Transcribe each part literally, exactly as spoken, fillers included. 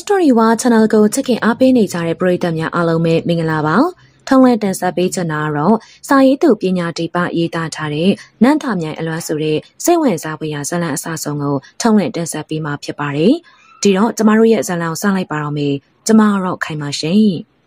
Story ဝါ channel ကိုချစ်ခင်အားပေးနေကြတဲ့ပရိသတ်များအားလုံးပဲမင်္ဂလာပါထုံးလဲတင်ဆက်ပေးချင်တာကတော့စာရေးသူပညာတိပရေးသားထားတဲ့နန်းထာမြိုင်အလွမ်းဆိုတဲ့စိတ်ဝင်စားဖွယ်ရာဇာတ်လမ်းအစဆုံးကိုထုံးလဲတင်ဆက်ပေးမှာဖြစ်ပါတယ်ဒီတော့ကျမတို့ရဲ့ဇာတ်လမ်းကိုစလိုက်ပါတော့မယ်ကျမကတော့ခိုင်ပါရှင်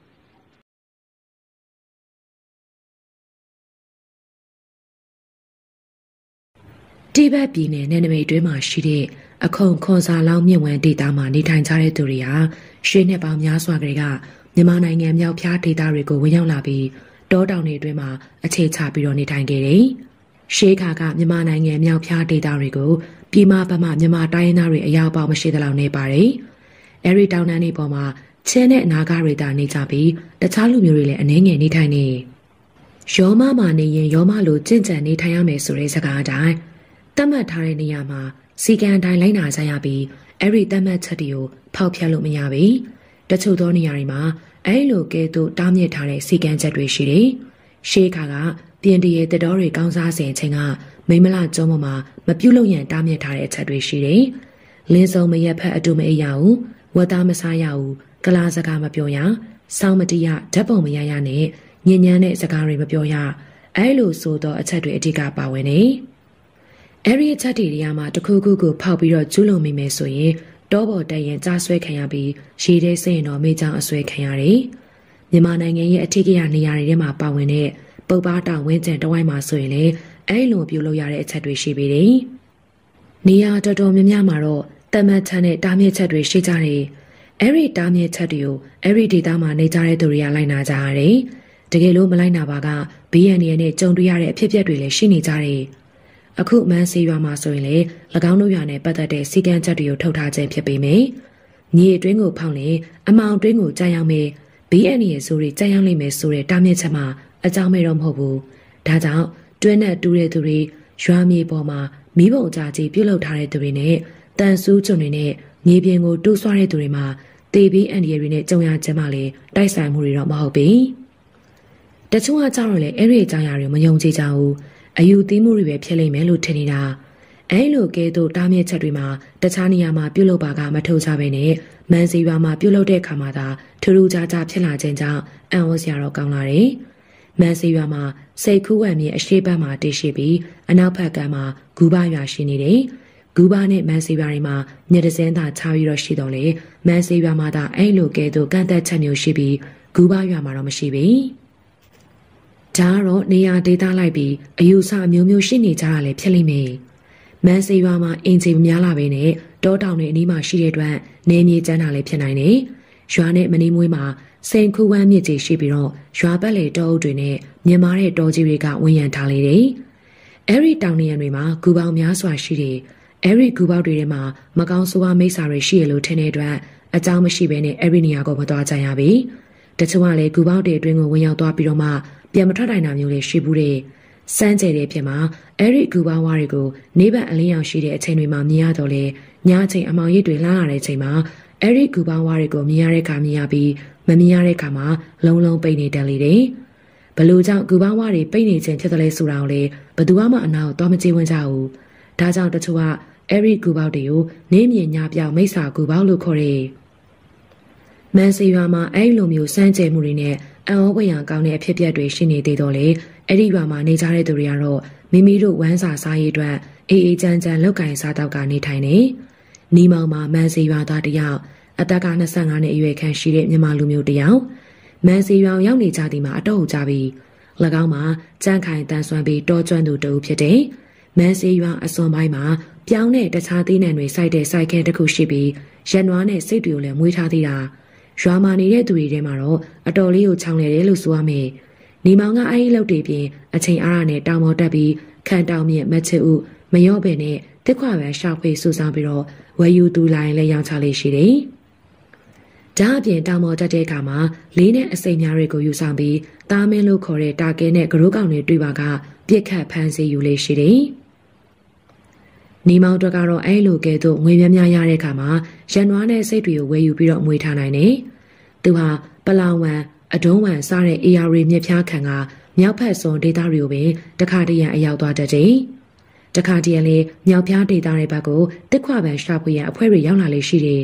တိဘက်ပြည်နယ်နယ်နိမိတ်တွင်းမှာရှိတဲ့အခုံခွန်စာလောင်းမြင့်ဝန်းဒေသမှာနေထိုင်ကြတဲ့သူတွေဟာရှေးနှစ်ပေါင်းများစွာကတည်းကမြန်မာနိုင်ငံမြောက်ဖျားဒေသတွေကိုဝင်ရောက်လာပြီးတောတောင်တွေအတွင်းမှာအခြေချပြီးတော့နေထိုင်ခဲ့တယ်။ရှေးခါကမြန်မာနိုင်ငံမြောက်ဖျားဒေသတွေကိုပြည်မဗမာမြန်မာတိုင်းရင်းသားတွေအရောက်ပေါက်မရှိသလောက်နေပါတယ်။အဲဒီတောင်တန်းတွေပေါ်မှာချင်းနဲ့အနာဂါတွေတာနေကြပြီးတခြားလူမျိုးတွေလည်းအနည်းငယ်နေထိုင်နေ။ရောမမှာနေရင်ရောမလိုကြင့်ကြံနေထိုင်ရမယ်ဆိုတဲ့စကားအတိုင်းသတ်မှတ်ထားတဲ့နေရာမှာစီကံတိုင်းလိုက်နာကြရပြီးအဲ့ဒီသတ်မှတ်ချက်တွေကိုဖောက်ဖျက်လို့မရပြီ။တချို့သောနေရာတွေမှာအဲ့လိုကဲသို့တားမြစ်ထားတဲ့စီကံချက်တွေရှိတယ်။ရှေးခါကပြင်တရေတတော်တွေကောင်းစားစဉ်အချိန်ကမိမလကျုံးပေါ်မှာမပြုတ်လို့ရန်တားမြစ်ထားတဲ့အချက်တွေရှိတယ်။လင်းစုံမရက်ဖက်အတူမအိပ်ရဘူး။ဝတ်သားမစားရဘူး။ကလားစကားမပြောရ။စောင်းမတိရဓာတ်ပုံမရရနဲ့ညဉ့်ညမ်းတဲ့စကားတွေမပြောရ။အဲ့လိုဆိုသောအချက်တွေအဓိကပါဝင်နေ။အဲ့ဒီအချက်တွေတွေကမှတခုခုကိုဖောက်ပြီးတော့ကျူးလွန်မိမယ်ဆိုရင်တောပေါ်တက်ရင်ကြားဆွဲခံရပြီးရေထဲစိတ်ရင်တော့မိချောင်းအဆွဲခံရတယ်။မြန်မာနိုင်ငံရဲ့အထက်ကရနေရာတွေထဲမှာပါဝင်တဲ့ပုပ်ပါတောင်ဝင်းကျန်တဝိုင်းမှာဆိုရင်လည်းအဲ့လိုပြုလုပ်ရတဲ့အချက်တွေရှိပေတယ်။နေရာတော်တော်များများမှာတော့တမတ်ချက်နဲ့တားမြစ်ချက်တွေရှိကြတယ်။အဲ့ဒီတားမြစ်ချက်တွေကိုအဲ့ဒီဒေသမှာနေကြတဲ့သူတွေကလိုက်နာကြရတယ်။တကယ်လို့မလိုက်နာပါကဘေးရန်တွေနဲ့ကြုံတွေ့ရတဲ့အဖြစ်အပျက်တွေလည်းရှိနေကြတယ်။အခုမန်းစီရွာမှာဆိုရင်လေ၎င်းတို့ရွာနဲ့ပတ်သက်တဲ့စီကံချက်တွေကိုထုတ်ထားခြင်းဖြစ်ပေမယ့်ညီအတွင်းကိုဖောက်ရင်အမောင်တွင်းကိုကြာရောက်မယ် ဘီ အန် ရဲ့ဆိုတွေကြာရောက်လိမ့်မယ်ဆိုတဲ့တားမြစ်ချက်မှာအကြောင်းမဲ့တော့မဟုတ်ဘူးဒါကြောင့်တွင်းနဲ့တူးတဲ့သူတွေရွာမြေပေါ်မှာမိဘုံကြကြီးပြုတ်လောက်ထားတဲ့သူတွေနဲ့တန်ဆူးကျွန်းတွေနဲ့မြေပြင်ကိုတူးဆွားတဲ့သူတွေမှာတေဘီအန်ဒီရီတွေနဲ့ကြုံရခြင်းမှလည်းတိုက်ဆိုင်မှုတွေတော့မဟုတ်ဘူးတချို့ကကြောက်တော့လေအဲ့ဒီအကြောင်းအရာတွေမယုံကြည်ကြဘူးအယူသီးမှုတွေပဲဖြစ်လိမ့်မယ်လို့ထင်နေတာအဲလိုကဲသို့တားမြစ်ချက်တွေမှာတခြားနေရာမှာပြုတ်လုပ်ပါကမထုတ်ကြဘဲနဲ့မန်စီရွာမှာပြုတ်လုပ်တဲ့အခါမှာသာထူးထူးခြားခြားဖြစ်လာခြင်းကြောင့်အံ့ဩစရာတော့ကောင်းလာတယ်မန်စီရွာမှာစိတ်ခူးဝံမြေအရှိတ်ဘက်မှာတည်ရှိပြီးအနောက်ဘက်ကမှာဂူဘရွာရှိနေတယ်ဂူဘနဲ့မန်စီရွာတွေမှာညတစင်းသာခြားပြီးတော့ရှိတော့လေမန်စီရွာမှာသာအဲလိုကဲသို့ကန့်သက်ချက်မျိုးရှိပြီးဂူဘရွာမှာတော့မရှိဘူးဒါတော့နေရာဒေသလိုက်ပြီးအယူဆအမျိုးမျိုးရှိနေကြတာလည်းဖြစ်လိမ့်မယ်။မန်စီရွာမှာအင်ဂျင်များလာပဲနဲ့တောတောင်တွေအနီးမှာရှိတဲ့အတွက်နေမြေကျန်းတာလည်းဖြစ်နိုင်တယ်။ရွာနဲ့မနီးမွေးမှာစိန်ခူဝမ်းမြစ်ကြီးရှိပြီးတော့ရွာပတ်လေတောအုပ်တွေနဲ့မြင်မာတဲ့တောကြီးတွေကဝန်းရံထားလေတယ်။အဲဒီတောင်နေရံတွေမှာဂူပေါင်းများစွာရှိတယ်။အဲဒီဂူပေါက်တွေထဲမှာမကောင်းဆိုးဝါးမိစ္ဆာတွေရှိရလို့ထင်တဲ့အတွက်အကြောင်းမရှိဘဲနဲ့အဲဒီနေရာကိုမသွားကြရပြီ။တချို့ကလည်းဂူပေါက်တွေအတွင်းကိုဝင်ရောက်သွားပြီးတော့မှပြန်မထွက်နိုင်တာမျိုးလေးရှိဘူးတဲ့စမ်းကြဲတဲ့ဖြစ်မှာအဲ့ဒီဂူဘာဝါတွေကိုနေဘက်အလင်းရောင်ရှိတဲ့အချိန်တွေမှာမြင်ရတော့လေညအချိန်အမောင်ရိပ်တွေလှမ်းလာတဲ့အချိန်မှာအဲ့ဒီဂူဘာဝါတွေကိုမြင်ရတဲ့အခါမြင်ရပြီးမမြင်ရတဲ့အခါမှာလုံးလုံးပိတ်နေတယ်လေတဲ့ဘလို့ကြောင့်ဂူဘာဝါတွေပိတ်နေခြင်းဖြစ်တယ်လဲဆိုတာကိုလေဘယ်သူမှအနာကိုတော့မကြည့်ဝင်ကြဘူးဒါကြောင့်တချို့ကအဲ့ဒီဂူဘောက်တွေကိုနေမြင်ညာပြောင်မိစ္ဆာဂူဘောက်လို့ခေါ်တယ်မန်စီရွာမှာအဲ့လိုမျိုးစမ်းကြဲမှုတွေနဲ့အံ့ဩဖွယ်ရာကောင်းတဲ့အဖြစ်အပျက်တွေရှိနေသေးတော့လေအဲ့ဒီရွာမှာနေကြတဲ့သူတွေကတော့မိမိတို့ဝမ်းစာစားရေးအတွက်အေးအေးချမ်းချမ်းလောက်ကင်စားတော့ကနေထိုင်နေနီမောင်မှာမန်စီရွာသားတယောက်အသက်က၂၅နှစ်အရွယ်ခန့်ရှိတဲ့မြန်မာလူမျိုးတယောက်မန်စီရွာရောက်နေကြသည်မှာအတော့ကြပြီး၎င်းမှာကြန့်ခိုင်တန်ဆွမ်းပြီးတောကျွမ်းသူတူဖြစ်တယ်မန်စီရွာအစွန်ပိုင်းမှာပြောင်းတဲ့တခြားသီးနှံတွေစိုက်တဲ့စိုက်ခဲတစ်ခုရှိပြီးရန်နွားနဲ့စိတ်တွေကိုလည်းမွေးထားသေးတာရွာမှာနေတဲ့သူတွေထဲမှာတော့အတော်လေးကိုချောင်းလေတယ်လို့ဆိုရမယ်။နေမောင်ကအဲဒီလောက်တွေပြင်အချိန်အားရနဲ့တောင်ပေါ်တက်ပြီးခန့်တောင်မြင့်မချစ်ဦးမရော့ပင်နဲ့တစ်ခွာပဲရှောက်ဖေးဆူဆောင်ပြီးတော့ဝယ်ယူသူလာရင်လည်းရောင်းချလေးရှိတယ်။ဒါအပြင်တောင်ပေါ်တက်တဲ့အခါမှာလေးနဲ့အစိမ်များတွေကိုယူဆောင်ပြီးသားမင်းလို့ခေါ်တဲ့တာကဲနဲ့ဂရိုးကောင်တွေတွေ့ပါကပြစ်ခတ်ဖမ်းဆီးယူလေးရှိတယ်။နေမောင်တို့ကတော့အဲလိုကဲတော့ငွေများများရတဲ့အခါမှာရန်နွားနဲ့စိတ်တွေကိုဝယ်ယူပြီးတော့မွေးထားနိုင်တယ်။သူဟာပလောင်ဝံအဒုံးဝံစားတဲ့အေယာရီမြစ်ဖျားခံကမြောက်ဖက်စွန်ဒေသတွေကိုပင်တခါတရံအရောက်သွားတတ်တယ်။တခါတရံလေမြောက်ဖျားဒေသတွေဘက်ကိုတစ်ခွပံရှာဖွေရန်အဖွဲ့တွေရောက်လာလေရှိတယ်။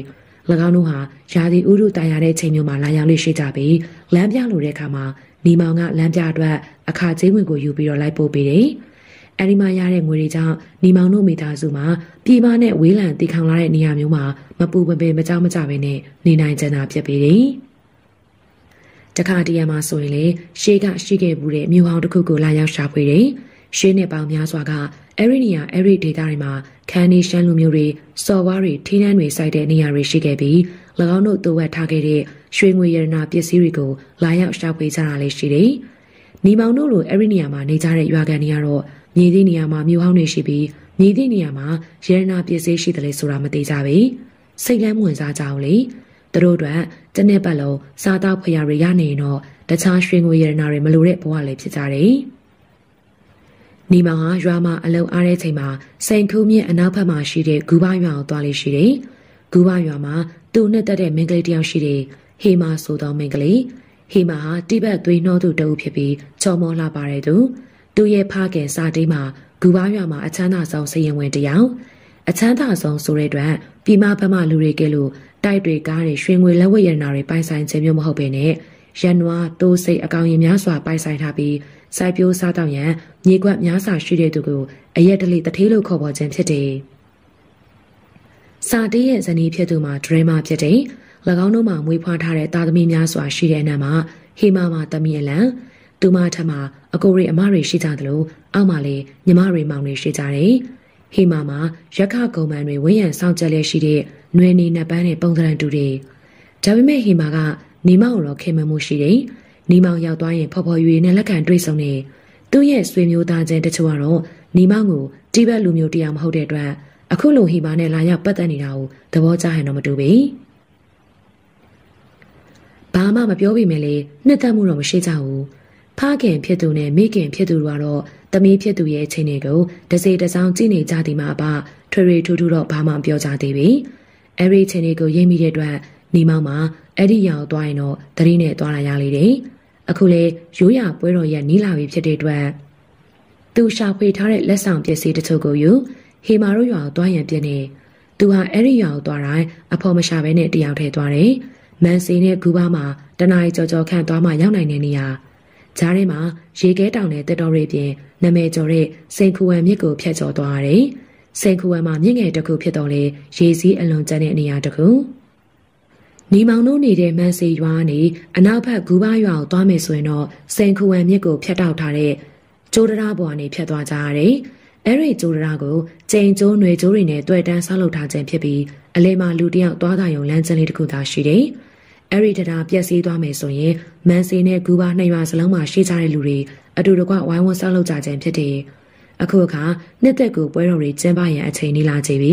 ၎င်းတို့ဟာရာသီဥတုတာယာတဲ့ချိန်မျိုးမှာလာရောက်လေ့ရှိကြပြီးလမ်းပြလိုတဲ့အခါမှာနီမောင်ကလမ်းပြအတွက်အခါကျင်းဝင်ကိုယူပြီးတော့လိုက်ပို့ပေးတယ်။အဲဒီမှာရတဲ့ငွေတွေကြောင့်နီမောင်တို့မိသားစုမှာပြည်မနဲ့ဝေးလံတီခေါင်လာတဲ့နေရာမျိုးမှာမပူပပင်မကြောက်မကြပဲနဲ့နေနိုင်ကြတာဖြစ်ပေတယ်။တခါတရံမှာဆိုရင်လေရှေးကရှိခဲ့မှုတဲ့မြို့ဟောင်းတစ်ခုကိုလာရောက်ရှာဖွေတယ်။ရှေးနှစ်ပေါင်းများစွာကအဲ့ဒီနေရာအဲ့ဒီဒေသတွေမှာခန်းနေရှမ်းလူမျိုးတွေစော်ဝါးတွေထင်းတန်းတွေစိုက်တဲ့နေရာတွေရှိခဲ့ပြီး၎င်းတို့တိုးဝက်ထားခဲ့တဲ့ရွှေငွေရတနာပစ္စည်းတွေကိုလာရောက်ရှာဖွေကြတာလည်းရှိတယ်။နီမောင်တို့လိုအဲ့ဒီနေရာမှာနေကြတဲ့ရွာကန်တွေကတော့မြေသည့်နေရာမှာမြို့ဟောင်းတွေရှိပြီးမြေသည့်နေရာမှာရတနာပစ္စည်းရှိတယ်လေဆိုတာမသိကြပဲ။စိတ်လမ်းဝင်စားကြအောင်လေ။သူတို့အတွက်တစ်နှစ်ပတ်လုံးစားတောက်ဖျားတွေရနေရင်တော့တခြားရွှေငွေရတနာတွေမလိုတဲ့ဘဝလည်းဖြစ်ကြတယ်။နီမောင်ဟာရွာမှာအလုံအားတဲ့ချိန်မှာစိန်ခုမြင့်အနောက်ဘက်မှာရှိတဲ့ဂူဘရွာကိုသွားလို့ရှိတယ်။ဂူဘရွာမှာသူ့နဲ့တက်တဲ့မင်းကလေးတယောက်ရှိတယ်။ဟေမာဆိုသောမင်းကလေးဟေမာဟာတိဘက်သွေးနှောသူတအုပ်ဖြစ်ပြီးချော်မောလှပါတဲ့သူသူရဲ့ဖခင်စာတေးမှာဂူဘရွာမှာအချမ်းသာဆုံးစည်ရင်ဝင်တယောက်အချမ်းသာဆုံးဆိုတဲ့အတွက်ပြည်မဘက်မှလူတွေကလို့တိုက်တွေကားတွေရွှေငွေလက်ဝတ်ရတနာတွေပိုင်ဆိုင်ခြင်းမျိုးမဟုတ်ဘဲနဲ့ရန်နွားတိုးစိတ်အကောင်ရင်များစွာပိုင်ဆိုင်ထားပြီးစိုက်ပျိုးစားတောက်ရန်မြေကွက်များစွာရှိတဲ့သူကိုအရက်တလိတထေးလို့ခေါ်ပေါ်ခြင်းဖြစ်တယ်။စာတေးရဲ့ဇနီးဖြစ်သူမှာဒရမာဖြစ်တယ်။၎င်းတို့မှာမွေးဖွားထားတဲ့သားသမီးများစွာရှိတဲ့အနက်မှာဟေမာမှာသမီးအလံသူမထက်မှာအကိုရိအမတွေရှိကြသလိုအောက်မှာလည်းညီမတွေမောင်တွေရှိကြတယ်။ဟေမာမှာရက်ခကုံပန်းတွေဝင်းရံဆောင်ကြလက်ရှိတဲ့ຫນွေနေနှစ်ပန်းနဲ့ပုံသဏ္ဍာန်တူတယ်။ဒါပေမဲ့ဟေမာကနေမောင်တော့ခင်မမှုရှိတယ်။နီမောင်ရောက်သွားရင်ဖော်ဖော်ရွေနဲ့လက်ခံတွေ့ဆုံနေသူ့ရဲ့ဆွေမျိုးသားချင်းတချို့ကတော့နီမောင်ကိုတိဘက်လူမျိုးတရားမဟုတ်တဲ့အတွက်အခုလိုဟီမာနဲ့လာရောက်ပတ်သက်နေတာကိုသဘောကျဟန်တော့မတူပေဘာမှမပြောပေမဲ့လေနှစ်သက်မှုတော့မရှိကြဘူးဖခင်ဖြစ်သူနဲ့မိခင်ဖြစ်သူတို့ကတော့သမီးဖြစ်သူရဲ့အချိန်တွေကိုတစေတစောင်းကြည့်နေကြသည်မှာအပထွေထွေထူးထူးတော့ဘာမှမပြောကြသေးပြီအဲ့ဒီအချိန်တွေကိုရိပ်မိတဲ့အတွက်နီမောင်မှာအဲ့ဒီရောက်သွားရင်တော့သတိနဲ့သွားလာရလေတယ်အခုလေရိုးရပွဲတော်ရဲ့နီးလာပြီဖြစ်တဲ့အတွက်သူရှာဖွေထားတဲ့လက်ဆောင်ပစ္စည်းတချို့ကိုယူဟေမာတို့ရွာကိုသွားရင်ပြင်းနေသူဟာအဲ့ဒီရွာကိုသွားတိုင်းအဖော်မရှာဘဲနဲ့တယောက်ထဲသွားတယ်မန်စီနဲ့ဂူဘာမှာတနားရီကြော်ကြော်ခန့်သွားမှရောက်နိုင်တဲ့နေရာဂျားထဲမှာရေခဲတောင်နဲ့တက်တော်တွေပြင်နာမည်ကျော်တဲ့စိန်ခူဝမ်မြစ်ကိုဖြတ်ကျော်သွားရတယ်စိန်ခူဝမ်မှာမြင့်ငယ်တစ်ခုဖြစ်တော့လေရေစည်းအလွန်ကျန်းတဲ့နေရာတစ်ခုနီမောင်တို့နေတဲ့မန်စီရွာကနေအနောက်ဘက်ဂူဘာရွာကိုသွားမယ်ဆိုရင်တော့စိန်ခူဝမ်မြစ်ကိုဖြတ်တောက်ထားတဲ့ကျိုးတရားပေါ်ကနေဖြတ်သွားကြရတယ်အဲ့ဒီကျိုးတရားကိုကျိန်ကျိုးຫນွေကျိုးတွေနဲ့တွေ့တန်းဆောက်လုပ်ထားခြင်းဖြစ်ပြီးအလဲမှာလူတယောက်သွားတာယုံလမ်းကျလေးတစ်ခုသာရှိတယ်အဲ့ဒီတရားပြက်စီးသွားမယ်ဆိုရင်မန်စီနဲ့ဂူဘာနှစ်ရွာစလုံးမှာရှိကြတဲ့လူတွေအတူတကွဝိုင်းဝန်းဆောက်လုပ်ကြခြင်းဖြစ်တယ်အခုအခါနှစ်သက်ကိုပွဲတော်တွေကျင်းပရန်အချိန်နေလာကြပြီ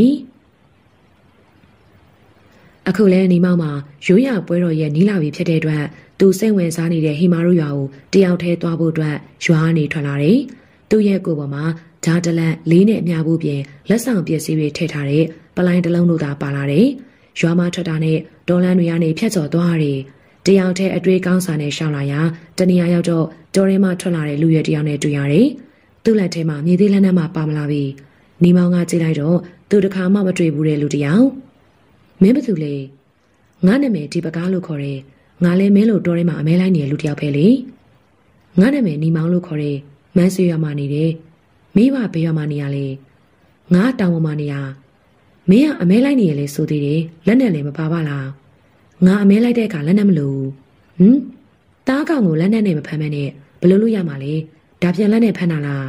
အခုလဲနီမောင်မှာရိုးရပွဲတော်ရဲ့နီးလာပြီဖြစ်တဲ့အတွက်သူစိတ်ဝင်စားနေတဲ့ဟီမာတို့ရွာကိုတယောက်တည်းသွားဖို့အတွက်ရွာကနေထွက်လာတယ်သူ့ရဲ့ကိုယ်ပေါ်မှာဓာတလန့်လေးနဲ့အများဘူးပြင်လက်ဆောင်ပစ္စည်းတွေထည့်ထားတဲ့ပလိုင်းတစ်လုံးတို့သာပါလာတယ်ရွာမှာထွက်တာနဲ့ဒေါ်လန်တွေကနေဖြတ်ကျော်သွားရတယ်တယောက်တည်းအတွေးကောင်းစာနဲ့ရှောင်းလာရာတနေရာရောက်တော့တော်ရဲမှထွက်လာတဲ့လူရွယ်တယောက်နဲ့တွေ့ရတယ်သူ့လက်ထဲမှာမြေသေးလက်နက်မှပါမလာပြီနီမောင်ကကြည့်လိုက်တော့သူတခါမှမတွေ့ဘူးတဲ့လူတယောက်မင်းဘာသူလဲငါနာမည်ဒီပကားလို့ခေါ်တယ်ငါလည်းမင်းလို့တော်ရဲမှာအမဲလိုက်နေတဲ့လူတယောက်ပဲလေငါနာမည်နီမောင်လို့ခေါ်တယ်မန်းဆွေရွာမှာနေတယ်မိဘဘေးရွာမှာနေရလေငါတောင်ပေါ်မှာနေရမင်းကအမဲလိုက်နေရလေဆိုသေးတယ်လက်နဲ့လည်းမပါပါလားငါအမဲလိုက်တဲ့အခါလက်နဲ့မလို့ဟမ်တားကောင်ကိုလက်နဲ့နဲ့မဖမ်းမနဲ့ဘယ်လိုလုပ်ရမှာလဲဒါပြန်လက်နဲ့ဖမ်းတာလား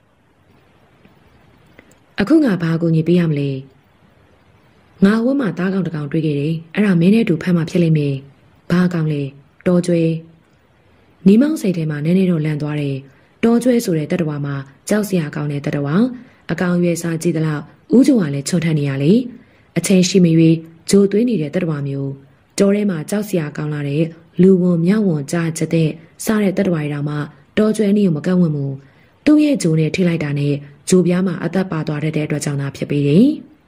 အခုငါဘာကိုညစ်ပေးရမလဲငါဝတ်မှာတားကောင်တကောင်တွေ့ခဲ့တယ်အဲ့ဒါမင်းနဲ့တူဖမ်းမှဖြစ်လိမ့်မယ်ဘာကောင်လဲတော်ကျွဲနီးမောင်စိတ်ထဲမှာနည်းနည်းတော့လန့်သွားတယ်တော်ကျွဲဆိုတဲ့တတဝါမှာကြောက်စရာကောင်းတဲ့တတဝါအကောင်ရွယ်စားကြည့်သလောက်ဦးကျော်ကလည်းချွတ်ထက်နေရလေအချိန်ရှိမရွေးဂျိုသွင်းနေတဲ့တတဝါမျိုးတော်ထဲမှာကြောက်စရာကောင်းလာတဲ့လူဝန်မြောက်ဝန်ကြားချက်တဲ့စားတဲ့တတဝါတွေတော့မှတော်ကျွဲနည်းကိုမကန့်ဝတ်ဘူးသူ့ရဲ့ဂျိုနဲ့ထိလိုက်တာနဲ့ဂျိုပြားမှာအသက်ပါသွားတဲ့အတွက်ကြောင့်သာဖြစ်ပေတယ်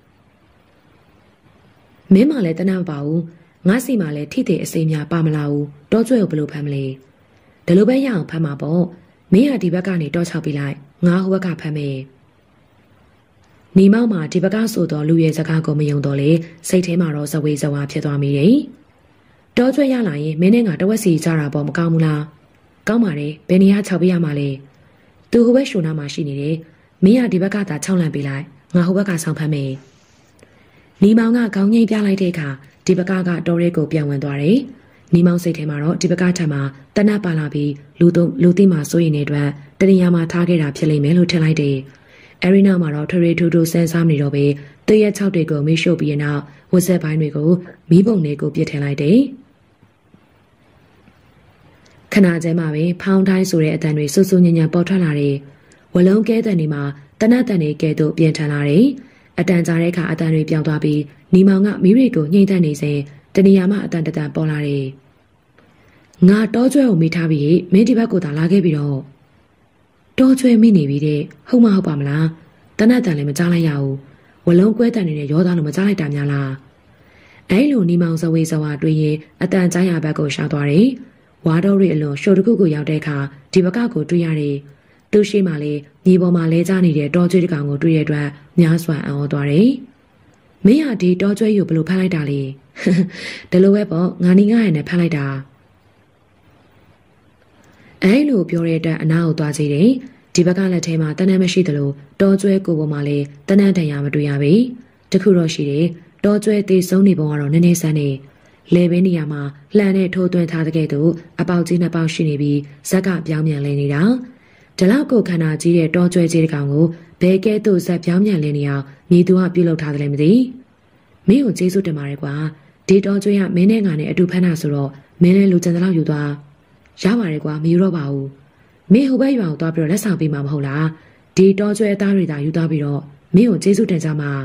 မင်းမလည်းတနာမပါဘူးငါစီမှာလည်းထိတဲ့အစိမ်းများပါမလာဘူးတော်ကျွဲကိုဘယ်လိုဖမ်းမလဲဒီလိုပဲရအောင်ဖမ်းမှာပေါ့မင်းကဒီဘက်ကနေတော့ချောက်ပြလိုက်ငါဟိုဘက်ကဖမ်းမယ်နီမောင်မှာဒီပကဆိုတော့လူရဲ့စကားကိုမယုံတော့လေစိတ်ထဲမှာတော့ဇဝေဇဝါဖြစ်သွားမိတယ်တောကျွဲရလာရင်မင်းနဲ့ငါတဝက်စီကြတာပေါ့မကောင်းဘူးလားကောင်းပါတယ်ဘယ်နေရာခြောက်ပေးရမှာလဲသူဟိုဘက်ရှုံနာမှာရှိနေတယ်မင်းကဒီဘက်ကသာခြောက်လန့်ပေးလိုက်ငါဟိုဘက်ကဆောင်ဖမ်းမယ်နီမောင်ကခေါင်းငိမ့်ပြလိုက်တဲ့အခါဒီဘက်ကကတော်ရဲကိုပြန်ဝင်သွားတယ်နီမောင်စိတ်ထဲမှာတော့ဒီဘက်ကထံမှာတနတ်ပါလာပြီးလူသုံးလူသိမှစိုးရင်တဲ့အတွက်တရညာမှာထားခဲ့တာဖြစ်လိမ့်မယ်လို့ထင်လိုက်တယ်အရီနာမှာတော့ထရေထူထူဆန်းစားနေတော့ပဲတရက်၆တွေကိုမိရှုပ်ပြီးနောက်ဝက်ဆက်ပိုင်းတွေကိုမီးပုံတွေကိုပြစ်ထည့်လိုက်တယ်ခဏကျဲမှာပဲဖောင်းတိုင်းဆိုတဲ့အတန်တွေဆူဆူညံ့ညံ့ပေါ်ထွက်လာတယ်ဝလုံးကဲတဲ့နေမှာတနတ်တန်တွေကဲသို့ပြင်ထန်လာတယ်အတန်ကြားတဲ့အခါအတန်တွေပြောင်းသွားပြီးနီမောင်ကမီးတွေကိုညှိမ့်သက်နေစဉ်တနေရာမှာအတန်တန်ပေါ်လာတယ်ငါတောကျွဲကိုမိထားပြီးမင်းဒီဘက်ကိုသာလာခဲ့ပြီးတော့တောကျွဲမိနေပြီတဲ့ဟုတ်မဟုတ်ပါမလားတနတ်တန်လည်းမကြားလိုက်ရဘူးဝလုံးကွဲတန်နေတဲ့ရောသားလို့မကြားလိုက်တာများလားအဲလိုနီမောင်ဇဝေဇဝါတွေ့ရင်အတန်ကြားရဘက်ကိုရှာသွားတယ်ဝါတော်ရီအလွန်ရှိုးတခုကိုရောက်တဲ့အခါဒီဘက်ကကိုတွေ့ရတယ်သူရှိမှလေမြေပေါ်မှာလဲကျနေတဲ့တောကျွဲတစ်ကောင်ကိုတွေ့ရတဲ့အတွက်များစွာအံ့ဩသွားတယ်မင်းဟာဒီတောကျွဲကိုဘယ်လိုဖမ်းလိုက်တာလဲဒီလိုပဲပေါ့ငါနီငါရနဲ့ဖမ်းလိုက်တာအဲလိုပြောတဲ့အတွက်အနာကိုသွားကြည့်တယ်ဒီဘက်ကလက်ထဲမှာတနန်းမရှိသလိုတောကျွဲကိုပေါ်မှာလည်းတနန်းတန်ရမတွေ့ရပြီတခုတော့ရှိတယ်တောကျွဲသေးဆုံးနေပုံကတော့နည်းနည်းဆန်းနေလေဘင်းနေရာမှာလှန်နဲ့ထိုးသွင်းထားတဲ့ကဲ့သို့အပေါက်ကြီးနှစ်ပေါက်ရှိနေပြီးဇက်ကပြောင်းပြန်လဲနေတာဒီလောက်ကိုခန္ဓာကြီးတဲ့တောကျွဲကြီးတစ်ကောင်ကိုဘဲကဲ့သို့ဇက်ပြောင်းပြန်လဲနေအောင်မြေသူကပြုတ်လောက်ထားတယ်လည်းမသိမင်းကိုကျေးဇူးတင်ပါတယ်ကွာဒီတောကျွဲကမင်းနဲ့ငါနဲ့အတူဖမ်းတာဆိုတော့မင်းလည်းလူကျန်တဲ့လောက်ယူသွားရပါတယ်ကွာမယူတော့ပါဘူးမင်းဟိုဘက်ရွာကိုသွားပြီးတော့လက်ဆောင်ပေးမှာမဟုတ်လားဒီတောကျွဲအသားတွေသာယူသွားပြီးတော့မင်းကိုကျေးဇူးတင်ကြမှာ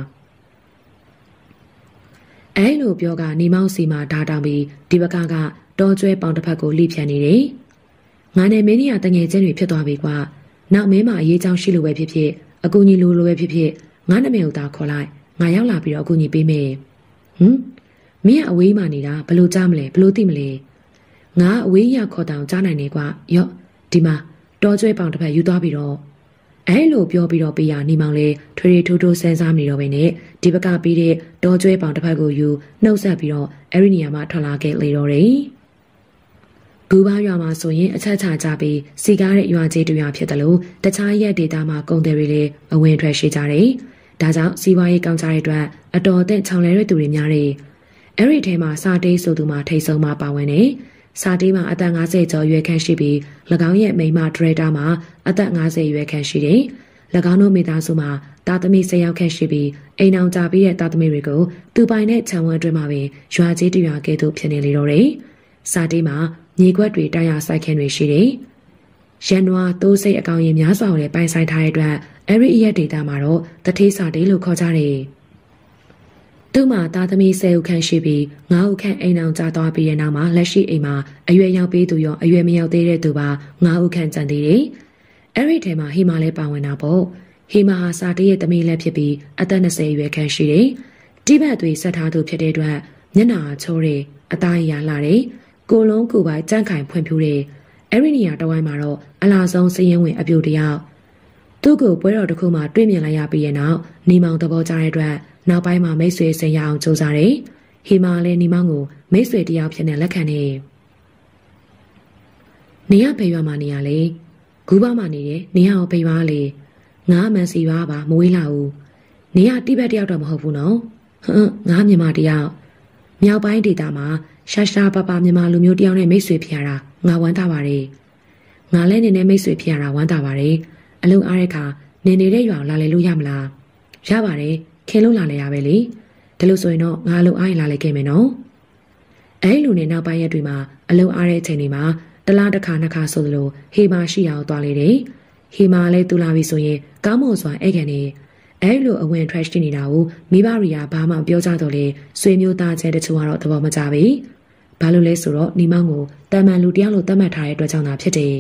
အဲလိုပြောကနေမောင်စီမှာဓာတောင်းပြီးဒီဘက်ကကတောကျွဲပေါင်တစ်ဖက်ကိုလှိဖြန်နေတယ်ငါနဲ့မင်းကြီးကတငယ်ချင်းတွေဖြစ်သွားပြီကွာနောက်မင်းမအရေးချောင်းရှိလို့ပဲဖြစ်ဖြစ်အကူကြီးလိုလိုပဲဖြစ်ဖြစ်ငါနာမည်ကိုသာခေါ်လိုက်ငါရောက်လာပြီးတော့အကူကြီးပေးမယ်ဟမ်မင်းကအဝေးမှနေတာဘလို့ကြားမလဲဘလို့သိမလဲငါအဝေးရခေါ်တောင်ကြားနိုင်နေကွာရော့ဒီမှာတောကျွဲပေါင်တစ်ဖက်ယူသွားပြီးတော့အဲလိုပြောပြီးတော့ပေးရနေမောင်လေထွေထွေထိုးထိုးဆန်းစားနေတော့ပဲနဲ့ဒီဘက်ကပြီးတဲ့တောကျွဲပေါင်တစ်ဖက်ကိုယူနှုတ်ဆက်ပြီးတော့အဲ့ဒီနေရာမှာထွက်လာခဲ့လေတော့တယ်ဘူဘာရွာမှာဆိုရင်အချက်ချကြပြီးစီကားတဲ့ရွာကြီးတရွာဖြစ်တယ်လို့တခြားရက်ဒေသမှာကုန်တယ်တွေလည်းအဝင်ထွက်ရှိကြတယ်ဒါကြောင့်စီးပွားရေးကောင်းကြတဲ့အတွက်အတော်အသင့်ချောင်လဲတဲ့သူတွေများတယ်အဲ့ဒီထဲမှာစာတေးဆိုသူမှထိတ်ဆုံးမှပါဝင်တယ်စာတေးမှာအသက်၅၀ကျော်ရွယ်ခန့်ရှိပြီး၎င်းရဲ့မိန်းမဒရိုက်တာမှာအသက်၅၀ရွယ်ခန့်ရှိတယ်။၎င်းတို့မိသားစုမှာတာသမီ၁၀ယောက်ခန့်ရှိပြီးအိမ်အောင်ကြပြီးတဲ့တာသမီတွေကိုသူပိုင်တဲ့ခြံဝန်းအတွင်းမှာပင်ရွာကြီးတရွာကဲ့သို့ဖြစ်နေလေတော့တယ်။စာတေးမှာမြေခွက်တွေတာယာဆိုင်ခင်းတွေရှိတယ်။ရန်နွားသိုးစိတ်အကောင်ရင်များစွာကိုလည်းပိုင်ဆိုင်ထားတဲ့အတွက်အဲ့ဒီအရက်ဒေတာမှာတော့တထေးစာတေးလို့ခေါ်ကြတယ်။သူ့မှာသားသမီး၁၀ဦးခန့်ရှိပြီး၅ဦးခန့်အိမ်အောင်ကြသွားပြီးတဲ့နောက်မှာလက်ရှိအိမ်မှာအရွယ်ရောက်ပြီးသူရောအရွယ်မရောက်သေးတဲ့သူပါ၅ဦးခန့်ကျန်သေးတယ်။အဲ့ဒီထဲမှာဟီမာလည်းပါဝင်တာပေါ့။ဟီမာဟာစာတေးရဲ့သမီးလည်းဖြစ်ပြီးအသက်၂၀အရွယ်ခန့်ရှိတယ်။တိဘက်သွေးဆက်ထားသူဖြစ်တဲ့အတွက်မျက်နှာချိုးတယ်အသားရလာတယ်။ကိုလုံးကိုပိုင်ကြန့်ခိုင်ဖွံ့ဖြိုးတယ်။အဲ့ဒီနေရာတဝိုင်းမှာတော့အလားဆုံးစည်ရင်ဝင်အပြူတယောက်သူ့ကိုပွဲတော်တစ်ခုမှတွေ့မြင်လိုက်ရပြီးတဲ့နောက်နေမောင်သဘောကျတဲ့အတွက်နောက်ပိုင်းမှာမိတ်ဆွေဆင်ရအောင်ကြိုးစားတယ်။ဟီမာလည်းနေမောင်ကိုမိတ်ဆွေတယောက်ဖြစ်နေလက်ခံနေ။နေရဖေးရွာမှာနေရလေ။ဂူးပါမှာနေတယ်။နေရအောင်ဖေးရွာလေ။ငါအမှန်စီရွာပါမဝေးလာဘူး။နေရတိဘက်တယောက်တော့မဟုတ်ဘူးနော်။ဟမ်ငါမြန်မာတယောက်မြောက်ပိုင်းဒေသမှာရှာရှာပပမြန်မာလူမျိုးတယောက်နဲ့မိတ်ဆွေဖြစ်ရတာငါဝမ်းသာပါတယ်။ငါလည်းနေနဲ့မိတ်ဆွေဖြစ်ရတာဝမ်းသာပါတယ်။အလုံးအားတဲ့ခါနေနေတဲ့ရွာလာလေလို့ရမလား။ရပါတယ်။ခင်လို့လာလေရပဲလေဒါလို့ဆိုရင်တော့ငါအလုပ်အားရလာလေခဲ့မယ်နော်အဲလိုနဲ့နောက်ပိုင်းရက်တွေမှာအလုပ်အားတဲ့အချိန်တွေမှာတလားတစ်ခါနှစ်ခါဆိုသလိုဟေမာရှိအောင်သွားလေတယ်ဟေမာလည်းတူလာပြီဆိုရင်ကောင်းမွန်စွာအဲ့ခံနေအဲလိုအဝင် trash တင်နေတာကိုမိဘတွေကဘာမှပြောကြတော့လေဆွေမျိုးသားချင်းတချို့ကတော့သဘောမကျပြီဘာလို့လဲဆိုတော့နေမောင်ကိုတမန်လူတယောက်လိုသတ်မှတ်ထားတဲ့အတွက်ကြောင့်သာဖြစ်တယ်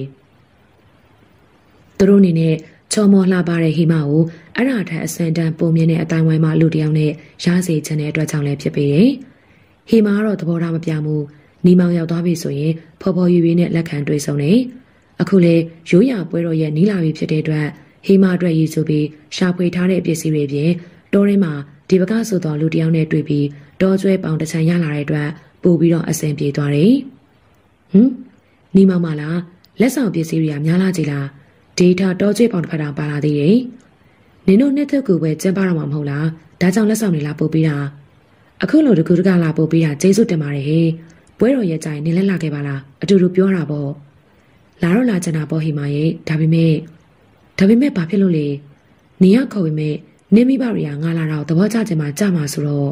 သူတို့အနေနဲ့ချော်မော်လှပတဲ့ဟိမကိုအဲ့ဒါထက်အစင်တန်ပုံမြင့်တဲ့အတိုင်းဝိုင်းမှာလူတယောက်နဲ့ရစေချင်တဲ့အတွက်ကြောင့်လည်းဖြစ်ပေတယ်။ဟိမကတော့သဘောထားမပြမှုနီမောင်ရောက်သွားပြီဆိုရင်ဖော်ဖော်ရွရွနဲ့လက်ခံတွေ့ဆုံနေ။အခုလေရိုးရာပွဲတော်ရဲ့နီးလာပြီဖြစ်တဲ့အတွက်ဟဟေမာအတွက်ရည်စူပြီးရှာဖွေထားတဲ့ပစ္စည်းတွေပြင်တောထဲမှာဒီပကဆိုတော်လူတယောက်နဲ့တွေ့ပြီးတောကျွဲပေါင်တစ်ချံရလာတဲ့အတွက်ပို့ပြီးတော့အဆင်ပြေသွားတယ်ဟမ်နီမောင်မလားလက်ဆောင်ပစ္စည်းတွေကများလာကြလားဒေတာတောကျွဲပေါင်တစ်ဖက်တောင်ပါလာသေးတယ်နင်တို့နှစ်သက်ကူပဲကျင်းပတော့မှာမဟုတ်လားဒါကြောင့်လက်ဆောင်တွေလာပို့ပေးတာအခုလိုတကူတကလာပို့ပေးတာကျေးဇူးတင်ပါတယ်ဟေပွဲတော်ရဲ့ကြိုင်နင်လက်လာခဲ့ပါလားအတူတူပြောတာပေါ့လာတော့လာချင်တာပေါ့ဟေမာရဲ့ဒါပေမဲ့ဒါပေမဲ့ဘာဖြစ်လို့လဲနေရခေါ်ပေမဲ့နင်းမိဘတွေကငါလာတော့သဘောကျချင်မှကြမှာဆိုတော့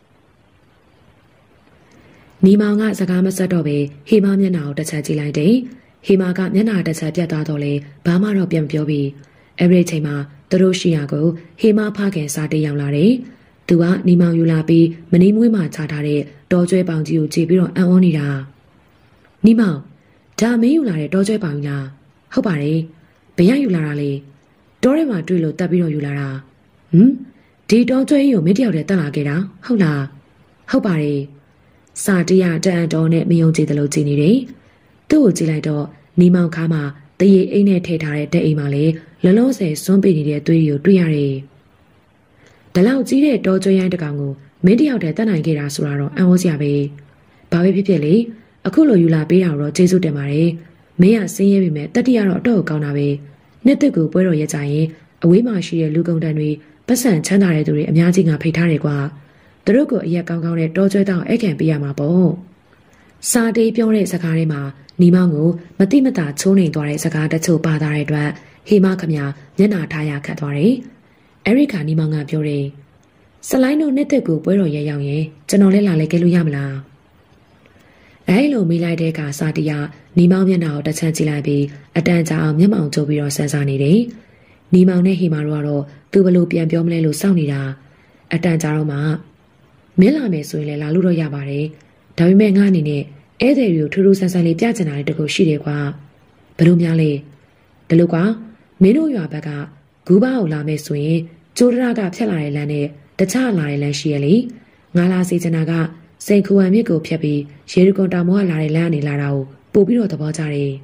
နီမောင်ကစကားမဆက်တော့ပဲဟေမာမျက်နှာကိုတစ်ချက်ကြည့်လိုက်တယ်ဟေမာကမျက်နှာတစ်ချက်ပြတ်သွားတော့လေဘာမှတော့ပြန်မပြောပြီးအဲ့ဒီချိန်မှာသူတို့ရှိရာကိုဟေမာဖခင်စားတေးရောက်လာတယ်သူကနီမောင်ယူလာပြီးမနီးမွေးမှချထားတဲ့တောကျွဲပေါင်ကြီးကိုကြည့်ပြီးတော့အံ့ဩနေတာနီမောင်ဒါမင်းယူလာတဲ့တောကျွဲပေါင်ကြီးလားဟုတ်ပါတယ်ဘယ်ရယူလာတာလဲတောထဲမှာတွေ့လို့တက်ပြီးတော့ယူလာတာဟမ်ဒီတောကျွဲကြီးကိုမင်းတယောက်တည်းတက်လာခဲ့တာဟုတ်လားဟုတ်ပါတယ်စာတရတန်တော်နဲ့မယုံကြည်တယ်လို့ကြည်နေတယ်သူ့ကိုကြည့်လိုက်တော့နီမောင်ခါမှာတရေအိမ်နဲ့ထည့်ထားတဲ့တဲ့အိမ်မှာလေလလုံးဆယ်စွန့်ပေးနေတဲ့သွေးကိုတွေ့ရတယ်။ဒါလောက်ကြီးတဲ့တောကျွဲရိုင်းတကောင်ကိုမင်းတယောက်တည်းတတ်နိုင်ခဲ့တာဆိုတာတော့အံ့ဩစရာပဲ။ဘာပဲဖြစ်ဖြစ်လေအခုလိုယူလာပေးတာတော့ကျေးဇူးတင်ပါတယ်။မင်းကစင်းရဲပြီမဲ့တတိယတော့အတော့ကောင်းတာပဲ။နှစ်သက်ကိုပွဲတော်ရကြရင်အဝေးမှာရှိတဲ့လူကုန်တန်းတွေပတ်စံချမ်းသာတဲ့သူတွေအများကြီးကဖိတ်ထားတယ်ကွာ။သူတို့ကိုအရက်ကောင်းကောင်းနဲ့တောကျွဲတောင်အိတ်ခံပေးရမှာပေါ့။စာတေးပြောတဲ့စကားတွေမှာနီမောင်ကိုမတိမတာချိုးနေသွားတဲ့စကားတချို့ပါသွားတဲ့အတွက်ဟေမခမမျက်နှာထားရခတ်သွားတယ်။အဲရိကာနီမောင်ကပြောတယ်။စလိုင်းတို့နှစ်သက်ကိုပွဲတော်ရဲရောက်ရင်ကျွန်တော်လည်းလာလိုက်ခဲ့လို့ရမလား။အဲလိုမိလိုက်တဲ့ကစာတီယာနီမောင်မျက်နှာကိုတစ်ချမ်းကြည့်လိုက်ပြီးအတန်ကြာအောင်မျက်မှောင်ကျုပ်ပြီးတော့ဆန်းစားနေတယ်။နီမောင်နဲ့ဟေမာတို့ကတော့သူဘလို့ပြန်ပြောမလဲလို့စောင့်နေတာ။အတန်ကြာတော့မှမင်းလာမယ်ဆိုရင်လည်းလာလို့တော့ရပါတယ်။ဒါပေမဲ့ငါအနေနဲ့ဧည့်သည်တွေကိုထူးထူးဆန်းဆန်းလေးပြချင်တာတကူရှိတယ်ကွာဘယ်လိုများလဲဒီလိုကွာမင်းတို့ရွာဘက်ကဂူးဘာကိုလာမယ်ဆိုရင်ကျိုးဒရာကဖြတ်လာတဲ့လမ်းနဲ့တခြားလာတဲ့လမ်းရှိရလေငါလာစေချင်တာကစိန်ခူဝံမြစ်ကိုဖြတ်ပြီးရေရီကွန်တာမောကလာတဲ့လမ်းကနေလာတာကိုပို့ပြီးတော့သဘောကျတယ်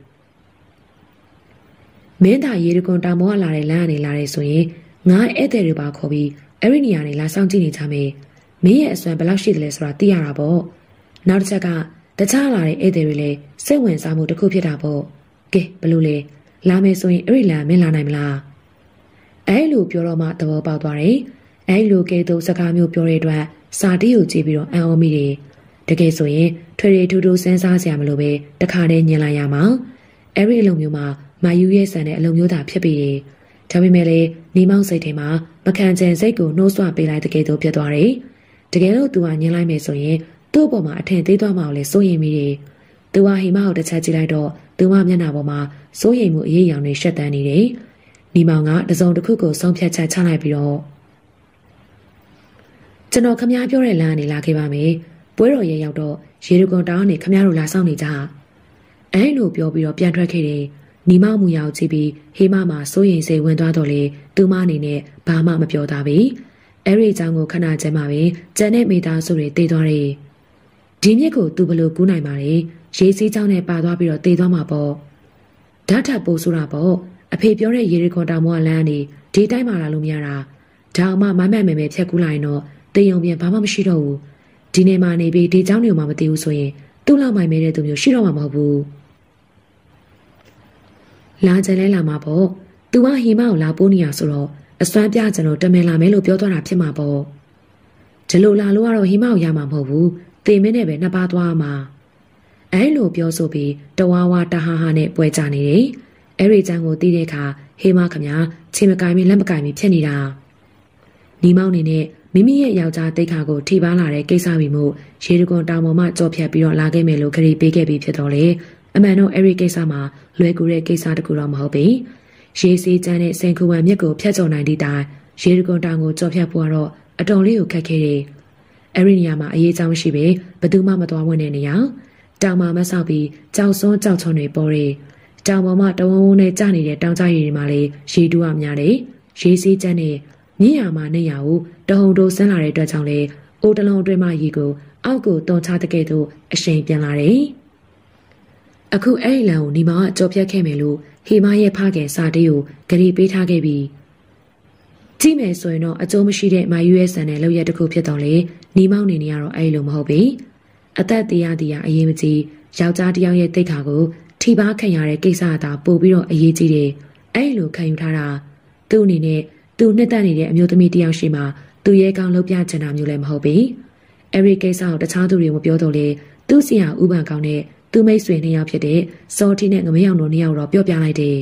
မင်းသာရေရီကွန်တာမောကလာတဲ့လမ်းကနေလာတယ်ဆိုရင်ငါဧည့်သည်တွေပါခေါ်ပြီးအဲ့ဒီနေရာနေလာစောင့်ကြည့်နေကြမယ်မင်းရဲ့အစွမ်းဘယ်လောက်ရှိတယ်လဲဆိုတာသိရတာပေါ့နောက်တစ်ချက်ကတခြားလာတဲ့ဧည့်သည်တွေလည်းစိတ်ဝင်စားမှုတစ်ခုဖြစ်တာပေါ့ကဲဘလို့လဲလာမယ်ဆိုရင်အဲ့ဒီလမ်းမင်းလာနိုင်မလားအဲ့လိုပြောတော့မှသဘောပေါက်သွားတယ်အဲ့လိုကဲတော့စကားမျိုးပြောတဲ့အတွက်စာတီးကိုကြည့်ပြီးတော့အံ့ဩမိတယ်တကယ်ဆိုရင်ထွေထွေထူးထူးစဉ်းစားစရာမလိုပဲတခါတည်းညင်လိုက်ရမှာအဲ့ဒီအလုံးမျိုးမှာမာယူရဲ့ဆန်တဲ့အလုံးမျိုးသာဖြစ်ပြီးတယ်ဒါပေမဲ့လည်းနေမောင်စိတ်ထဲမှာမခံချင်စိတ်ကိုနှိုးဆွပေးလိုက်တကယ်တော့ဖြစ်သွားတယ်တကယ်လို့သူကညင်လိုက်မယ်ဆိုရင်သူ့ပေါ်မှာအထင်သေးသွားမှလည်းစိုးရိမ်မိတယ်သူကဟိမကိုတစ်ချက်ကြည့်လိုက်တော့သူမမျက်နှာပေါ်မှာစိုးရိမ်မှုအရေးအယောင်တွေရှက်တန်းနေတယ်နီမောင်ကတစုံတစ်ခုကိုဆုံးဖြတ်ချက်ချလိုက်ပြီးတော့ကျွန်တော်ခမ ्या ပြောတဲ့လမ်းကနေလာခဲ့ပါမယ်ပွဲတော်ရဲရောက်တော့ရေရကွန်တောင်းကနေခမ ्या တို့လာဆောင်နေကြအဲလိုပြောပြီးတော့ပြန်ထွက်ခဲ့တယ်နီမောင်မူရောက်ကြည့်ပြီးဟေမမှာစိုးရိမ်စိတ်ဝင်သွားတော့လေသူမအနေနဲ့ဘာမှမပြောသားပြီအဲ့ဒီအကြောင်းကိုခဏကျမှပဲကျန်တဲ့မိသားစုတွေတည်သွားတယ်ဒီမြစ်ကိုသူဘလို့ကူးနိုင်ပါလေရေစီးကြောင်းနဲ့ပါသွားပြီးတော့တည်သွားမှာပေါ့ဓာတ်ထပ်ပိုးဆိုတာပေါ့အဖေပြောတဲ့ရေရီကွန်တာမောကလမ်းကနေဒီတိုင်းမှာလာလို့မရတာဒါအမှမမတ်မဲမဲဖြတ်ကူးလိုက်တော့တေယုံပြန်ဘာမှမရှိတော့ဘူးဒီနေ့မှနေပြီးဒီเจ้าနေမှမသိဘူးဆိုရင်သူ့လောက်မိုင်မဲတဲ့သူမျိုးရှိတော့မှာမဟုတ်ဘူးလာကြလဲလာမှာပေါ့သူကဟီမကိုလာပိုးနေရဆိုတော့အစွမ်းပြကြလို့တမင်လာမယ်လို့ပြောသွားတာဖြစ်မှာပေါ့ဒီလိုလာလို့ကတော့ဟီမကိုရမှာမဟုတ်ဘူးတေမင်းနဲ့ပဲနှစ်ပါးသွားမှာအဲလိုပြောဆိုပြီးတဝါဝါတဟာဟာနဲ့ပွဲကြနေတယ်အဲ့ဒီချမ်းကိုတီးတဲ့အခါဟေမခမချင်းမကင်မီလက်မကင်မီဖြစ်နေတာနီမောင်နေနဲ့မိမိရဲ့ယောက်ျားတိတ်ခါကိုထိပါလာတဲ့ကိစ္စပြီးမှုရေတကွန်တောင်ပေါ်မှကြော်ဖြတ်ပြီးတော့လာခဲ့မယ်လို့ခရီးပေးခဲ့ပြီးဖြစ်တော့လေအမှန်တော့အဲ့ဒီကိစ္စမှာလွယ်ကူတဲ့ကိစ္စတကူတော့မဟုတ်ဘူးရေစီးချမ်းတဲ့စင်ကူဝံမြစ်ကိုဖျက်ချော်နိုင်တဲ့တိုင်ရေတကွန်တောင်ကိုကြော်ဖြတ်ဖို့ကတော့အတော်လေးကိုခက်ခဲတယ်အဲ့ဒီနေရာမှာအရေးအကြောင်းရှိပဲဘယ်သူမှမသွားဝင်တဲ့နေရာတောင်မှာမဆောက်ပြီးကြောက်စွန်းကြောက်ချွန်းတွေပေါ်တယ်တောင်ပေါ်မှာတဝုံဝုံနဲ့ကျနေတဲ့တောင်ကျရည်တွေမှာလေရေတူးအများတယ်ရေစီးချမ်းတဲ့မြင့်ရမှာနေရကိုတဟုန်တိုးဆန်းလာတဲ့အတွက်ကြောင့်လေအိုတလုံးအတွင်းမှရေကိုအောက်ကိုတွန်ချတဲ့ကဲ့သို့အရှိန်ပြန်လာတယ်အခုအဲ့လန်ကိုနေမောင်ကကြော်ပြတ်ခဲ့မယ်လို့ဟေမရဲ့ဖခင်စာတေးကိုဂရီပေးထားခဲ့ပြီးကြည့်မယ်ဆိုရင်တော့အကျိုးမရှိတဲ့မာယူရဲ့ဆန်တဲ့လောက်ရတစ်ခုဖြစ်တော့လေနေမောင်နေနေရတော့အဲ့လိုမဟုတ်ပြီအသက်တရားတရားအရေးမကြီးယောက်ျားတစ်ယောက်ရဲ့တိတ်ခါကိုထိပါခံရတဲ့ကိစ္စအသာပို့ပြီးတော့အရေးကြီးတယ်အဲ့လိုခံယူထားတာသူ့အနေနဲ့သူနှစ်သက်နေတဲ့အမျိုးသမီးတစ်ယောက်ရှိမှသူရဲ့ကောင်းလုပ်ပြချင်တာမျိုးလည်းမဟုတ်ပြီအဲ့ဒီကိစ္စကိုတခြားသူတွေမပြောတော့လေသူ့ဆရာဥပန်ကောင်းတဲ့သူမိတ်ဆွေနှစ်ယောက်ဖြစ်တဲ့စော်တီနဲ့ငမယောင်တို့နှစ်ယောက်တော့ပြောပြလိုက်တယ်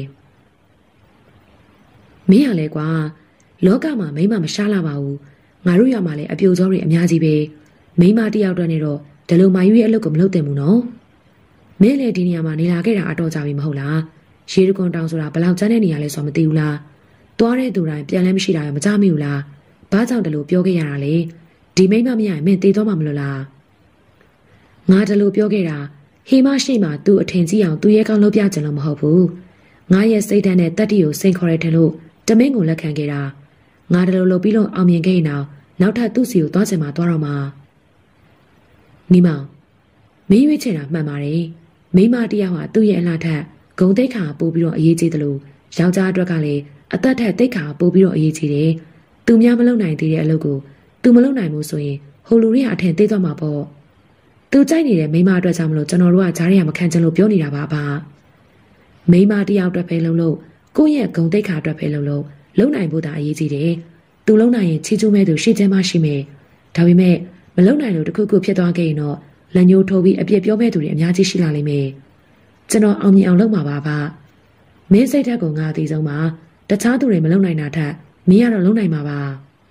မင်းရလဲကွာလောကမှာမိမမရှားလာပါဘူးငါတို့ရမှာလည်းအပြိုစောတွေအများကြီးပဲမိမတယောက်တည်းနဲ့တော့ဒီလိုမာယူရဲ့အလုပ်ကိုမလုပ်သင့်ဘူးနော်မင်းလည်းဒီနေရာမှာနေလာခဲ့တာအတော်ကြာပြီမဟုတ်လားရေတကွန်တောင်ဆိုတာဘယ်လောက်ကျန်းတဲ့နေရာလဲဆိုတော့မသိဘူးလားသွားတဲ့သူတိုင်းပြန်လဲမရှိတာရောမကြမိဘူးလားဘာကြောင့်ဒီလိုပြောခဲ့ရတာလဲဒီမိမမရရင်မင်းသေသွားမှာမလို့လားငါဒီလိုပြောခဲ့တာဟေမရှိမှသူ့အထင်ကြီးအောင်သူရဲ့ကောင်းလုပ်ပြချင်လို့မဟုတ်ဘူးငါရဲ့စိတ်ဓာတ်နဲ့တတ္တိကိုစိန်ခေါ်ရတဲ့လို့တမင်းကိုလက်ခံခဲ့တာငါဒီလိုလုပ်ပြီးတော့အောင်မြင်ခဲ့ရင်တော့နောက်ထပ်သူ့စီကိုသွားချင်မှသွားတော့မှာမိမောင်မင်းရွေးချယ်တာမှန်ပါတယ်မိမတရားဟာသူ့ရဲ့အလားထက်ဂုံတိတ်ခါပို့ပြီးတော့အရေးကြီးတယ်လို့ယောက်ျားအတွက်ကလည်းအသက်ထက်တိတ်ခါပို့ပြီးတော့အရေးကြီးတယ်သူများမလုပ်နိုင်သေးတဲ့အလုပ်ကိုသူမလုပ်နိုင်ဘူးဆိုရင်ဟိုလူတွေကအထင်သေးသွားမှာပေါ့သူကြိုက်နေတဲ့မိမအတွက်ကြောင့်မလို့ကျွန်တော်တို့ကဂျားရရမခံချင်လို့ပြောနေတာပါဗျမိမတရားအတွက်ပဲလုပ်လို့ကိုယ့်ရဲ့ဂုံတိတ်ခါအတွက်ပဲလုပ်လို့လုံနိုင်ဖို့သာအရေးကြီးတယ်သူလုံနိုင်ရင်ချီးကျူးမဲ့သူရှိချင်မှရှိမယ်ဒါပေမဲ့မလုံနိုင်လို့တခုခုဖြစ်သွားခဲ့ရင်တော့လက်ညှိုးထိုးပြီးအပြစ်ပြောမဲ့သူတွေအများကြီးရှိလာလိမ့်မယ်ကျွန်တော်အောင်မြင်အောင်လုပ်မှာပါဗျမင်းစိတ်ဓာတ်ကိုငါအသေးဆုံးပါတခြားသူတွေမလုံနိုင်တာထက်မင်းကတော့လုံနိုင်မှာပါ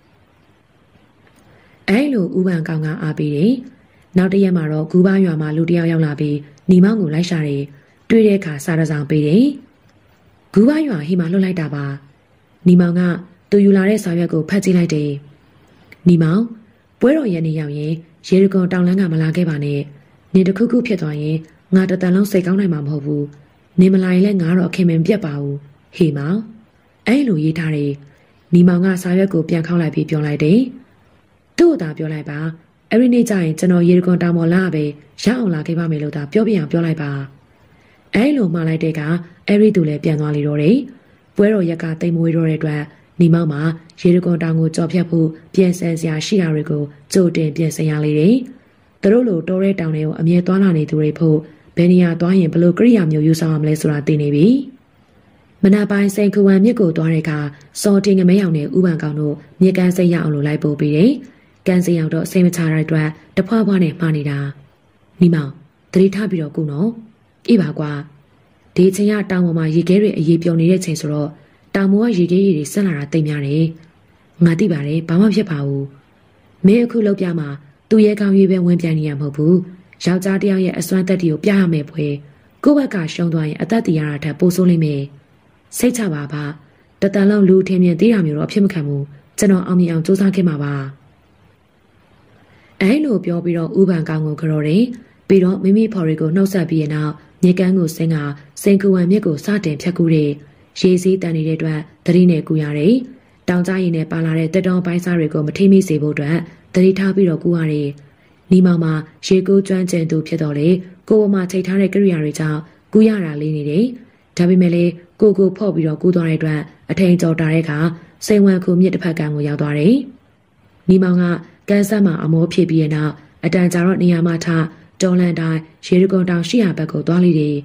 အဲ့လိုဥပန်ကောင်ကအားပေးတယ်နောက်တစ်ရက်မှာတော့ဂူးပါရွာမှာလူတယောက်ရောက်လာပြီးညီမောင်ကိုလိုက်ရှာတယ်တွေ့တဲ့အခါစားရဆောင်ပေးတယ်ဂူးပါရွာဟိမာလွတ်လိုက်တာပါညီမောင်ကသူယူလာတဲ့စာရွက်ကိုဖတ်ကြည့်လိုက်တယ်ညီမောင်ပွဲတော်ရက်နေ့ရောက်ရင်ရေရကွန်တောင်လန်းကမလာခဲ့ပါနဲ့နေတစ်ခုခုဖြစ်သွားရင်ငါတတန်လုံးစိတ်ကောင်းနိုင်မှာမဟုတ်ဘူးနေမလာရင်လည်းငါတော့အခင်မင်ပြတ်ပါဘူးဟေမောင်အဲ့လိုရေးထားတယ်ညီမောင်ကစာရွက်ကိုပြန်ခေါက်လိုက်ပြီးပြောလိုက်တယ်သူ့အသာပြောလိုက်ပါအဲ့ဒီနေ့ကျရင်ကျွန်တော်ရေကွန်တောင်ပေါ်လာပဲရအောင်လာခဲ့ပါမယ်လို့သာပြောပြအောင်ပြောလိုက်ပါအဲ့လိုမှားလိုက်တဲ့ကအဲ့ဒီသူလည်းပြန်သွားလေတော့တယ်ပွဲတော်ရက်ကတိမ်မွေးတော့တဲ့အတွက်ညီမောင်မှာရေကွန်တောင်ကိုကြော်ဖြတ်ဖို့ပြန်ဆန်စရာရှိတာတွေကိုကြိုတင်ပြင်ဆင်ရလေတယ်သူတို့လိုတိုးတဲ့တောင်တွေကိုအမြဲသွားလာနေသူတွေဖို့ဘယ်နေရာသွားရင်ဘလို့ကိရိယာမျိုးယူဆောင်ရမလဲဆိုတာသိနေပြီမနာပိုင်းစိန်ခူဝံမြစ်ကိုသွားတဲ့အခါစော်တင်ငမဲရောင်နဲ့ဥပန်ကောင်တို့မြစ်ကမ်းစိတ်ရအောင်လို့လိုက်ပို့ပြီးတယ်။ကမ်းစိတ်ရောက်တော့စိတ်မချတဲ့အတွက်တဖွာဖွာနဲ့မှားနေတာ။ညီမောင်သတိထားပြီးတော့ကုနော်။အေးပါကွာ။ဒီချိန်ကတောင်ပေါ်မှာရေခဲတွေအေးပြုံနေတဲ့ချိန်ဆိုတော့တောင်ပေါ်ကရေခဲရည်တွေဆက်လာတာသိများတယ်။ငါသိပါတယ်ဘာမှဖြစ်ပါဘူး။မင်းအခုလောက်ပြမှာသူ့ရဲ့ကောင်းရေးပဲဝင်ပြန်နေရမဟုတ်ဘူး။ယောက်ျားတစ်ယောက်ရဲ့အစွမ်းသက်တွေကိုပြရမယ်ဖွယ်။ကိုယ့်ဘက်ကရှုံးသွားရင်အသက်တည်ရတာထက်ပိုဆိုးလိမ့်မယ်။စိတ်ချပါပါတတန်လုံးလူထင်မြင်သေးတာမျိုးတော့အဖြစ်မခံဘူးကျွန်တော်အောင်မြင်အောင်စူးစမ်းခဲ့မှာပါအဲလိုပြောပြီးတော့ဥပန်ကောင်ကိုကြော်တယ်ပြီးတော့မိမိဖော်ရီကိုနှုတ်ဆက်ပြီးရနောက်မြေကမ်းကိုဆင်းကစိန်ကူဝံမြစ်ကိုစတင်ဖြတ်ကူးတယ်ရေစည်းတန်နေတဲ့အတွက်သတိနဲ့ကူရတယ်တောင်ကြားရင်နဲ့ပါလာတဲ့တက်တောင်ပိုင်းစားတွေကိုမထိမိစေဖို့အတွက်သတိထားပြီးတော့ကူရတယ်နီမောင်မှာရေကူးကျွမ်းကျင်သူဖြစ်တော့လေကိုယ်ပေါ်မှာချိန်ထားတဲ့ကိရိယာတွေကြောင့်ကူရတာလေးနေတယ်ဒါပေမဲ့လေကိုကိုဖော့ပြီးတော့ကူးသွားတဲ့အတွက်အထိန်ကြော်တာတဲ့အခါစိန်ဝံခုမြစ်တစ်ဖက်ကံကိုရောက်သွားတယ်။ညီမောင်ကကန်းဆက်မှာအမောဖြစ်ပြီးတဲ့နောက်အတန်ကြာတော့နေရာမှာထတော်လန်တိုင်းရေရကွန်တောင်ရှိရာဘက်ကိုသွားလိမ့်တယ်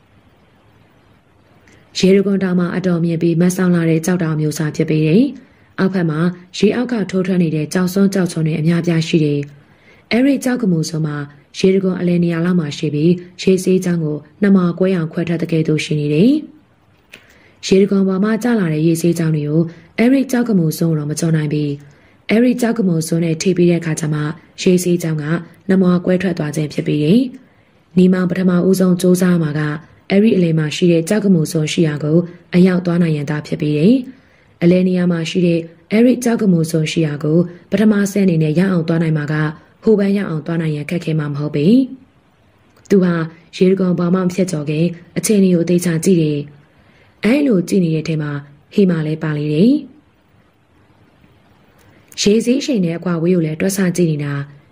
။ရေရကွန်တောင်မှာအတော်မြင့်ပြီးမတ်ဆောင်လာတဲ့ကြောက်တောင်မျိုးစားဖြစ်ပေတယ်။အောက်ဘက်မှာရေအောက်ကထိုးထွက်နေတဲ့ကြောက်စွန်းကြောက်ချုံတွေအများပြားရှိတယ်။အဲဒီကြောက်ကမှုဆိုမှာရေရကွန်အလဲနေရာလောက်မှာရှိပြီးရေစေးချောင်းကိုနှမကွဲအောင်ခွဲထွက်တဲ့ကဲ့သို့ရှိနေတယ်။ရေရကွန်ပေါ်မှာကျလာတဲ့ရေစေးချောင်းတွေကိုအဲဒီကြောက်ကမှုဆုံးတော့မကျော်နိုင်ပြီးအဲဒီကြောက်ကမှုဆုံးနဲ့ထိပြီးတဲ့အခါကျမှရေစေးချောင်းကနှမကွဲထွက်သွားခြင်းဖြစ်ပြီးတယ်။နီမောင်ပထမဦးဆုံးစူးစမ်းမှာကအဲဒီအလဲမှာရှိတဲ့ကြောက်ကမှုဆုံးရှိရာကိုအရောက်သွားနိုင်ရန်သာဖြစ်ပြီးတယ်။အလဲနေရာမှာရှိတဲ့အဲဒီကြောက်ကမှုဆုံးရှိရာကိုပထမဆဲအနေနဲ့ရအောင်သွားနိုင်မှာကဟိုပန်းရအောင်သွားနိုင်ရန်ခက်ခဲမှာမဟုတ်ပေ။သူဟာရေရကွန်ပေါ်မှဖြစ်ကြော်ခဲ့အချိန်လေးကိုအသေးချကြည့်တယ်။အဲလိုကြည့်နေတဲ့ထဲမှာဟေမာလည်းပါလေတယ်။ရေစည်းရှိန်နဲ့အကွာဝေးကိုလည်းတွက်ဆကြည့်နေတာ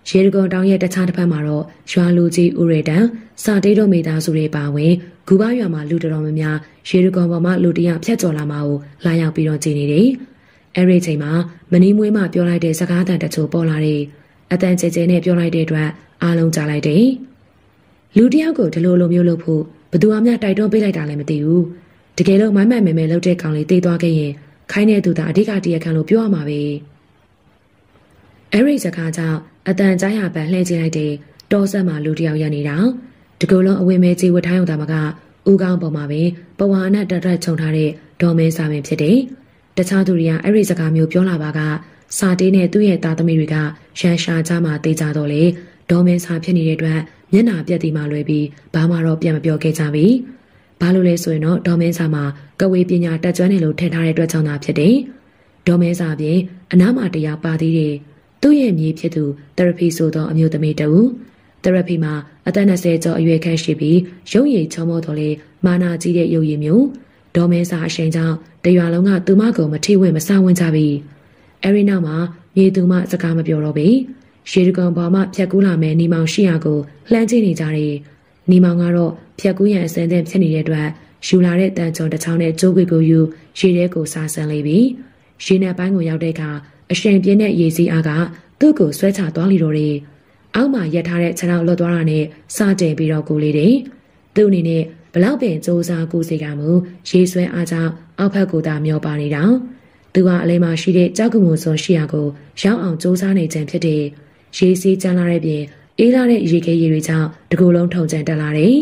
ရေတကုံတောင်ရဲ့တခြားတစ်ဖက်မှာတော့ရွာလူကြီးဦးရေတန်စာတေးတို့မိသားစုတွေပါဝင်ဂူပါရွာမှာလူတော်တော်များများရေတကုံပေါ်မှာလူတရဖြတ်ကျော်လာမှာကိုလာရောက်ပြီးတော့ကြည်နေတယ်။အဲ့ဒီချိန်မှာမနီးမွေးမှပြောလိုက်တဲ့စကားတန်တချို့ပေါ်လာတယ်။အတန်ကျဲကျဲနဲ့ပြောလိုက်တဲ့အတွက်အားလုံးကြားလိုက်တယ်။လူတယောက်ကိုဒီလိုလိုမျိုးလုပ်ဖို့ဘယ်သူမှတိုက်တွန်းပေးလိုက်တာလည်းမသိဘူး။တကယ်လို့မိုင်းမိုင်မဲမဲလှုပ်တဲ့ကောင်လေးတေးသွားခဲ့ရင်ခိုင်းတဲ့သူသာအဓိကတရားခံလို့ပြောရမှာပဲ။အဲ့ဒီစကားကြောင့်အတန်ကြားရပန်လှည့်ကြည့်လိုက်တဲ့တောဆက်မှာလူတယောက်ရနေတာတကူလုံးအဝိမဲကြီးဝတ်ထိုင်းအောင်တာမကဦးကောင်းပေါ်မှာပဲပဝါအနက်တရက်ခြုံထားတဲ့ဒေါ်မဲစာပင်ဖြစ်တယ်။တခြားသူတွေကအဲ့ဒီစကားမျိုးပြောလာပါကစာတေးနဲ့သူ့ရဲ့သားသမီးတွေကရန်ရှာကြမှာတေးကြတော့လေဒေါ်မဲစာဖြစ်နေတဲ့အတွက်မျက်နှာပြက်တီမှလွယ်ပြီးဘာမှတော့ပြန်မပြောခဲ့ကြဘူး။ဘာလို့လဲဆိုရင်တော့ဒေါ်မဲစာမှာကဝေပညာတက်ကျွမ်းနေလို့ထင်ထားတဲ့အတွက်ကြောင့်သာဖြစ်တယ်။ဒေါ်မဲစာပြင်အနားမှာတရားပါသေးတယ်။သူ့ရဲ့မြေဖြစ်သူသရပီဆိုသောအမျိုးသမီးတူသရပီမှာအသက်၂၀ကျော်အရွယ်ခန့်ရှိပြီးရုပ်ရည်ချောမောတော်လေမာနာကြီးတဲ့ရုပ်ရည်မျိုးဒေါ်မဲစာအရှိန်ကြောင့်တရွာလုံးကသူမကိုမထိဝင်မဆဝင်ကြပြီအဲဒီနောက်မှာမြေသူမစကားမပြောတော့ပြီရေတကုံပေါ်မှာဖြတ်ကူးလာမယ်နီမောင်ရှိရာကိုလှမ်းကြည့်နေကြတယ်နီမောင်ကတော့ဖြတ်ကူးရန်အစင်းတဲ့ဖြစ်နေတဲ့အတွက်ယူလာတဲ့တန်ချုံတစ်ချောင်းနဲ့ကျိုးကွေကိုယူရေထဲကိုစားဆန်းလိုက်ပြီရေနဲ့ပိုင်းကိုရောက်တဲ့အခါအရှိန်ပြင်းတဲ့ရေစီးအားကသူ့ကိုဆွဲချသွားလိတော့တယ်အောက်မှာရက်ထားတဲ့ခြေထောက်လွတ်သွားတာနဲ့စတင်ပြီးတော့ကိုလေးတယ်သူ့အနေနဲ့ဘလောက်ပင်စူးစမ်းကိုစီကမှုရေဆွဲအားကြောင့်အောက်ဘက်ကိုသာမျောပါနေတာသူကအလိမ်မရှိတဲ့ကြောက်ကမှုစွန်ရှိရာကိုရောက်အောင်စူးစမ်းနေခြင်းဖြစ်တဲ့ရေစီးကျန်းလာတဲ့ပြင်အေးလာတဲ့ရေခဲရေတွေကြောင့်တကူလုံးထုံကျန်တက်လာတယ်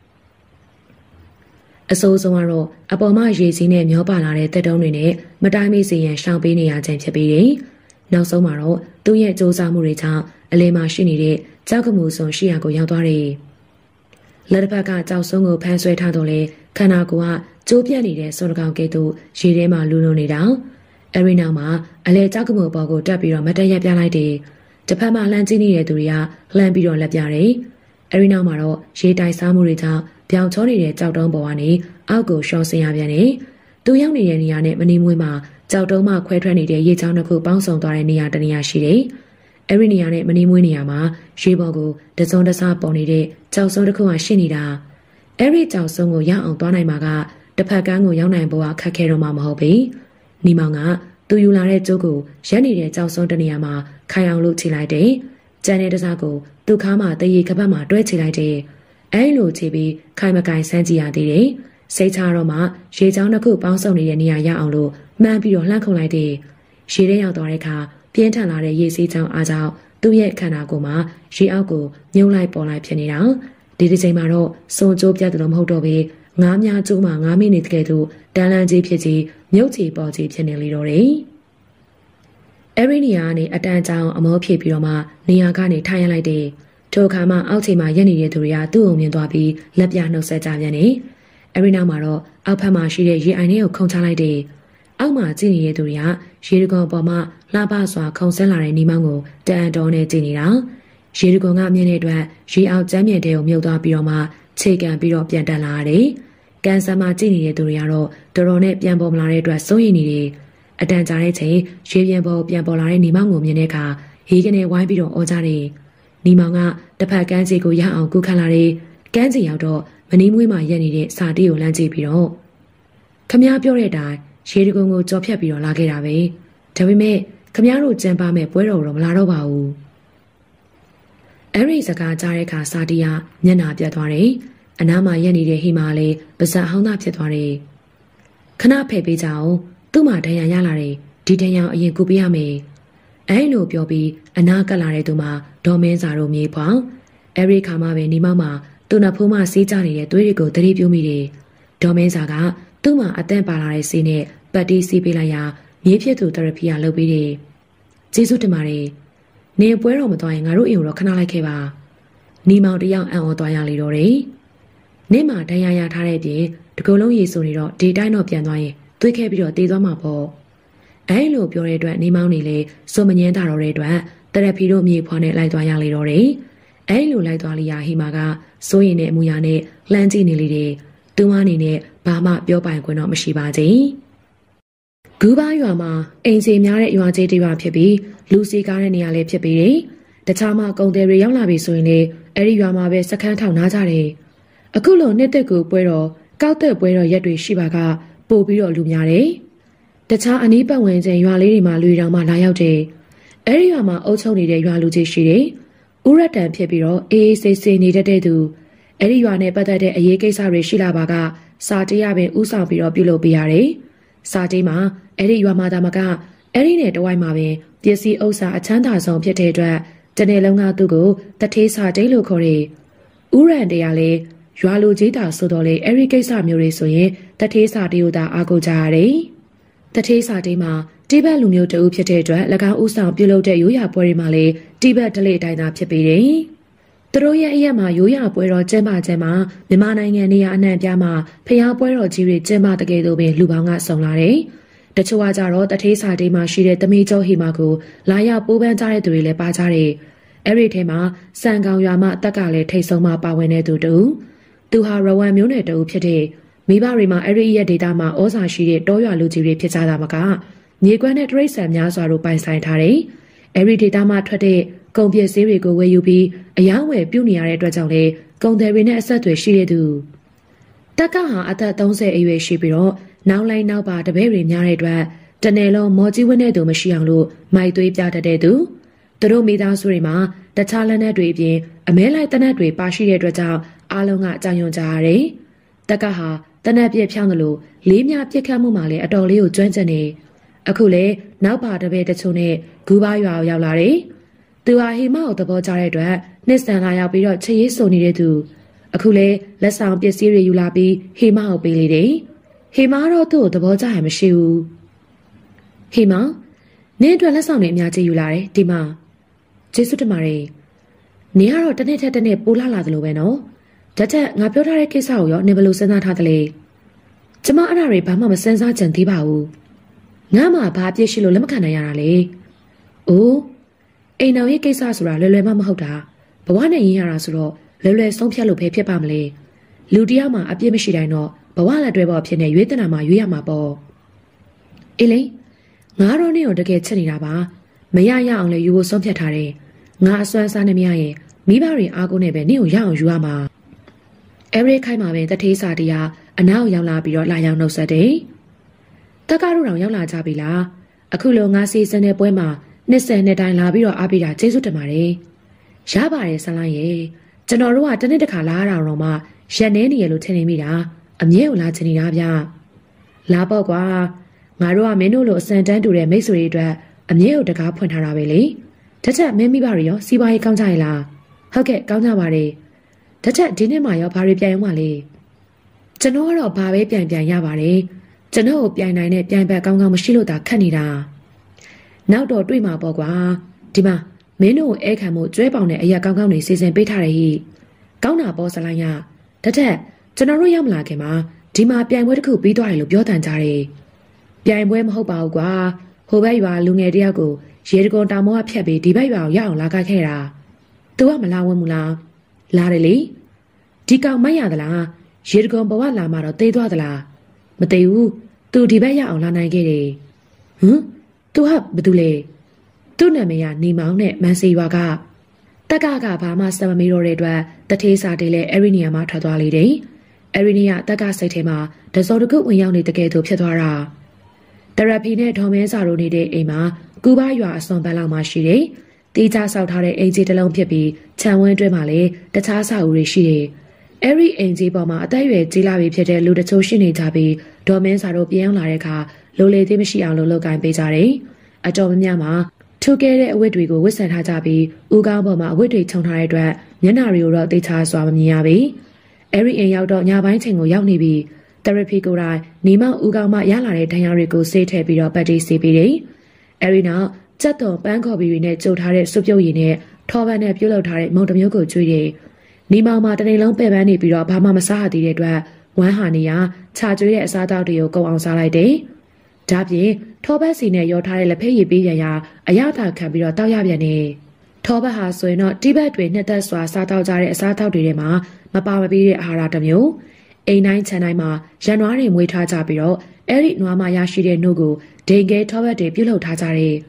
အစိုးဆုံးကတော့အပေါ်မှာရေစီးနဲ့မျောပါလာတဲ့တက်တုံးတွေနဲ့မတိုင်းမိစီရန်ရှောင်ပေးနေရခြင်းဖြစ်ပြီးတယ်နောက်ဆုံးမှာတော့သူ့ရဲ့စူးစမ်းမှုတွေကြောင့်အလင်းမရှိနေတဲ့ကြောက်ကမှုစွန်ရှိရာကိုရောက်သွားတယ်။လက်တစ်ဖက်ကကြောက်ဆုံးကိုဖမ်းဆွဲထားတော့လေခန္ဓာကိုယ်ကကျိုးပြတ်နေတဲ့စွန်ကောင်ကဲ့သို့ရေထဲမှာလူးလွန်နေတာ။အဲဒီနောက်မှာအလဲကြောက်ကမှုပေါ်ကိုတက်ပြီးတော့မတက်ရက်ပြလိုက်တယ်။တစ်ဖက်မှာလှမ်းကြည့်နေတဲ့သူတွေကလှမ်းပြီးတော့လက်ပြတယ်။အဲဒီနောက်မှာတော့ရေတိုင်စားမှုတွေကြောင့်ပြောင်ချောနေတဲ့ကြောက်တုံးပေါ်ကနေအောက်ကိုရှော့ဆင်းရပြန်တယ်။သူရောက်နေတဲ့နေရာနဲ့မနီမွေးမှာကြောက်တုံးမှခွဲထွက်နေတဲ့ရေချောင်းတစ်ခုပေါင်းစုံသွားတဲ့နေရာတစ်နေရာရှိတယ်။အဲ့ဒီနေရာနဲ့မနီမွေးနေရာမှာရေပေါ်ကိုတစုံတစားပေါ်နေတဲ့ကြောက်စုံတစ်ခုကရှိနေတာ။အဲ့ဒီကြောက်စုံကိုရောက်အောင်သွားနိုင်မှာကတစ်ဖက်ကန်းကိုရောက်နိုင်ဖို့အခက်ခဲတော့မှမဟုတ်ဘူး။နီမောင်ကသူယူလာတဲ့ကျိုးကိုရက်နေတဲ့ကြောက်စုံတနေရာမှာခိုင်အောင်လို့ခြေလိုက်တယ်။ကျန်တဲ့တစားကိုသူ့ခါမှာတရေကပတ်မှာတွဲခြေလိုက်တယ်။အဲ့လိုခြေပြီးခိုင်မကိုင်ဆန်းကြည့်ရသေးတယ်။စိတ်ချတော့မှရေချောင်းတစ်ခုပေါင်းစုံနေတဲ့နေရာရအောင်လို့မှန်းပြီးတော့လှမ်းခုန်လိုက်တယ်။ရေထဲရောက်သွားတဲ့အခါပြင်းထန်လာတဲ့ရေစီးချောင်းအားကြောင့်သူ့ရဲ့ခန္ဓာကိုယ်မှာရေအောက်ကိုမြုပ်လိုက်ပေါ်လိုက်ဖြစ်နေတာဒီဒီချိန်မှာတော့စုံကျိုးပြတ်တယ်လို့မဟုတ်တော့ဘဲငားများကျိုးမှာငားမိနေတဲ့ကဲ့သို့တန်းလန်းကြီးဖြစ်ကြီးမြုပ်ချီပေါ်ကြီးဖြစ်နေလေတော့တယ်အဲ့ဒီနေရာကနေအတန်ကြောင်အမောဖြည့်ပြီးတော့မှနေရာကနေထိုင်ရလိုက်တယ်ထိုအခါမှအောက်ခြေမှာရက်နေတဲ့သူတွေကသူ့ကိုမြင်သွားပြီးလက်ပြနှုတ်ဆက်ကြပြန်တယ်အဲ့ဒီနောက်မှာတော့အောက်ဖက်မှာရှိတဲ့ရေအိုင်လေးကိုခုန်ချလိုက်တယ်အောက်မှာကြည့်နေတဲ့သူတွေကရေတကုံပေါ်မှာလှပစွာခုန်ဆင်းလာတဲ့နီမောင်းကိုတန်တော်နဲ့ကြည့်နေတာရေတကုံကမြင်တဲ့အတွက်ရေအောက်ကျမ်းမြေတဲကိုမြုပ်သွားပြီးတော့မှခြေကန်ပြီးတော့ပြန်တက်လာရတယ်။ကန်ဆာမှာကြည့်နေတဲ့သူတွေကတော့တော်တော်နဲ့ပြန်ပေါ်မလာတဲ့အတွက်စိုးရိမ်နေတယ်။အတန်ကြာတဲ့ချိန်ရေပြန်ပေါ်ပြန်ပေါ်လာတဲ့နီမောင်းကိုမြင်တဲ့အခါဟေးကနေဝိုင်းပြီးတော့အော်ကြတယ်။နီမောင်ကတစ်ဖက်ကန်းစီကိုရအောင်ကူးခတ်လာတယ်။ကန်းစီရောက်တော့မနီးမွေးမှရက်နေတဲ့စာတီးကိုလမ်းကြည့်ပြီးတော့ခမည်းပြောတဲ့အတိုင်းရေတကုံကိုကြော်ဖြတ်ပြီးတော့လာခဲ့တာပဲဒါပေမဲ့ခမည်းတို့ကြံပါမဲ့ပွဲတော်တော့မလာတော့ပါဘူးအဲ့ဒီစကားကြားတဲ့အခါစာတီးကမျက်နှာပြတ်သွားတယ်အနားမှာရက်နေတဲ့ဟိမာလည်းပါဇက်ဟောင်းသားဖြစ်သွားတယ်ခဏဖယ်ပေးကြအောင်သူ့မှာဒဏ်ရာရလာတယ်ဒီဒဏ်ရာအရင်ကူပေးရမယ်အဲ့လိုပြောပြီးအနားကပ်လာတဲ့သူမှာဒေါ်မင်းစာတို့မြေဖွာအဲ့ဒီခါမှပဲနေမောက်မှာသူ့နဖူးမှစေးကြနေတဲ့သွေးတွေကိုတတိပြုမိတယ်ဒေါ်မင်းစာကသူ့မှာအသင့်ပါလာတဲ့ဆေးနဲ့ပတ်တီးစီးပေးလိုက်ရာမြေဖြစ်သူသရပီကလုပ်ပြီးတယ်ကျေးဇူးတင်ပါတယ်နေပွဲတော်မသွားရင်ငါတို့အိမ်ကိုတော့ခဏလိုက်ခဲ့ပါနီမောင်တယောက်အံ့ဩသွားရလေတော့တယ်နေ့မှာဒဏ်ရာရထားတဲ့ပြင်တကူလုံးရေဆိုနေတော့ဒီတိုင်းတော့ပြန်သွားရင်သွေးခဲပြီးတော့တေးသွားမှာပေါ့အဲလိုပြောတဲ့အတွက်နေမောင်နေလေစုံမငင်းတာတော့တဲ့အတွက်သရပီတို့မြေဖွားနဲ့လိုက်သွားရလေတော့တယ်အဲလိုလိုက်သွားလိရာဟိမာကစိုးရင်တဲ့အမူအရာနဲ့လှမ်းကြည့်နေလေတယ်သူမအနေနဲ့ဘာမှပြောပိုင်ခွင့်တော့မရှိပါသေးဂူဘာရွာမှာအိမ်စီများတဲ့ရွာကြီးတစ်ရွာဖြစ်ပြီးလူစီကားတဲ့နေရာလေးဖြစ်ပြီးတယ်တခြားမှကုံတယ်တွေရောက်လာပြီဆိုရင်လေအဲ့ဒီရွာမှာပဲစခန်းထောင်နာကြတယ်အခုလိုနှစ်သက်ကိုပွဲတော်ကောက်သက်ပွဲတော်ရက်တွေရှိပါကပို့ပြီးတော့လူများတယ်တခြားအနီးပတ်ဝန်းကျင်ရွာလေးတွေမှာလူတောင်မှလာရောက်တယ်အဲ့ဒီရွာမှာအုပ်ချုပ်နေတဲ့ရွာလူကြီးရှိတယ်ဥရတန်ဖြစ်ပြီးတော့အေးအေးဆေးဆေးနေတတ်တဲ့သူအဲ့ဒီရွာနဲ့ပတ်သက်တဲ့အရေးကိစ္စတွေရှိလာပါကစာတေးရပင်ဥဆောင်ပြီးတော့ပြုလုပ်ပေးရတယ်စာတေးမှာအဲ့ဒီရွာမှာဒါမကအဲ့ဒီနဲ့တဝိုက်မှာပင်ပစ္စည်းဥစ္စာအချမ်းသာဆုံးဖြစ်တဲ့အတွက်တနေ့လုံးကသူ့ကိုတထေးစာတေးလို့ခေါ်တယ်ဥရန်တရားလေရွာလူကြီးတာဆိုတော့လေအဲ့ဒီကိစ္စမျိုးတွေဆိုရင်တထေးစာတေးကိုသာအားကိုးကြရတယ်တထေးစာတေးမှာတိဘက်လူမျိုးတအုပ်ဖြစ်တဲ့အတွက်၎င်းဥဆောင်ပြုလုပ်တဲ့ရိုးရာပွဲတွေမှာလေတိဘက်ဒလေအတိုင်းသာဖြစ်ပေတယ်။သူတို့ရဲ့အရက်မှာရိုးရာပွဲတော်ကျင်းပခြင်းမှာမြန်မာနိုင်ငံနေရာအနှံ့ပြားမှာဖျားပွဲတော်ကြီးတွေကျင်းပတဲ့ကဲ့သို့ပင်လူပေါင်းကစုံလာတယ်။တချို့ကကြတော့တထေးစာတေးမှာရှိတဲ့သမီးကျော်ဟီမာကိုလာရောက်ပိုးပန်းကြတဲ့သူတွေလည်းပါကြတယ်။အဲ့ဒီထဲမှာစံကောင်ရွာမှာအသက်ကလည်းထိတ်ဆုံးမှပါဝင်တဲ့သူတူသူဟာရဝမ်မျိုးနယ်တူဖြစ်တဲ့မိဘတွေမှာအဲ့ဒီရဲ့ဒေတာမှာဩဇာရှိတဲ့တောရွာလူကြီးတွေဖြစ်ကြတာမကမြေကွမ်းတဲ့တရိတ်ဆန်များစွာတို့ပိုင်ဆိုင်ထားတယ်။အဲဒီဒေတာမှာထွက်တဲ့ကုန်ပစ္စည်းတွေကိုဝယ်ယူပြီးအယောင်းဝယ်ပြုနေရတဲ့အတွက်ကြောင့်လေကုန်တယ်တွေနဲ့အဆက်အသွယ်ရှိတဲ့သူတက်ကဟာအသက်သုံးဆယ်အရွယ်ရှိပြီးတော့နောက်လိုက်နောက်ပါတပည့်တွေများတဲ့အတွက်တနယ်လုံးမော်ကြီးဝင်းတဲ့သူမရှိအောင်လို့မိုက်သွေးပြတတ်တဲ့သူသူတို့မိသားစုတွေမှာတခြားလက်နက်တွေအပြင်အမဲလိုက်တနက်တွေပါရှိတဲ့အတွက်ကြောင့်အားလုံးကအကြောင်ယွန်ကြရတယ်။တက်ကဟာတနက်ပြည့်ဖြောင်းတယ်လို့လေးမြပြစ်ခတ်မှုမှလည်းအတော်လေးကိုကျွမ်းကျင်နေအခုလေနောက်ပါတပည့်တချို့နဲ့ဂူဘာရွာကိုရောက်လာတယ်။သူဟာဟီမာကိုသဘောကျတဲ့အတွက်နှစ်ဆန်လာရောက်ပြီးတော့ချစ်ရေးဆိုနေတဲ့သူအခုလေလက်ဆောင်ပစ္စည်းတွေယူလာပြီးဟီမာကိုပေးလေတယ်။ဟီမာတော့သူ့ကိုသဘောကျရမရှိဘူး။ဟီမာနင်းအတွက်လက်ဆောင်တွေအများကြီးယူလာတယ်ဒီမှာကျေးဇူးတင်ပါတယ်။နင်းကတော့တစ်နေ့ထက်တစ်နေ့ပိုလာလာသလိုပဲနော်။ဒါချက်ငါပြောထားတဲ့ကိစ္စကိုရောနင်ဘယ်လိုစဉ်းစားထားသလဲ။ကျမအဲ့ဒါတွေဘာမှမစဉ်းစားကြံသေးပါဘူး။ငါမှဘာပြစ်ရှိလို့လက်မခံနိုင်ရတာလေ။အိုးအိမ်တော်ရဲ့ကိစ္စဆိုတာလွယ်လွယ်မှမဟုတ်တာ။ဘဝနဲ့ရင်းရတာဆိုတော့လွယ်လွယ်ဆုံးဖြတ်လို့ပဲဖြစ်ပါမလဲ။လူတရားမှာအပြစ်မရှိတိုင်းတော့ဘဝလက်တွဲပေါ်ဖြစ်နေရွေးတနာမှာရွေးရမှာပေါ့။အေးလေငါတော့နေကိုတကယ်ချစ်နေတာပါ။မရရအောင်လေယူဖို့ဆုံးဖြတ်ထားတယ်။ငါအစွမ်းစားနေမရရင်မိဘတွေအားကိုးနေပဲနေကိုရအောင်ယူရမှာ။အဲရီခိုင်မှာပဲတထေးစာတရားအနောက်ရောက်လာပြီးတော့လာရောက်နှုတ်ဆက်တယ်။တက္ကသိုလ်တော်ရောက်လာကြပြီလားအခုလိုငါစီစဉ်တဲ့ပွဲမှာနှစ်ဆယ်နှစ်တိုင်းလာပြီးတော့အားပေးတာကျေးဇူးတင်ပါတယ်ရပါတယ်ဆလိုင်းရဲ့ကျွန်တော်တို့ကတစ်နေ့တစ်ခါလာရတာတော့မှရက်နေနေရလို့ထင်နေမိတာအမြဲကိုလာချင်နေတာဗျလာပေါ့ကွာငါတို့ကမင်းတို့လိုအစံတန်းတူတဲ့မိတ်ဆွေတွေအတွက်အမြဲကိုတကားဖွင့်ထားတာပဲလေတစ်ချက်မင်းမိဘတွေရောစီးပွားရေးကောင်းကြရဲ့လားဟုတ်ကဲ့ကောင်းကြပါတယ်တစ်ချက်ဒီနေ့မှရောဘာတွေပြန်ရုံးပါလဲကျွန်တော်ကတော့ဘာပဲပြန်ပြန်ရပါတယ်ကျွန်တော်ကိုပြိုင်နိုင်တဲ့ပြိုင်ဘက်ကောင်းကောင်းမရှိလို့သာခက်နေတာနောက်တော့တွေ့မှာပေါ့ကွာဒီမှာမင်းတို့အဲခံမှုကျွဲပေါင်တဲ့အရာကောင်းကောင်းတွေစီစဉ်ပေးထားတယ်ဟိကောင်းတာပေါ့ဆလိုင်းရတထက်ကျွန်တော်တို့ရောက်မလာခင်မှာဒီမှာပြိုင်ပွဲတစ်ခုပြီးသွားတယ်လို့ပြောတန်ကြတယ်ပြိုင်ပွဲမဟုတ်ပါဘူးကွာဟိုဘက်ရွာလူငယ်တယောက်ကိုရေတကွန်တောင်မောကဖြတ်ပြီးဒီဘက်ရွာကိုရအောင်လာခဲ့တာသူကမလာဝင်ဘူးလားလာတယ်လေဒီကောင်မရသလားရေတကွန်ဘဝလာမှတော့သေးသွားသလားမသိဘူးသူဒီဘက်ရအောင်လာနိုင်ခဲ့တယ်ဟမ်သူဟာဘာတူလဲသူ့နာမည်ကနေမောင်နဲ့မန်စီရွာကတက်ကကဘာမှစမမေးတော့တဲ့အတွက်တထေးစာတေးလဲအဲ့ဒီနေရာမှာထွက်သွားလေတယ်အဲ့ဒီနေရာတက်ကစိတ်ထဲမှာတစောတကုတ်ဝင်ရောက်နေတကယ်သူဖြစ်သွားတာတရဖီနဲ့ဒေါ်မင်းစာတို့နေတဲ့အိမ်မှာကူဘာရွာအစွန်ပန်းလောက်မှရှိတယ်တီးခြားဆောက်ထားတဲ့အိမ်ကြီးတစ်လုံးဖြစ်ပြီးခြံဝင်းတွဲမှာလည်းတခြားစာအုပ်တွေရှိတယ်အဲ့ဒီအိမ်ကြီးပေါ်မှာအသက်အရွယ်ကြီးလာပြီဖြစ်တဲ့လူတချို့ရှိနေကြပြီးဒေါ်မင်းစာတို့ပြန်ရောက်လာတဲ့အခါလိုလေသေးမရှိအောင်လုပ်လုပ်ကိုင်းပေးကြတယ်အတော်များများမှာထိုးကဲတဲ့အဝတ်တွေကိုဝတ်ဆင်ထားကြပြီးဦးခေါင်းပေါ်မှာအဝတ်တွေခြုံထားတဲ့အတွက်မျက်နှာတွေကိုတော့သိချာစွာမမြင်ရပြီအဲ့ဒီအိမ်ရောက်တော့ညပိုင်းချိန်ကိုရောက်နေပြီးတရဖီကိုယ်တိုင်နီမောင်ဦးခေါင်းမှရလာတဲ့ဒဏ်ရာတွေကိုဆေးထည့်ပြီးတော့ပတ်တီးဆေးပေးတယ်အဲ့ဒီနောက်ကြက်သွန်ပန်းခေါ်ပြီးနဲ့ကြိုထားတဲ့စွပ်ပြုတ်ရည်နဲ့ထောပန်းနဲ့ပြုတ်လောက်ထားတဲ့မုံတမျိုးကိုကျွေးတယ်နီမောင်မှာတနေ့လုံးပဲ့ပန်းနေပြီးတော့ဘာမှမစားရသေးတဲ့အတွက်ဝမ်းဟာနေရခြာကျွေးတဲ့အစားအသောက်တွေကိုကုန်အောင်စားလိုက်တယ်ဒါပြင်ထောပတ်စီနဲ့ရောထားတဲ့လက်ဖက်ရည်ပေးရရာအရသာခံပြီးတော့တောက်ရပြန်နေထောပတ်ဟာဆိုရင်တော့တိဘက်တွေနှစ်သက်စွာစားတောက်ကြတဲ့အစားအသောက်တွေထဲမှာမပါမပြီးတဲ့အာဟာရတစ်မျိုးအိမ်တိုင်းခြံတိုင်းမှာရန်နွားတွေမွေးထားကြပြီးတော့အဲ့ဒီနွားမရရှိတဲ့နှုတ်ကိုဒိန်ကဲထောပတ်တွေပြုတ်လုပ်ထားကြတယ်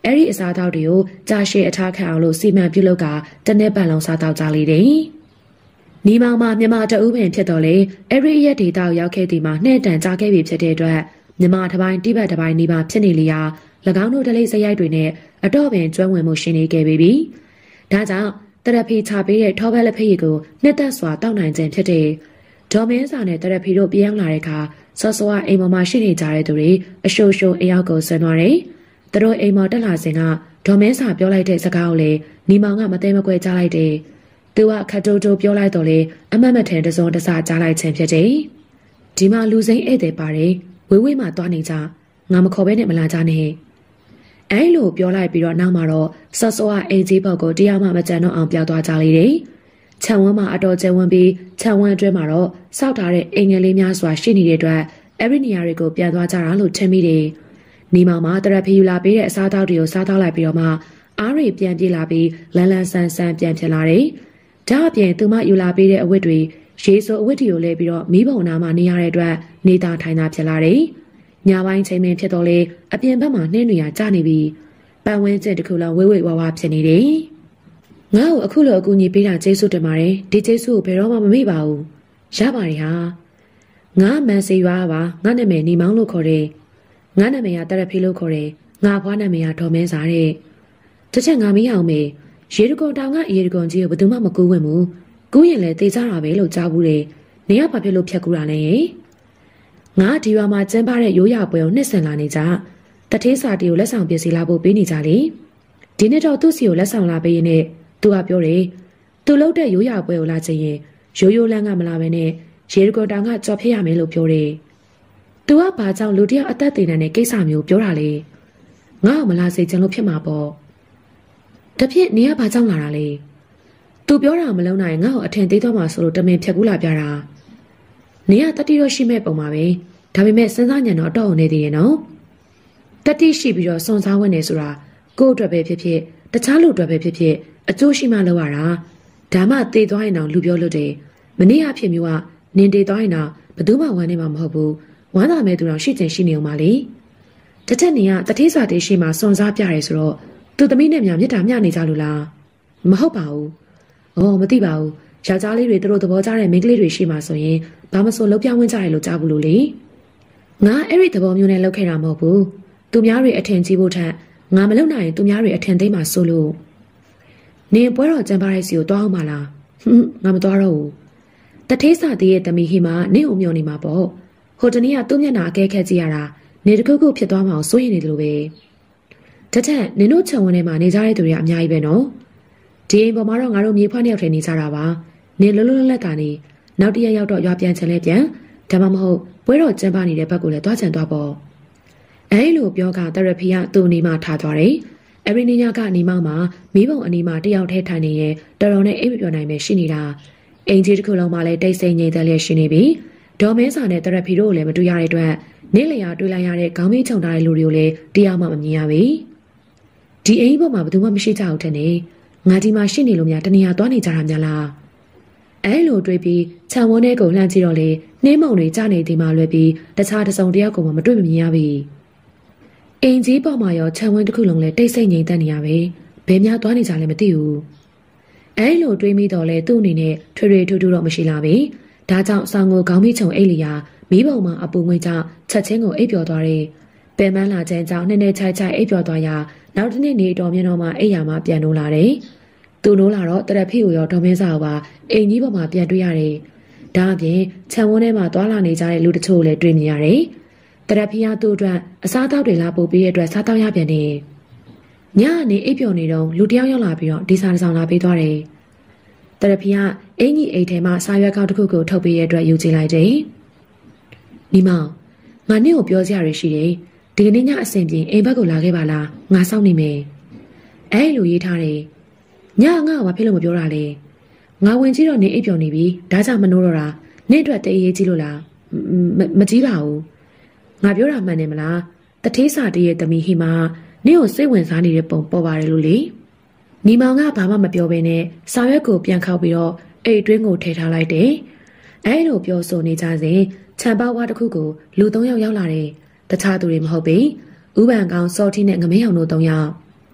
အဲ့ဒီအစားအသောက်တွေကိုကြာရှည်အထားခံအောင်လို့စီမံပြုလုပ်ကတနေ့ပတ်လုံးစားတောက်ကြလေတယ်။နီမောင်မှာမြန်မာတအုပ်ပင်ဖြစ်တော်လေအဲ့ဒီရက်ဒေတာကိုရောက်ခဲ့ဒီမှာနှဲ့တန်ကြားခဲ့ပြီဖြစ်တဲ့အတွက်မြန်မာတစ်ပိုင်းတိဘက်တစ်ပိုင်းနေပါဖြစ်နေလျာ၎င်းတို့ဒလိစရိုက်တွေနဲ့အတော့ပင်ကျွမ်းဝင်မှုရှင်နေခဲ့ပြီ။ဒါကြောင့်တရဖီချပေးတဲ့ထောဘက်လက်ဖက်ရည်ကိုနှစ်သက်စွာတောက်နိုင်ခြင်းဖြစ်တဲ့ဒေါ်မင်းစာနဲ့တရဖီတို့ပြောင်းလာတဲ့အခါစောစောကအိမ်ပေါ်မှာရှိနေကြတဲ့သူတွေအရှိုးရှိုးအယောက်ကိုဆင်းသွားတယ်။သူတို့အိမ်ပေါ်တက်လာစဉ်ကဒေါ်မင်းစာပြောလိုက်တဲ့စကားကိုလေနီမောင်ကမသိမကွဲကြားလိုက်တယ်။သူကခတ်တိုးတိုးပြောလိုက်တော့လေအမတ်မထန်တစုံတစကြားလိုက်ခြင်းဖြစ်တယ်။ဒီမှာလူစိမ့်ဧည့်သည်ပါတယ်ဝေးဝေးမှသွားနေကြငါမခေါ်ဘဲနဲ့မလာကြနဲ့အဲလိုပြောလိုက်ပြီးတော့နောက်မှာတော့ဆော့ဆော့ကအိမ်ကြီးဘောက်ကိုတရားမှမကြံတော့အောင်ပြောသွားကြလေတယ်။ခြံဝန်းမှာအတော်ကျဝန်းပြီးခြံဝန်းအတွင်းမှာတော့စောက်ထားတဲ့အိမ်ငယ်လေးများစွာရှိနေတဲ့အတွက်အဲ့ဒီနေရာတွေကိုပြန်သွားကြတာလို့ထင်မိတယ်။နီမောင်မှာတရဖီယူလာပေးတဲ့အစားအသောက်တွေကိုစားတောက်လိုက်ပြီးတော့မှအားတွေပြန်ပြေးလာပြီးလန်းလန်းဆန်းဆန်းပြန်ဖြစ်လာတယ်။ဒါအပြင်သူမယူလာပေးတဲ့အဝတ်တွေရေစိုးအဝတ်တွေကိုလဲပြီးတော့မီးပုံနာမှာနေရတဲ့အတွက်နေသားထိုင်တာဖြစ်လာတယ်။ညပိုင်းချိန်မင်းဖြစ်တော့လေအပြင်ဘက်မှာနှင်းတွေရကျနေပြီးပန်းဝင်းကျက်တစ်ခုလုံးဝေးဝေးဝါးဝါဖြစ်နေတယ်။ငါ့ကိုအခုလိုအကူအညီပေးတာကျေးဇူးတင်ပါတယ်။ဒီကျေးဇူးကိုဘယ်တော့မှမမေ့ပါဘူး။ရပါတယ်ဟာ။ငါမန်စီရွာပါငါနာမည်နေမောင်းလို့ခေါ်တယ်။ငါနာမည်ကတရဖီလို့ခေါ်တယ်။ငါဖွားနာမည်ကဒေါ်မင်းစာတဲ့။တစ်ချက်ငါမီးအောင်မေရေတကုံတောင်ကရေတကုံကြီးကိုဘယ်သူမှမကူးဝင်ဘူး။ကူးရင်လည်းတေးကြတာပဲလို့ကြားဘူးလေ။နေရဘာဖြစ်လို့ဖြတ်ကူတာလဲ။ငါဒီရွာမှာကျင်းပတဲ့ရိုးရာပွဲကိုနှစ်ဆင်လာနေကြတထေးစာတီကိုလက်ဆောင်ပစ္စည်းလာဖို့ပေးနေကြလေဒီနေ့တော့သူ့စီကိုလက်ဆောင်လာပေးရင်နဲ့သူကပြောတယ်သူလှုပ်တဲ့ရိုးရာပွဲကိုလာချင်ရင်ရိုးရိုးလန်းကမလာဘဲနဲ့ရေတကောတောင်ကကြော်ဖြစ်ရမယ်လို့ပြောတယ်သူကဘာကြောင့်လူတယောက်အသက်သေနေတဲ့ကိစ္စမျိုးပြောတာလဲငါ့ကိုမလာစေချင်လို့ဖြစ်မှာပေါ့တပြည့်နေကဘာကြောင့်လာတာလဲသူပြောတာမလုံးနိုင်ငါ့ကိုအထင်သေးတော့မှဆိုလို့တမင်ဖြတ်ကူးလာပြတာနေကတတိရောရှိမဲ့ပုံပါပဲဒါပေမဲ့စဉ်းစားညံတော့တော့နေသေးရဲ့နော်တတိရှိပြီးတော့စွန်စားဝင်နေဆိုတာကိုယ့်အတွက်ပဲဖြစ်ဖြစ်တခြားလူအတွက်ပဲဖြစ်ဖြစ်အကျိုးရှိမှလုပ်ရတာဒါမှသေသွားရင်တော့လူပြောလို့တယ်မနေ့အဖြစ်မျိုးကနင်တေသွားရင်တော့ဘယ်သူမှဝမ်းနေမှာမဟုတ်ဘူးဝမ်းသာမဲ့သူတော့ရှိချင်ရှိနေအောင်ပါလေတစ်ချက်နေကတတိစာတေးရှိမှစွန်စားပြရဲဆိုတော့သူသမီးနဲ့များမြစ်တာမျှနေကြလို့လားမဟုတ်ပါဘူးအော်မသိပါဘူးယောက်ျားလေးတွေသူတို့သဘောကျတဲ့မိန်းကလေးတွေရှိမှဆိုရင်ဘာမဆိုလှုပ်ပြောင်းဝင်ကြတယ်လို့ကြားဘူးလို့လေငါအဲ့ဒီသဘောမျိုးနဲ့လှုပ်ခဲ့တာမဟုတ်ဘူးသူများတွေအထင်ကြီးဖို့ထက်ငါမလုပ်နိုင်ရင်သူများတွေအထင်သိမ်းမှဆိုလို့နင်ပွဲတော်ကျန်ပါရဲ့စီကိုတွားအောင်မလားဟွန်းငါမတွားတော့ဘူးတထေးစာသေးရဲ့တမီဟီမှာနင့်အုံမျောနေမှာပေါ့ဟိုတနေ့ကသူ့မျက်နှာအကဲခက်ကြည့်ရတာနေတခုခုဖြစ်သွားမှအောင်စိုးရင်နေတယ်လို့ပဲတထက်နင်တို့ခြံဝန်းထဲမှာနေကြတဲ့သူတွေကအများကြီးပဲနော်ဒီအိမ်ပေါ်မှာတော့ငါတို့မြေဖွားနှစ်ယောက်ထဲနေကြတာပါနင်လွတ်လွတ်လပ်ကနေနောက်တစ်ရက်ရောက်တော့ရွာပြန်ချင်လဲပြန်ဒါမှမဟုတ်ပွဲတော်ကျန်ပါနေတဲ့ဘက်ကိုလည်းတွားချင်သွားပေါ့အဲလိုပြောကတရဖီကသူ့အနီးမှာထားသွားတယ်။အဲဒီနေ့ညကအနီးမှာမီးပုံအနီးမှာတယောက်ထဲထိုင်နေရင်တော်တော်နဲ့အိပ်မပြောနိုင်ပဲရှိနေတာ။အိမ်ကြီးတစ်ခုလုံးမှာလည်းတိတ်ဆိတ်ငြိမ်သက်လျက်ရှိနေပြီ။ဒေါ်မင်းစာနဲ့တရဖီတို့ကိုလည်းမတွေ့ရတဲ့အတွက်နေ့လျာတွေ့လိုက်ရတဲ့ခေါင်းမေးချုံထားတဲ့လူတွေကိုလည်းတရားမှမမြင်ရပြီ။ဒီအိမ်ပေါ်မှာဘယ်သူမှမရှိကြဘူးတဲ့နေ။ငါဒီမှာရှိနေလို့များတနေရာသွားနေကြတာများလား။အဲလိုတွေ့ပြီးခြံဝန်းထဲကိုလှမ်းကြည့်တော့လေနှင်းမုံတွေကျနေဒီမှာလွယ်ပြီးတခြားတစုံတယောက်ကိုမှမတွေ့မမြင်ရပြီ။အိမ်ကြီးပေါ်မှာရောခြံဝန်းတစ်ခုလုံးလဲတိတ်ဆိတ်ငြိမ်သက်နေရပဲဘယ်များသွားနေကြလဲမသိဘူးအဲလိုတွေးမိတော့လဲသူ့အနေနဲ့ထွေထွေထူးထူးတော့မရှိလာပြီဒါကြောင့်ဆောင်းကိုခေါင်းမိချုံအိတ်လျာမီးပုံမှာအပူငွေကြောင့်ချက်ချင်းကိုအိပ်ပျော်သွားတယ်ပယ်မန်းလာခြင်းကြောင့်နှဲ့နှဲချိုက်ချိုက်အိပ်ပျော်သွားရာနောက်တစ်နေ့နေတော်မြင်တော့မှအိပ်ရာမှပြန်နိုးလာတယ်သူနိုးလာတော့တရဖီကိုရောဒေါ်မင်းစာကိုပါအိမ်ကြီးပေါ်မှာပြန်တွေ့ရတယ်ဒါအပြင်ခြံဝန်းထဲမှာသွားလာနေကြတဲ့လူတချို့လည်းတွေ့မြင်ရတယ်တရဖီယာသူ့အတွက်အစားအသောက်တွေလာပို့ပေးရတဲ့အတွက်စားတောက်ရပြန်နေညနေအိပ်ပျော်နေတော့လူတယောက်ရောက်လာပြီးတော့ဒီစာတစ်စောင်လာပေးသွားတယ်တရဖီယာအင်ကြီးအိတ်ထဲမှာစာရွက်ကောက်တစ်ခုကိုထုတ်ပေးရတဲ့အတွက်ယူကြည့်လိုက်တယ်ညီမငါနေ့ကိုပြောစရာတွေရှိတယ်ဒီကနေ့ညအဆင်ပြေအိမ်ဘက်ကိုလာခဲ့ပါလားငါစောင့်နေမယ်အဲလိုရေးထားတယ်ညငါ့ကိုဘာဖြစ်လို့မပြောတာလဲငါဝင်ကြည့်တော့နေအိပ်ပျော်နေပြီဒါကြောင့်မနိုးတော့တာနေ့အတွက်တအေးရေးကြည့်လို့လားမကြည့်ပါဘူးငါပြောတာမှန်တယ်မလားတထေးစာတရဲ့တမီဟီမာနင့်ကိုစိတ်ဝင်စားနေတဲ့ပုံပေါ်ပါတယ်လို့လေညီမောင်ကဘာမှမပြောဘဲနဲ့စာရွက်ကိုပြန်ခောက်ပြီးတော့အိတ်အတွင်းကိုထည့်ထားလိုက်တယ်အဲလိုပြောဆိုနေကြစဉ်ခြံပေါဝါတစ်ခုကိုလူသုံးယောက်ရောက်လာတယ်တခြားသူတွေမဟုတ်ပေဥပန်ကောင်စော်ထီနဲ့ငမင်းအောင်တို့သုံးယောက်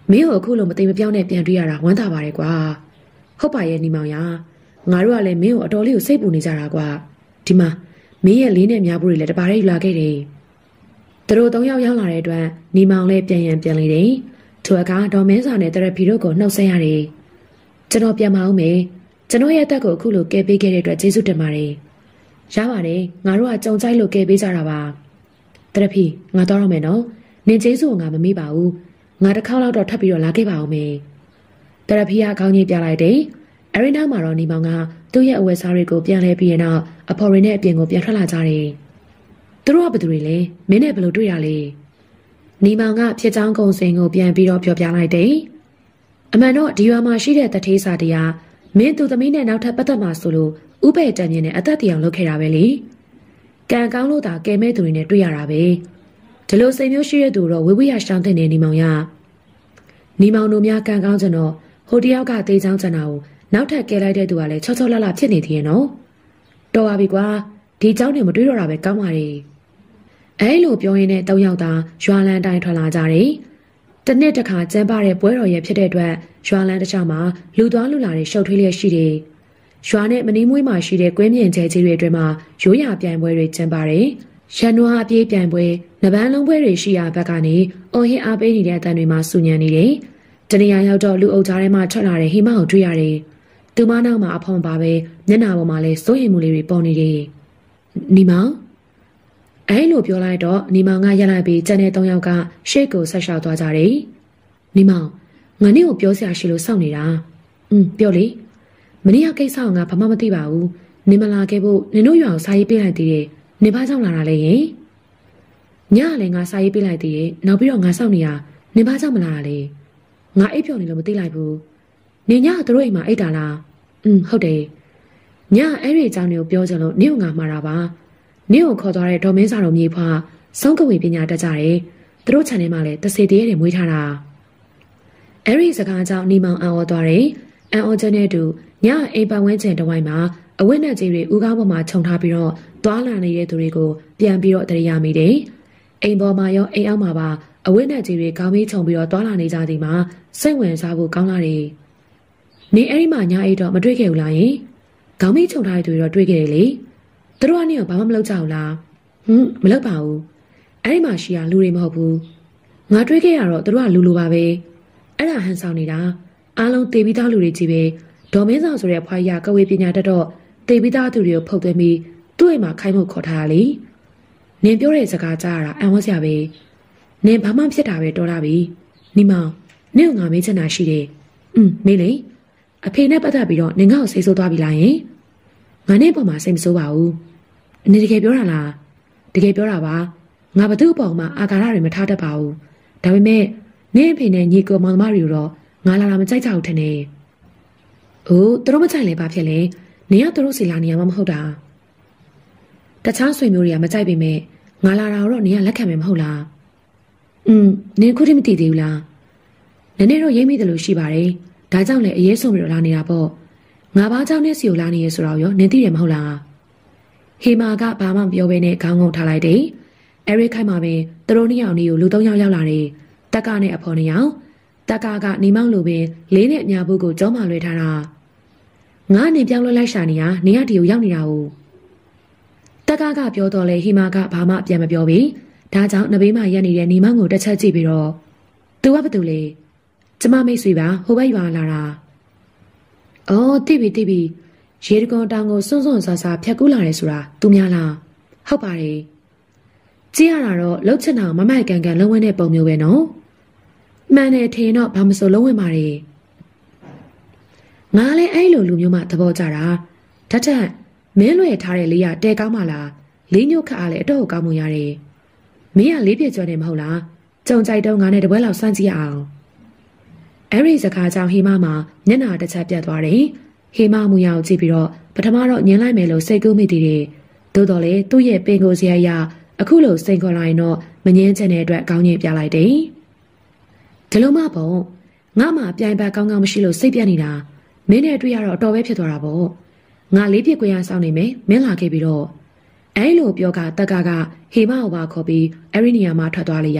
မင်းကိုအခုလိုမသိမပြောင်းနဲ့ပြန်တွေ့ရတာဝမ်းသာပါတယ်ကွာဟုတ်ပါရဲ့ညီမောင်ရငါတို့ကလည်းမင်းကိုအတော်လေးကိုစိတ်ပူနေကြတာကွာဒီမှာမင်းရဲ့လေးနဲ့များဖို့တွေလည်းတပါးလေးလာခဲ့တယ်သူတို့သုံးယောက်ရောက်လာတဲ့အတွက်ညီမောင်လည်းပြန်ရန်ပြန်လေတယ်ထိုအခါဒေါ်မင်းစာနဲ့တရဖီတို့ကိုနှုတ်ဆက်ရတယ်ကျွန်တော်ပြန်မအောင်မယ်ကျွန်တော်ရဲ့အသက်ကိုအခုလိုကယ်ပေးခဲ့တဲ့အတွက်ကျေးဇူးတင်ပါတယ်ရပါတယ်ငါတို့ကကြုံကြိုက်လို့ကယ်ပေးကြတာပါတရဖီငါတော့ရမယ်နော်နင်ကျေးဇူးကိုငါမမေ့ပါဘူးငါတစ်ခေါက်လောက်တော့ထပ်ပြီးတော့လာခဲ့ပါအောင်မယ်တရဖီကခေါင်းကြီးပြလိုက်တယ်အရီနာမှာတော့ညီမောင်ကသူ့ရဲ့အဝယ်စားတွေကိုပြန်လဲပြီးရင်တော့အဖော်ရင်းနဲ့အပြင်ကိုပြန်ထွက်လာကြတယ်သူတို့ကဘယ်သူတွေလဲမင်းနဲ့ဘယ်လိုတွေ့ရလဲညီမောင်ကဖြစ်ချောင်းကုံစင်ကိုပြန်ပြီးတော့ပြောပြလိုက်တယ်အမှန်တော့ဒီရွာမှာရှိတဲ့တထေးစာတရားမင်းသူသမီးနဲ့နောက်ထပ်ပတ်သက်မှာဆိုလို့ဥပေတံမြင့်နဲ့အသက်တရားလုပ်ခဲ့တာပဲလေကံကောင်းလို့သာကဲမဲ့သူတွေနဲ့တွေ့ရတာပဲဒီလိုစိတ်မျိုးရှိတဲ့သူတော့ဝေဝေးရရှောင်းတဲ့နေညီမောင်ရညီမောင်တို့များကံကောင်းကြတော့ဟိုတယောက်ကတေးချောင်းချင်တာကိုနောက်ထပ်ကဲလိုက်တဲ့သူကလည်းချောချောလှလှဖြစ်နေသေးရဲ့နော်တော်ပါပြီကွာဒီเจ้าနေမတွေးတော့တာပဲကောင်းပါလေအဲလိုပြောရင်းနဲ့တောင်းရောက်တာရွာလန်တိုင်းထွက်လာကြတယ်တနေ့တစ်ခါကျန်းပါတဲ့ပွဲတော်ရဲ့ဖြစ်တဲ့အတွက်ရွာလန်တစ်ချောင်းမှာလူသွားလူလာတွေရှုပ်ထွေးလျက်ရှိတယ်ရွာနဲ့မနီးမွေးမှာရှိတဲ့ကွဲမြင့်ကျဲကြီးတွေအတွင်းမှာရိုးရာပြိုင်ပွဲတွေကျင်းပါတယ်ရန်နွားအပြေးပြိုင်ပွဲနဗန်းလုံးပွဲတွေရှိရာဘက်ကနေအော်ဟစ်အားပေးနေတဲ့အတန်တွေမှာစူညံနေတယ်တနေရာရောက်တော့လူအုပ်ကြားထဲမှာထွက်လာတဲ့ဟိမကိုတွေ့ရတယ်သူမနောက်မှာအဖော်ပါပဲမျက်နှာပေါ်မှာလဲစိုးရိမ်မှုလေးတွေပေါ်နေတယ်ညီမောင်အဲလိုပြောလိုက်တော့ညီမောင်ကရက်လိုက်ပြီးကျန်တဲ့သုံးယောက်ကရှေ့ကိုဆက်လျှောက်သွားကြတယ်ညီမောင်ငါနဲ့ကိုပြောစရာရှိလို့စောင့်နေတာอืมပြောလေမနေ့ကကိစ္စကငါဘာမှမသိပါဘူးနင်မလာခဲ့ဖို့နင်တို့ရွာကိုစာရေးပေးလိုက်သေးတယ်နင်ဘာကြောင့်လာတာလဲယင်ညကလည်းငါစာရေးပေးလိုက်သေးတယ်နောက်ပြီးတော့ငါစောင့်နေတာနင်ဘာကြောင့်မလာတာလဲငါအိပ်ပျော်နေလို့မသိလိုက်ဘူးနင်ညကတို့အိမ်မှာအိတ်တာလားอืมဟုတ်တယ်ညအဲ့ဒီအကြောင်းကိုပြောကြလို့နင့်ကိုငါမှားတာပါနင့်ကိုခေါ်သွားတဲ့ဒေါ်မင်းစာတော်မြေဖွားစောင်းကဝေပညာတတ်ကြတယ်သူတို့ channel မှာလည်းတစေတည်းတွေမွေးထားတာအဲ့ဒီစကားကြောင့်နီမောင်အံ့ဩသွားတယ်အံ့ဩခြင်းနဲ့တူညအိမ်ပတ်ဝန်းကျင်တစ်ဝိုင်းမှာအဝတ်နဲ့ကြီးတွေဥကောင်းပေါ်မှာခြုံထားပြီးတော့သွားလာနေတဲ့သူတွေကိုပြန်ပြီးတော့တရိယာမိတယ်အိမ်ပေါ်မှာရောအိမ်အောက်မှာပါအဝတ်နဲ့ကြီးတွေခေါင်းမေးခြုံပြီးတော့သွားလာနေကြသည်မှာစိတ်ဝင်စားဖို့ကောင်းလာတယ်နေအဲ့ဒီမှာညအိတ်တော့မတွေ့ခဲ့ဘူးလားယင်ခေါင်းမေးခြုံထားတဲ့သူတွေတော့တွေ့ခဲ့တယ်လေသူတို့ကနေတော့ဘာမှမလုပ်ကြဘူးလားဟွန်းမလုပ်ပါဘူးအဲ့ဒီမှာရှိရလူတွေမဟုတ်ဘူးငါတွေ့ခဲ့ရတော့သူတို့ကလူလိုပါပဲအဲ့ဒါဟန်ဆောင်နေတာအားလုံးတေပြီးသားလူတွေကြီးပဲဒေါ်မင်းဆောင်ဆိုတဲ့ဖွားရကဝေပညာတတ်တော့တေပြီးသားသူတွေကိုဖုတ်သွင်းပြီးသူ့အိမ်မှာခိုင်းမှုခေါ်ထားတာလေနင်ပြောတဲ့စကားကြားရတာအံ့ဩစရာပဲနင်ဘာမှဖြစ်တာပဲတော်တာပြီနီမောင်နင့်ကငါမေးချင်တာရှိတယ်อืมမေးလေအဖေနဲ့ပတ်သက်ပြီးတော့နင်ငါ့ကိုစိတ်ဆိုးသွားပြီလားယင်ငါနဲ့ပုံမှာစိတ်မဆိုးပါဘူးနင်တကယ်ပြောတာလားတကယ်ပြောတာပါငါဘသူ့ပုံမှာအာဃာတတွေမထားတတ်ပါဘူးဒါပေမဲ့နင့်အဖေနဲ့ညီကိုမောင်မတွေတော့ငါလာလာမကြိုက်ကြဘူးထင်တယ်အိုးသူတို့မကြိုက်လဲဘာဖြစ်လဲနင်ကသူတို့စီလာနေရမှာမဟုတ်တာတခြားဆွေမျိုးတွေကမကြိုက်ပေမဲ့ငါလာတာတော့နင်ကလက်ခံမယ်မဟုတ်လားอืมနင်ခုထိမသိသေးဘူးလားနည်းနည်းတော့ရိပ်မိတယ်လို့ရှိပါတယ်ဒါကြောင့်လည်းအရေးဆုံးပြီးတော့လာနေတာပေါ့ငါဘာကြောင့်နဲ့စီကိုလာနေရဲဆိုတော့ရောနင်သိတယ်မဟုတ်လားဟေမာကဘာမှမပြောဘဲနဲ့ခေါင်းငုံထားလိုက်တယ်အဲရစ်ခိုင်မှာပင်သူတို့နှစ်ယောက်နေကိုလူသုံးယောက်ရောက်လာတယ်တက်ကနဲ့အဖော်နှစ်ယောက်တက်ကကနေမောက်လိုပင်လေးနဲ့အညာဘူးကိုကြောမှလွှဲထားတာငါနေပြောင်းလွှဲလိုက်ရှာနေရနေရဒီကိုရောက်နေတာကိုတက်ကကပြောတော့လေဟေမာကဘာမှပြန်မပြောဘူးဒါကြောင့်နဘေးမှာရက်နေတဲ့နေမောက်ကိုတစ်ချက်ကြည့်ပြီးတော့ "तू ကဘာတူလဲကျမမိတ်ဆွေပါဟိုဘက်ရွာလာတာ။အော်တိပြီတိပြီရေတကွန်တောင်ကိုစွန့်စွန့်ဆာဆာဖြတ်ကူးလာတယ်ဆိုတာသူများလား။ဟုတ်ပါတယ်။ကြည့်ရတာတော့လှုပ်ချင်တာမမိုက်ကန်ကန်လုံးဝတဲ့ပုံမျိုးပဲနော်။မှန်တယ်ထင်တော့ဘာမဆိုလုံးဝပါလေ။ငါလည်းအဲ့လိုလူမျိုးမှသဘောကျတာ။ဓာတ်ထက်မင်းလွယ်ထားတဲ့လေးရတဲကောင်းပါလား။လေးညို့ခတ်အားလည်းအတော့ကောင်းမှုရတယ်။မင်းကလေးပြည့်ကျွမ်းနေမဟုတ်လား။ကြုံကြိုက်တော့ငါနဲ့တပွဲလောက်စမ်းကြည့်အောင်။အဲ့ဒီစကားကြောင့်ဟေမမှာမျက်နှာတစ်ချက်ပြတ်သွားတယ်။ဟေမမူရအောင်ကြည့်ပြီးတော့ပထမတော့ညင်လိုက်မယ်လို့စိတ်ကူးမိသေးတယ်။သို့တော်လည်းသူ့ရဲ့ပင်ကိုယ်စရိုက်ရအခုလိုစိတ်ခေါ်လာရင်တော့မငင်းချင်တဲ့အတွက်ကောင်းကြီးပြလိုက်တယ်။ဒီလိုမှပေါ့ငါမှပြိုင်ပတ်ကောင်းကောင်းမရှိလို့စိတ်ပြတ်နေတာမင်းနဲ့တွေ့ရတော့အတော်ပဲဖြစ်သွားတာပေါ့။ငါလေးပြစ်ကွေးရဆောင်နေမယ်မင်းလာခဲ့ပြီးတော့အဲ့လိုပြောကတက်ကကဟေမကိုပါခေါ်ပြီးအဲ့ဒီနေရာမှာထွက်သွားလေရာ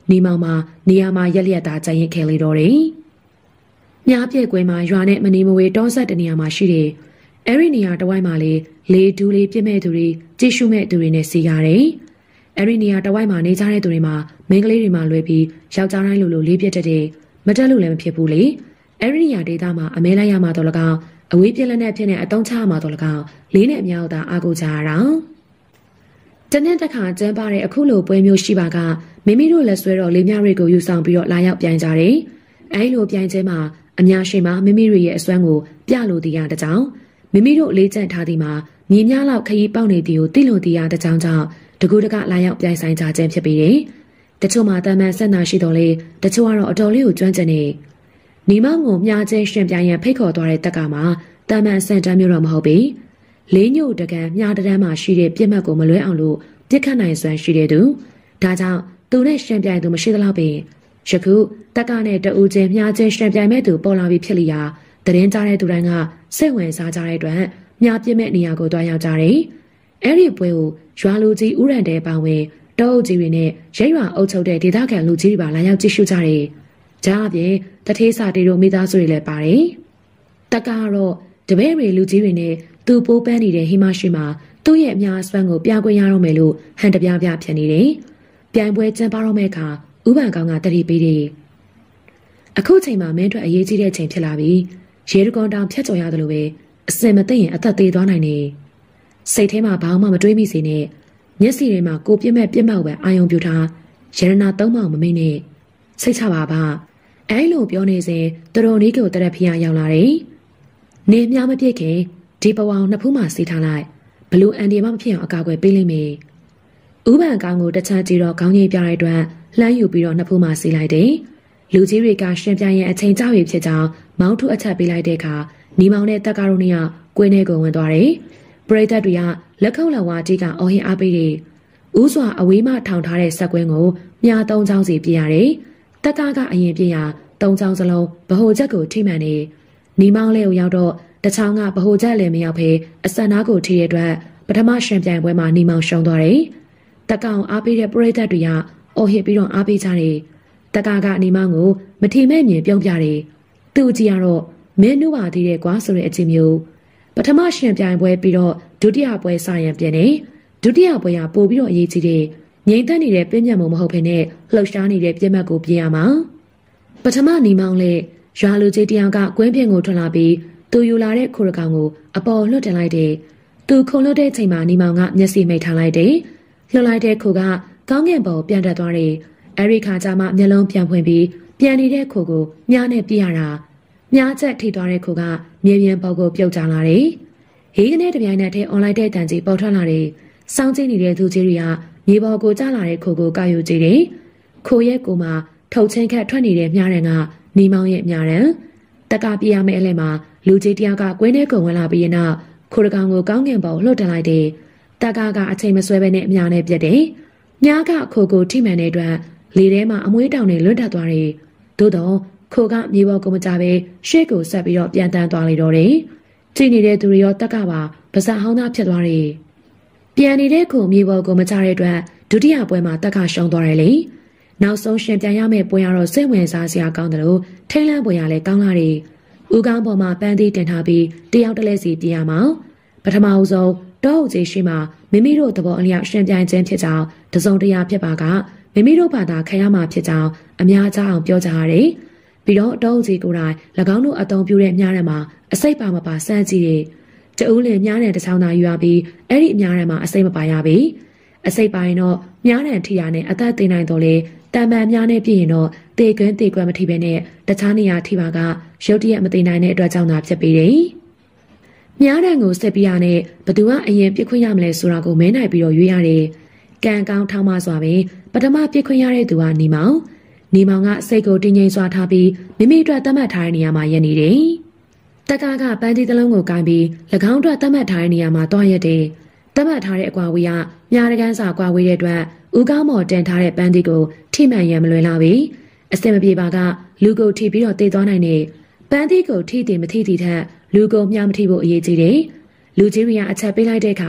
နေမောင်မှာနေရာမှာရက်ရက်သားကြရင်ခဲလေတော့တယ်။မြားပြည့်ကွဲမှာရွာနဲ့မနေမဝေတောဆက်တနေရာမှာရှိတယ်။အဲ့ဒီနေရာတဝိုက်မှာလေလေဒူးလေးပြစ်မဲ့သူတွေကြိရှုမဲ့သူတွေနဲ့စီရတယ်။အဲ့ဒီနေရာတဝိုက်မှာနေကြတဲ့သူတွေမှာမိန်းကလေးတွေမှာလွယ်ပြီးယောက်ျားတိုင်းလိုလိုလေးပြစ်တတ်တယ်မတက်လို့လည်းမဖြစ်ဘူးလေ။အဲ့ဒီနေရာဒေသမှာအမဲလိုက်ရမှာတော့လကောင်အဝေးပြက်လက်နဲ့ဖြစ်နေအတုံးချရမှာတော့လကောင်လေးနဲ့အများသာအာကိုကြရတာ။တနေ့တစ်ခါကျန်းပါတဲ့အခုလိုပွဲမျိုးရှိပါကမိမိတို့လက်ဆွဲတော်လေးမြတွေကိုယူဆောင်ပြီးတော့လာရောက်ပြိုင်ကြတယ်။အဲဒီလိုပြိုင်ခြင်းမှာအများရှိမှမိမိတို့ရဲ့အစွမ်းကိုပြလို့တည်ရတဲ့ကြောင့်မိမိတို့လေးကျန့်ထားသည်မှာမြေများလောက်ခရီးပေါက်နေသည်ကိုသိလို့တည်ရတဲ့ကြောင့်ကြောင့်တကူတကလာရောက်ပြိုင်ဆိုင်ကြခြင်းဖြစ်ပြီးတယ်။တချို့မှာတမန်ဆက်နာရှိတော်လေတချို့ကတော့အတော်လေးကိုကျွမ်းကျင်နေနေမောင်ကိုမြားချင်းရှင်ပြိုင်ရန်ဖိတ်ခေါ်သွားတဲ့တက်ကမှာတမန်စံတမ်းမျိုးတော့မဟုတ်ပေ။လေးညို့တကန်မြားတန်းမှာရှိတဲ့ပြစ်မှတ်ကိုမလွဲအောင်လို့ပြစ်ခတ်နိုင်စွမ်းရှိတဲ့သူဒါကြောင့်သူနဲ့ရှင်ပြိုင်သူမရှိသလောက်ပင်ယခုတက်ကနဲ့တဦးချင်းမြားချင်းရှင်ပြိုင်မဲ့သူပေါ်လာပြီးဖြစ်လျာတရင်ကြားတဲ့သူတိုင်းကစိတ်ဝင်စားကြတဲ့အတွက်မြားပြစ်မဲ့နေရာကိုတွားရောက်ကြတယ်။အဲ့ဒီပွဲကိုရွာလူကြီးဥရန်တဲပောင်ဝင်တောအုပ်ကြီးတွေနဲ့ရိတ်ရွာအုပ်ချုပ်တဲ့ဒေသခံလူကြီးတွေပါလာရောက်ကြည့်ရှုကြတယ်။ကြားအပြင်တထေးစာတီတို့မိသားစုတွေလည်းပါတယ်။တက်ကတော့တပည့်တွေလူကြီးတွေနဲ့သူပိုးပန်းနေတဲ့ဟိမရှိမှာသူ့ရဲ့အများစွမ်းကိုပြခွင့်ရတော့မယ်လို့ဟန်တပြပြဖြစ်နေတယ်။ပြိုင်ပွဲကျင်းပတော့မယ့်အခါဥပန်ကောင်ကတတိပေးတယ်။အခုချိန်မှာမင်းတို့အရေးကြီးတဲ့ချိန်ဖြစ်လာပြီ။ရေတကွန်တောင်ဖြတ်ကျော်ရတယ်လို့ပဲအစင်မသိရင်အသက်သေးသွားနိုင်တယ်။စိတ်ထဲမှာဘာမှမတွေးမိစေနဲ့မျက်စိတွေမှာကိုပြစ်မဲ့ပြစ်မောက်ပဲအာယုံပြူထားရတနာသုံးမောင်မမင်းနဲ့စိတ်ချပါပါ။အဲလိုပြောနေစဉ်တတော်နီးကိုတရက်ဖျားရောက်လာတယ်။နေမြမပြည့်ခင်ဒီပဝောင်နှစ်ဖူးမှစီးထားလိုက်ဘလူအန်ဒီမှမဖြစ်အောင်အကာအကွယ်ပေးလိမ့်မယ်။ဥပန်ကောင်ကိုတချမ်းကြည့်တော့ခေါင်းကြီးပြတဲ့အတွက်လှမ်းယူပြီးတော့နှစ်ဖူးမှစီးလိုက်တယ်။လူကြီးတွေကရှင်ပြိုင်ရဲ့အချိန်ကြောက်ရဖြစ်ကြောင်းမောင်းထုအချက်ပေးလိုက်တဲ့အခါနီမောင်နဲ့တက်ကားတို့ကကွင်းထဲကိုဝင်သွားတယ်။ပရိသတ်တွေကလက်ခုပ်လက်ဝါးကြီးကအော်ဟင်အားပေးတယ်။ဦးစွာအဝေးမှထောင်ထားတဲ့ဆက်ကွင်းကိုမြားသုံးချောင်းစီပြရတယ်။တက်ကားကအရင်ပြရသုံးချောင်းစလုံးဗဟိုချက်ကိုထိမှန်နေနီမောင်လေးကိုရောက်တော့တချောင်းကဗဟိုချက်လည်းမရောက်ဖဲအစံနာကိုထိရတဲ့အတွက်ပထမရှင်ပြိုင်ပွဲမှာနီမောင်ရှုံးသွားတယ်။တက်ကောင်အားပေးတဲ့ပရိသတ်တွေကအော်ဟစ်ပြီးတော့အားပေးကြတယ်။တက်ကာကနေမောင်ကိုမထီမဲ့မြင်ပြုံးပြတယ်။သူ့ကြည့်ရတော့မင်းနုပါသေးတဲ့ကွာဆိုတဲ့အချင်းမျိုးပထမရှင်ပြိုင်ပွဲပြီးတော့ဒုတိယပွဲစရံပြန်နေဒုတိယပွဲကပို့ပြီးတော့အရေးကြီးတယ်ငြိမ်သက်နေတဲ့ပြင်းပြတ်မှုမဟုတ်ဘဲနဲ့လှုပ်ရှားနေတဲ့ပြင်းမှတ်ကိုပြင်ရမှာပထမနီမောင်လေးရွာလူကြီးတယောက်ကကွင်းပြင်ကိုထွက်လာပြီးသူယူလာတဲ့ခိုးရကောင်ကိုအပေါ်လွှတ်တင်လိုက်တယ်သူခုံလွှတ်တဲ့ချိန်မှာနီမောင်ကမျက်စိမိတ်ထားလိုက်တယ်လှုပ်လိုက်တဲ့ခိုးကကောင်းကင်ပေါ်ပြန်တက်သွားတယ်အဲရိခါကျမှမျက်လုံးပြန်ဖွင့်ပြီးပြန်နေတဲ့ခိုးကိုမြားနဲ့ပြရတာမြားချက်ထိသွားတဲ့ခိုးကမြေပြင်ပေါ်ကိုပြုတ်ကျလာတယ်ဟေးကနေတပြိုင်နက်တည်းအွန်လိုင်းတဲ့တန်ကြီးပေါ်ထွက်လာတယ်စောင်းကျင်းနေတဲ့သူကြီးတွေကမြေပေါ်ကိုကျလာတဲ့ခိုးကိုကောက်ယူကြည့်တယ်ခိုးရဲ့ကိုမှထုတ်ချင်းခတ်ထွက်နေတဲ့မြားရန်ကနီမောင်ရဲ့မြားရန်တက်ကပြရမယ့်အလဲမှာလူကြီးတယောက်ကကွင်းထဲကိုဝင်လာပြီးနောက်ခိုးတကောင်ကိုကောင်းကင်ပေါ်လှုပ်တင်လိုက်တယ်တက်ကကအချိန်မဆွဲဘဲနဲ့အမြားနဲ့ပြတ်တယ်မြားကခိုးကိုထိမှန်တဲ့အတွက်လေထဲမှာအမွှေးတောင်တွေလွတ်တက်သွားတယ်သို့တော့ခိုးကမြေပေါ်ကိုမကြပဲရှေ့ကိုဆက်ပြီးတော့ပြန်တန်းသွားလေတော့တယ်ကြည့်နေတဲ့သူတွေရောတက်ကပါပါဇက်ဟောင်းသားဖြစ်သွားတယ်ပြန်နေတဲ့ခိုးမြေပေါ်ကိုမကြတဲ့အတွက်ဒုတိယပွဲမှာတက်ကရှုံးသွားတယ်လေနောက်ဆုံးရှင်ပြန်ရမယ့်ပွဲကတော့စိတ်ဝင်စားစရာကောင်းတယ်လို့ထိတ်လန့်ပွဲရလဲကောင်းလာတယ်ဦးကောင်းပေါ်မှာပန်းသီးတင်ထားပြီးတယောက်တလဲစီပြရမှာပထမအဆုံးတောအုပ်ကြီးရှိမှမိမိတို့သဘောအလျောက်ရှင်ပြိုင်ခြင်းဖြစ်ကြောင်းတစုံတရာဖြစ်ပါကမိမိတို့ဘာသာခံရမှာဖြစ်ကြောင်းအများကြားအောင်ပြောကြရတယ်ပြီးတော့တောအုပ်ကြီးကိုယ်တိုင်၎င်းတို့အတုံးပြတဲ့မြားရံမှာအစိတ်ပါမပါစမ်းကြည့်တယ်တအူးလင်မြားရံတစ်ချောင်းသာယူရပြီးအဲ့ဒီမြားရံမှာအစိတ်မပါရပြီအစိတ်ပါရင်တော့မြားရံထိရနဲ့အသက်သိနိုင်တော့လေတံပန်မြားနဲ့ပြည့်ရင်တော့တေကွင်းတေကွင်းမထိပဲနဲ့တခြားနေရာထိပါကရုတ်တရက်မသိနိုင်တဲ့အတွက်ကြောင့်သာဖြစ်ပေတယ်မြားရံကိုစစ်ပြရနဲ့ဘသူကအရင်ပြစ်ခွင့်ရမလဲဆိုတာကိုမဲနိုင်ပြီးတော့ရွေးရတယ်ကံကောင်းထောင်းမစွာပဲပထမပြစ်ခွင့်ရတဲ့သူကနေမောင်နေမောင်ကစိတ်ကိုတင်းငိမ်စွာထားပြီးမိမိအတွက်သတ်မှတ်ထားတဲ့နေရာမှာရပ်နေတယ်တက္ကကပန်းတီးတစ်လုံးကိုကိုင်းပြီး၎င်းအတွက်သတ်မှတ်ထားတဲ့နေရာမှာတွားရက်တယ်သတ်မှတ်ထားတဲ့အကွာဝေးကမြားတကန်းစာကွာဝေးတဲ့အတွက်ဦးကောင်းမော်တင်ထားတဲ့ပန်းတီးကိုထိမှန်ရန်မလွယ်လာပြီအစင်မပြေပါကလူကိုထိပြီးတော့တေသွားနိုင်တယ်ပန်းတီးကိုထိတယ်မထိသည်ထက်လူကိုမြားမထိဖို့အရေးကြီးတယ်လူကြီးတွေကအချက်ပေးလိုက်တဲ့အခါပ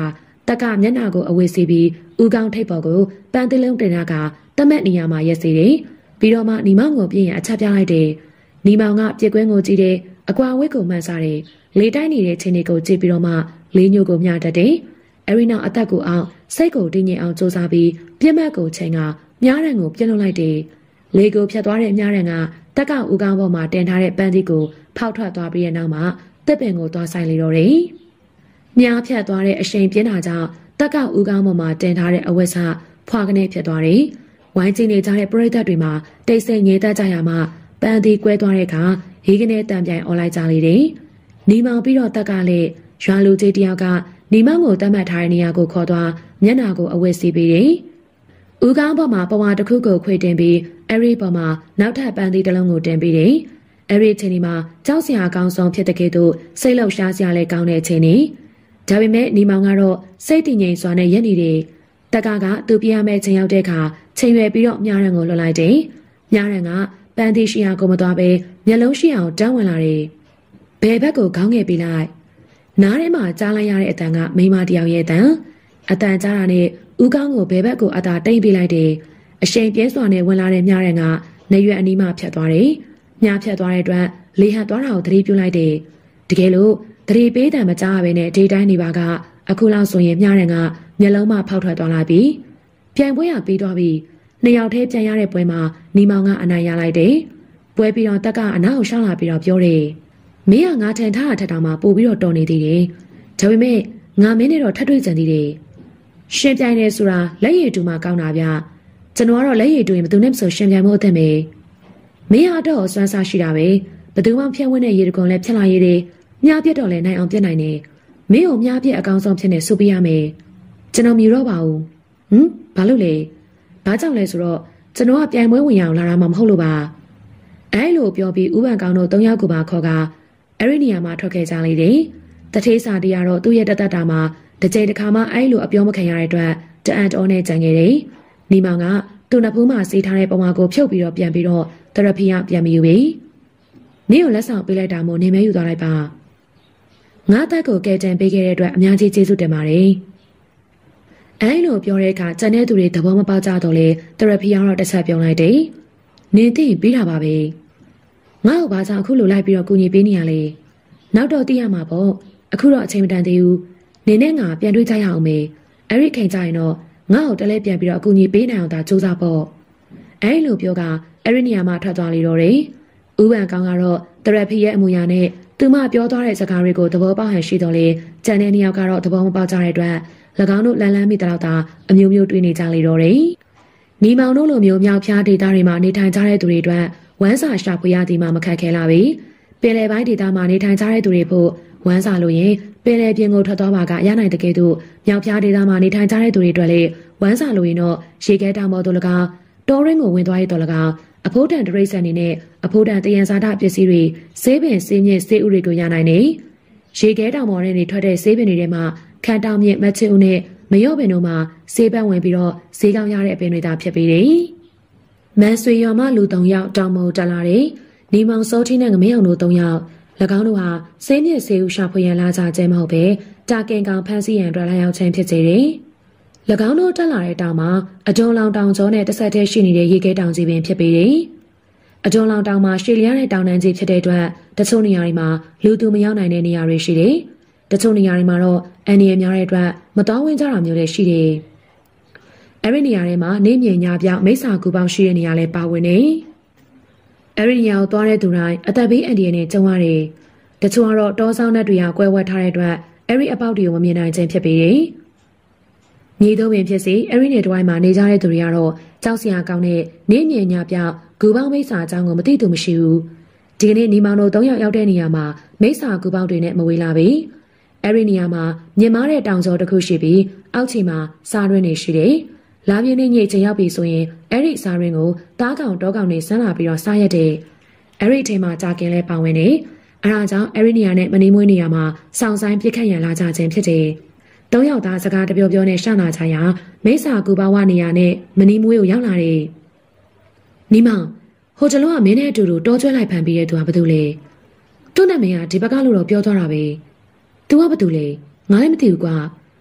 တက်ကမျက်နှာကိုအဝေးစီးပြီးဦးကောင်းထိပ်ပေါ်ကိုပန်းသီးလုံးတင်တာကတမက်နေရာမှာရက်စီတယ်ပြီးတော့မှညီမောင်ကိုပြင်းရင်အချက်ပြလိုက်တယ်ညီမောင်ကပြစ်ကွင်းကိုကြည့်တယ်အကွာဝစ်ကိုမှန်စားတယ်လေတိုင်းနေတဲ့ချင်းတွေကိုကြည့်ပြီးတော့မှလေးညို့ကိုမျှတတ်တယ်အဲ့ဒီနောက်အသက်ကိုအောင်စိတ်ကိုတင်းငင်အောင်စူးစမ်းပြီးပြက်မက်ကိုချိန်ကမြားရံကိုပြစ်လွတ်လိုက်တယ်လေကိုဖြတ်သွားတဲ့မြားရံကတက်ကဦးကောင်းပေါ်မှာတင်ထားတဲ့ပန်းသီးကိုဖောက်ထွက်သွားပြီးတဲ့နောက်မှာတစ်ပင်ကိုသွားဆိုင်လေတော့တယ်မြားဖြတ်သွားတဲ့အရှိန်ပြင်းတာကြောင့်တက်ကဦးကောင်းပေါ်မှာတင်ထားတဲ့အဝတ်စဖွာကနေဖြစ်သွားတယ်ဝိုင်းကျင်းနေကြတဲ့ပရိသတ်တွေမှာတိတ်ဆိတ်ငြိမ်သက်ကြရမှပန်းသီးကွဲသွားတဲ့အခါဟီးကနေတံပြိုင်អော်လိုက်ကြလေတယ်နီမောင်ပြီးတော့တက်ကလည်းရွာလူကြီးတယောက်ကနီမောင်ကိုတတ်မှတ်ထားတဲ့နေရာကိုခေါ်သွားမျက်နှာကိုအဝတ်စီးပေးတယ်ဦးကောင်းပေါ်မှာပဝါတစ်ခုကိုခွေတင်ပြီးအဲ့ဒီပေါ်မှာနောက်ထပ်ပန်းသီးတစ်လုံးကိုတင်ပေးတယ်အဲ့ဒီချိန်ဒီမှာကြောက်စရာကောင်းဆုံးဖြစ်တဲ့ကဲ့သို့စိတ်လှုပ်ရှားစရာလည်းကောင်းတဲ့ချိန်នេះဒါပေမဲ့နီမောင်ကတော့စိတ်တည်ငြိမ်စွာနဲ့ရက်နေတယ်တက်ကကသူပြရမယ့်ချိန်ရောက်တဲ့အခါချိန်ရွယ်ပြီးတော့မြားရံကိုလွှတ်လိုက်တယ်မြားရံကပန်းသီးရှိရာကိုမသွားပဲမျက်လုံးရှိအောင်တန်းဝင်လာတယ်ဘယ်ဘက်ကိုခေါင်းငယ်ပေးလိုက်နားထဲမှာကြားလိုက်ရတဲ့အတန်ကမိန်းမတယောက်ရဲ့အတန်အတန်ကြားတာနဲ့ဦးကောင်းကိုဘယ်ဘက်ကိုအသာတိတ်ပေးလိုက်တယ်အရှိန်ပြင်းစွာနဲ့ဝင်လာတဲ့မြားရံကနေရွက်အနီးမှဖြတ်သွားတယ်မြားဖြတ်သွားတဲ့အတွက်လေဟန်သွားတာကိုသတိပြုလိုက်တယ်တကယ်လို့သတိပေးတယ်မကြားရဘဲနဲ့ဒေတိုင်းနေပါကအခုလောက်ဆိုရင်မြားရံကမျက်လုံးမှဖောက်ထွက်သွားလာပြီးပြိုင်ပွဲရပြီးသွားပြီးနှစ်ယောက်တည်းပြန်ရတဲ့ပွဲမှာနီမောင်ကအနိုင်ရလိုက်တယ်ပွဲပြီးတော့တက်ကအနားကိုရှောင်းလာပြီးတော့ပြောတယ်မင်းကငါထန်ထားတာထက်တောင်မှပို့ပြီးတော့တော်နေသေးတယ်ဒါပေမဲ့ငါမင်းနဲ့တော့ထပ်တွေ့ကြံသေးတယ်ရှင်ပြိုင်နေဆိုတာလက်ရည်တူမှကောင်းတာဗျကျွန်တော်ကတော့လက်ရည်တူရင်ဘယ်သူနဲ့မဆိုရှင်ပြိုင်ဖို့အသင့်ပဲမင်းကတော့စွမ်းစားရှိတာပဲဘယ်သူမှဖျက်ဝင်းတဲ့ရေတကွန်လည်းဖြတ်လာရည်တယ်မြားပြက်တော့လည်းနိုင်အောင်ပြက်နိုင်တယ်မင်းကိုမြားပြက်အကောင်းဆုံးဖြစ်နေဆိုပြရမယ်ကျွန်တော်မြူတော့ပါဘူးဟမ်ဘာလို့လဲဘာကြောင့်လဲဆိုတော့ကျွန်တော်ကပြိုင်ပွဲဝင်ရအောင်လာတာမှမဟုတ်လို့ပါအဲလိုပြောပြီးဥပန်ကောင်းတို့၃ယောက်ကိုပါခေါ်ကအဲ့ဒီနေရာမှာထွက်ခဲ့ကြလေတယ်တထေးစာတီကတော့သူ့ရဲ့တသက်တာမှာတစ်ချိန်တစ်ခါမှအဲ့လိုအပြောမခံရတဲ့အတွက်တအံ့တော်နဲ့ကြံခဲ့တယ်နီမောင်ကသူ့နှစ်ဖူးမှာစေးထားတဲ့ပုံမှာကိုဖြုတ်ပြီးတော့ပြန်ပြီးတော့သရဖီကပြန်ပြီးယူပြီနင်းကိုလက်ဆောင်ပေးလိုက်တာမို့နေမဲယူသွားလိုက်ပါငါတက်ကိုကဲတန်ပေးခဲ့တဲ့အတွက်အများကြီးကျေးဇူးတင်ပါတယ်အဲလိုပြောတဲ့အခါကျန်တဲ့သူတွေသဘောမပေါက်ကြတော့လေသရဖီကတော့တစ်ချက်ပြောလိုက်တယ်နင်းသိပြီးတာပါပဲငါ့ကိုဘာကြောင့်အခုလိုလိုက်ပြီးတော့ကူညီပေးနေရလဲနောက်တော့သိရမှာပေါ့အခုတော့အချိန်မတန်သေးဘူးနင်းနဲ့ငါပြန်တွေ့ကြရအောင်မေအဲ့ဒီခင်ကြရင်တော့ငါ့ကိုတလဲပြန်ပြီးတော့အကူညီပေးနိုင်အောင်သာစူးစမ်းပေါ့အဲလိုပြောကအဲ့ဒီနေရာမှာထွက်သွားလေတော့တယ်ဥပန်ကောင်းကတော့သရဖီရဲ့အမူအရာနဲ့သူမပြောသွားတဲ့စကားတွေကိုသဘောပေါက်ဟန်ရှိတော့လေကျန်တဲ့နှစ်ယောက်ကတော့သဘောမပေါက်ကြတဲ့အတွက်၎င်းတို့လန်လန်းမိတဲ့လောက်သာအမျိုးမျိုးတွေးနေကြလေတော့တယ်နီမောင်တို့လိုမျိုးမြောက်ဖျားဒေသတွေမှာနေထိုင်ကြတဲ့သူတွေအတွက်ဝမ်းစာရှာဖွေရသည်မှာမခက်ခဲလာပြီပင်လယ်ပိုင်းဒေသမှာနေထိုင်ကြတဲ့သူတွေဖို့ဝမ်းစာလို့ရင်ပင်လယ်ပြင်ကိုထွက်သွားပါကရနိုင်တဲ့ကဲ့သို့မြောက်ဖျားဒေသမှာနေထိုင်ကြတဲ့သူတွေအတွက်လေဝမ်းစာလို့ရင်တော့ရေခဲတောင်ပေါ်တို့၎င်းတောရင်းကိုဝင်သွားရတော့၎င်းအဖိုးတန်တရိတ်ဆန်နေနဲ့အဖိုးတန်တယံဇာတပစ္စည်းတွေဆေးပင်ဆေးမြင့်ဆေးဥတွေကိုရနိုင်နေရေခဲတောင်ပေါ်ကနေထွက်တဲ့ဆေးပင်တွေထဲမှာခန့်တောင်မြင့်မချစ်ဦးနဲ့မရော့ပင်တို့မှာဆေးပန်းဝင်ပြီးတော့ဈေးကောင်းရတဲ့အပင်တွေသာဖြစ်ပေတယ်။မန်ဆွေရွာမှလူ၃ယောက်တောင်ပေါ်တက်လာတယ်။နေမောင်စောထင်းနဲ့ငမင်းအောင်တို့၃ယောက်၎င်းတို့ဟာဆေးမြင့်ဆေးဥရှာဖွေရန်လာကြခြင်းမဟုတ်ပဲတာကင်ကောင်ဖန်စီရန်အတွက်လာရောက်ခြင်းဖြစ်စေတယ်။၎င်းတို့တက်လာတဲ့တောင်မှာအဒွန်လောင်တောင်ကျော်နဲ့တစ်ဆက်တည်းရှိနေတဲ့ရေခဲတောင်ကြီးပင်ဖြစ်ပေတယ်။အဒွန်လောင်တောင်မှာရှည်လျားတဲ့တောင်တန်းကြီးဖြစ်တဲ့အတွက်တချို့နေရာတွေမှာလူသူမရောက်နိုင်တဲ့နေရာတွေရှိတယ်။တချို့နေရာတွေမှာတော့အန်ဒီရများတဲ့အတွက်မတော်ဝင်ကြတာမျိုးလည်းရှိတယ်။အဲ့ဒီနေရာတွေမှာနေမြေညာပြောင်မိစ္ဆာကူပေါင်းရှိတဲ့နေရာလည်းပါဝင်နေ။အဲ့ဒီနေရာကိုသွားတဲ့သူတိုင်းအသက်ဘေးအန်ဒီရနဲ့ကြုံရတယ်။တချို့ကတော့တောဆောင်တဲ့တွေကကွဲဝဲထားတဲ့အတွက်အဲ့ဒီအပေါက်တွေကိုမမြင်နိုင်ခြင်းဖြစ်ပေတယ်။မြေသုံးပင်ဖြစ်စီအဲ့ဒီနေတစ်ဝိုင်းမှာနေကြတဲ့သူတွေကတော့ကြောက်စရာကောင်းတဲ့နေမြေညာပြောင်ကူပေါင်းမိစ္ဆာအကြောင်းကိုမသိသူမရှိဘူး။ဒီကနေ့နေမောင်တို့၃ယောက်ရောက်တဲ့နေရာမှာမိစ္ဆာကူပေါင်းတွေနဲ့မဝေးလာပြီ။အဲ့ဒီနေရာမှာမြင်မားတဲ့တောင်ကျော်တစ်ခုရှိပြီးအောက်ခြေမှာစားရင်းတွေရှိတယ်။လာပြင်းနေညိတ်ချင်ရောက်ပြီဆိုရင်အဲ့ဒီစားရင်းကိုတားကောင်တောကောင်တွေဆန်းလာပြီးတော့စားရက်တယ်။အဲ့ဒီအချိန်မှာကြာကင်လဲပါဝင်နေ။အဲဒါကြောင့်အဲ့ဒီနေရာနဲ့မနီမွေးနေရာမှာစောင့်ဆိုင်ပြစ်ခတ်ရန်လာကြခြင်းဖြစ်တယ်။သုံးယောက်သားစကားတပြောပြောနဲ့ရှောင်းလာကြရာမိစ္ဆာကူပါဝနေရာနဲ့မနီမွေးကိုရောက်လာတယ်။နီမောင်ဟိုတလုံးကမင်းနဲ့အတူတူတောကျွဲလိုက်ဖန်ပြီးတဲ့သူကဘာလို့လဲ။သူ့နာမည်ကဒီဘက်ကလို့တော့ပြောသွားတာပဲ။ तू ကဘာတူလဲငါလည်းမသိဘူးကွာ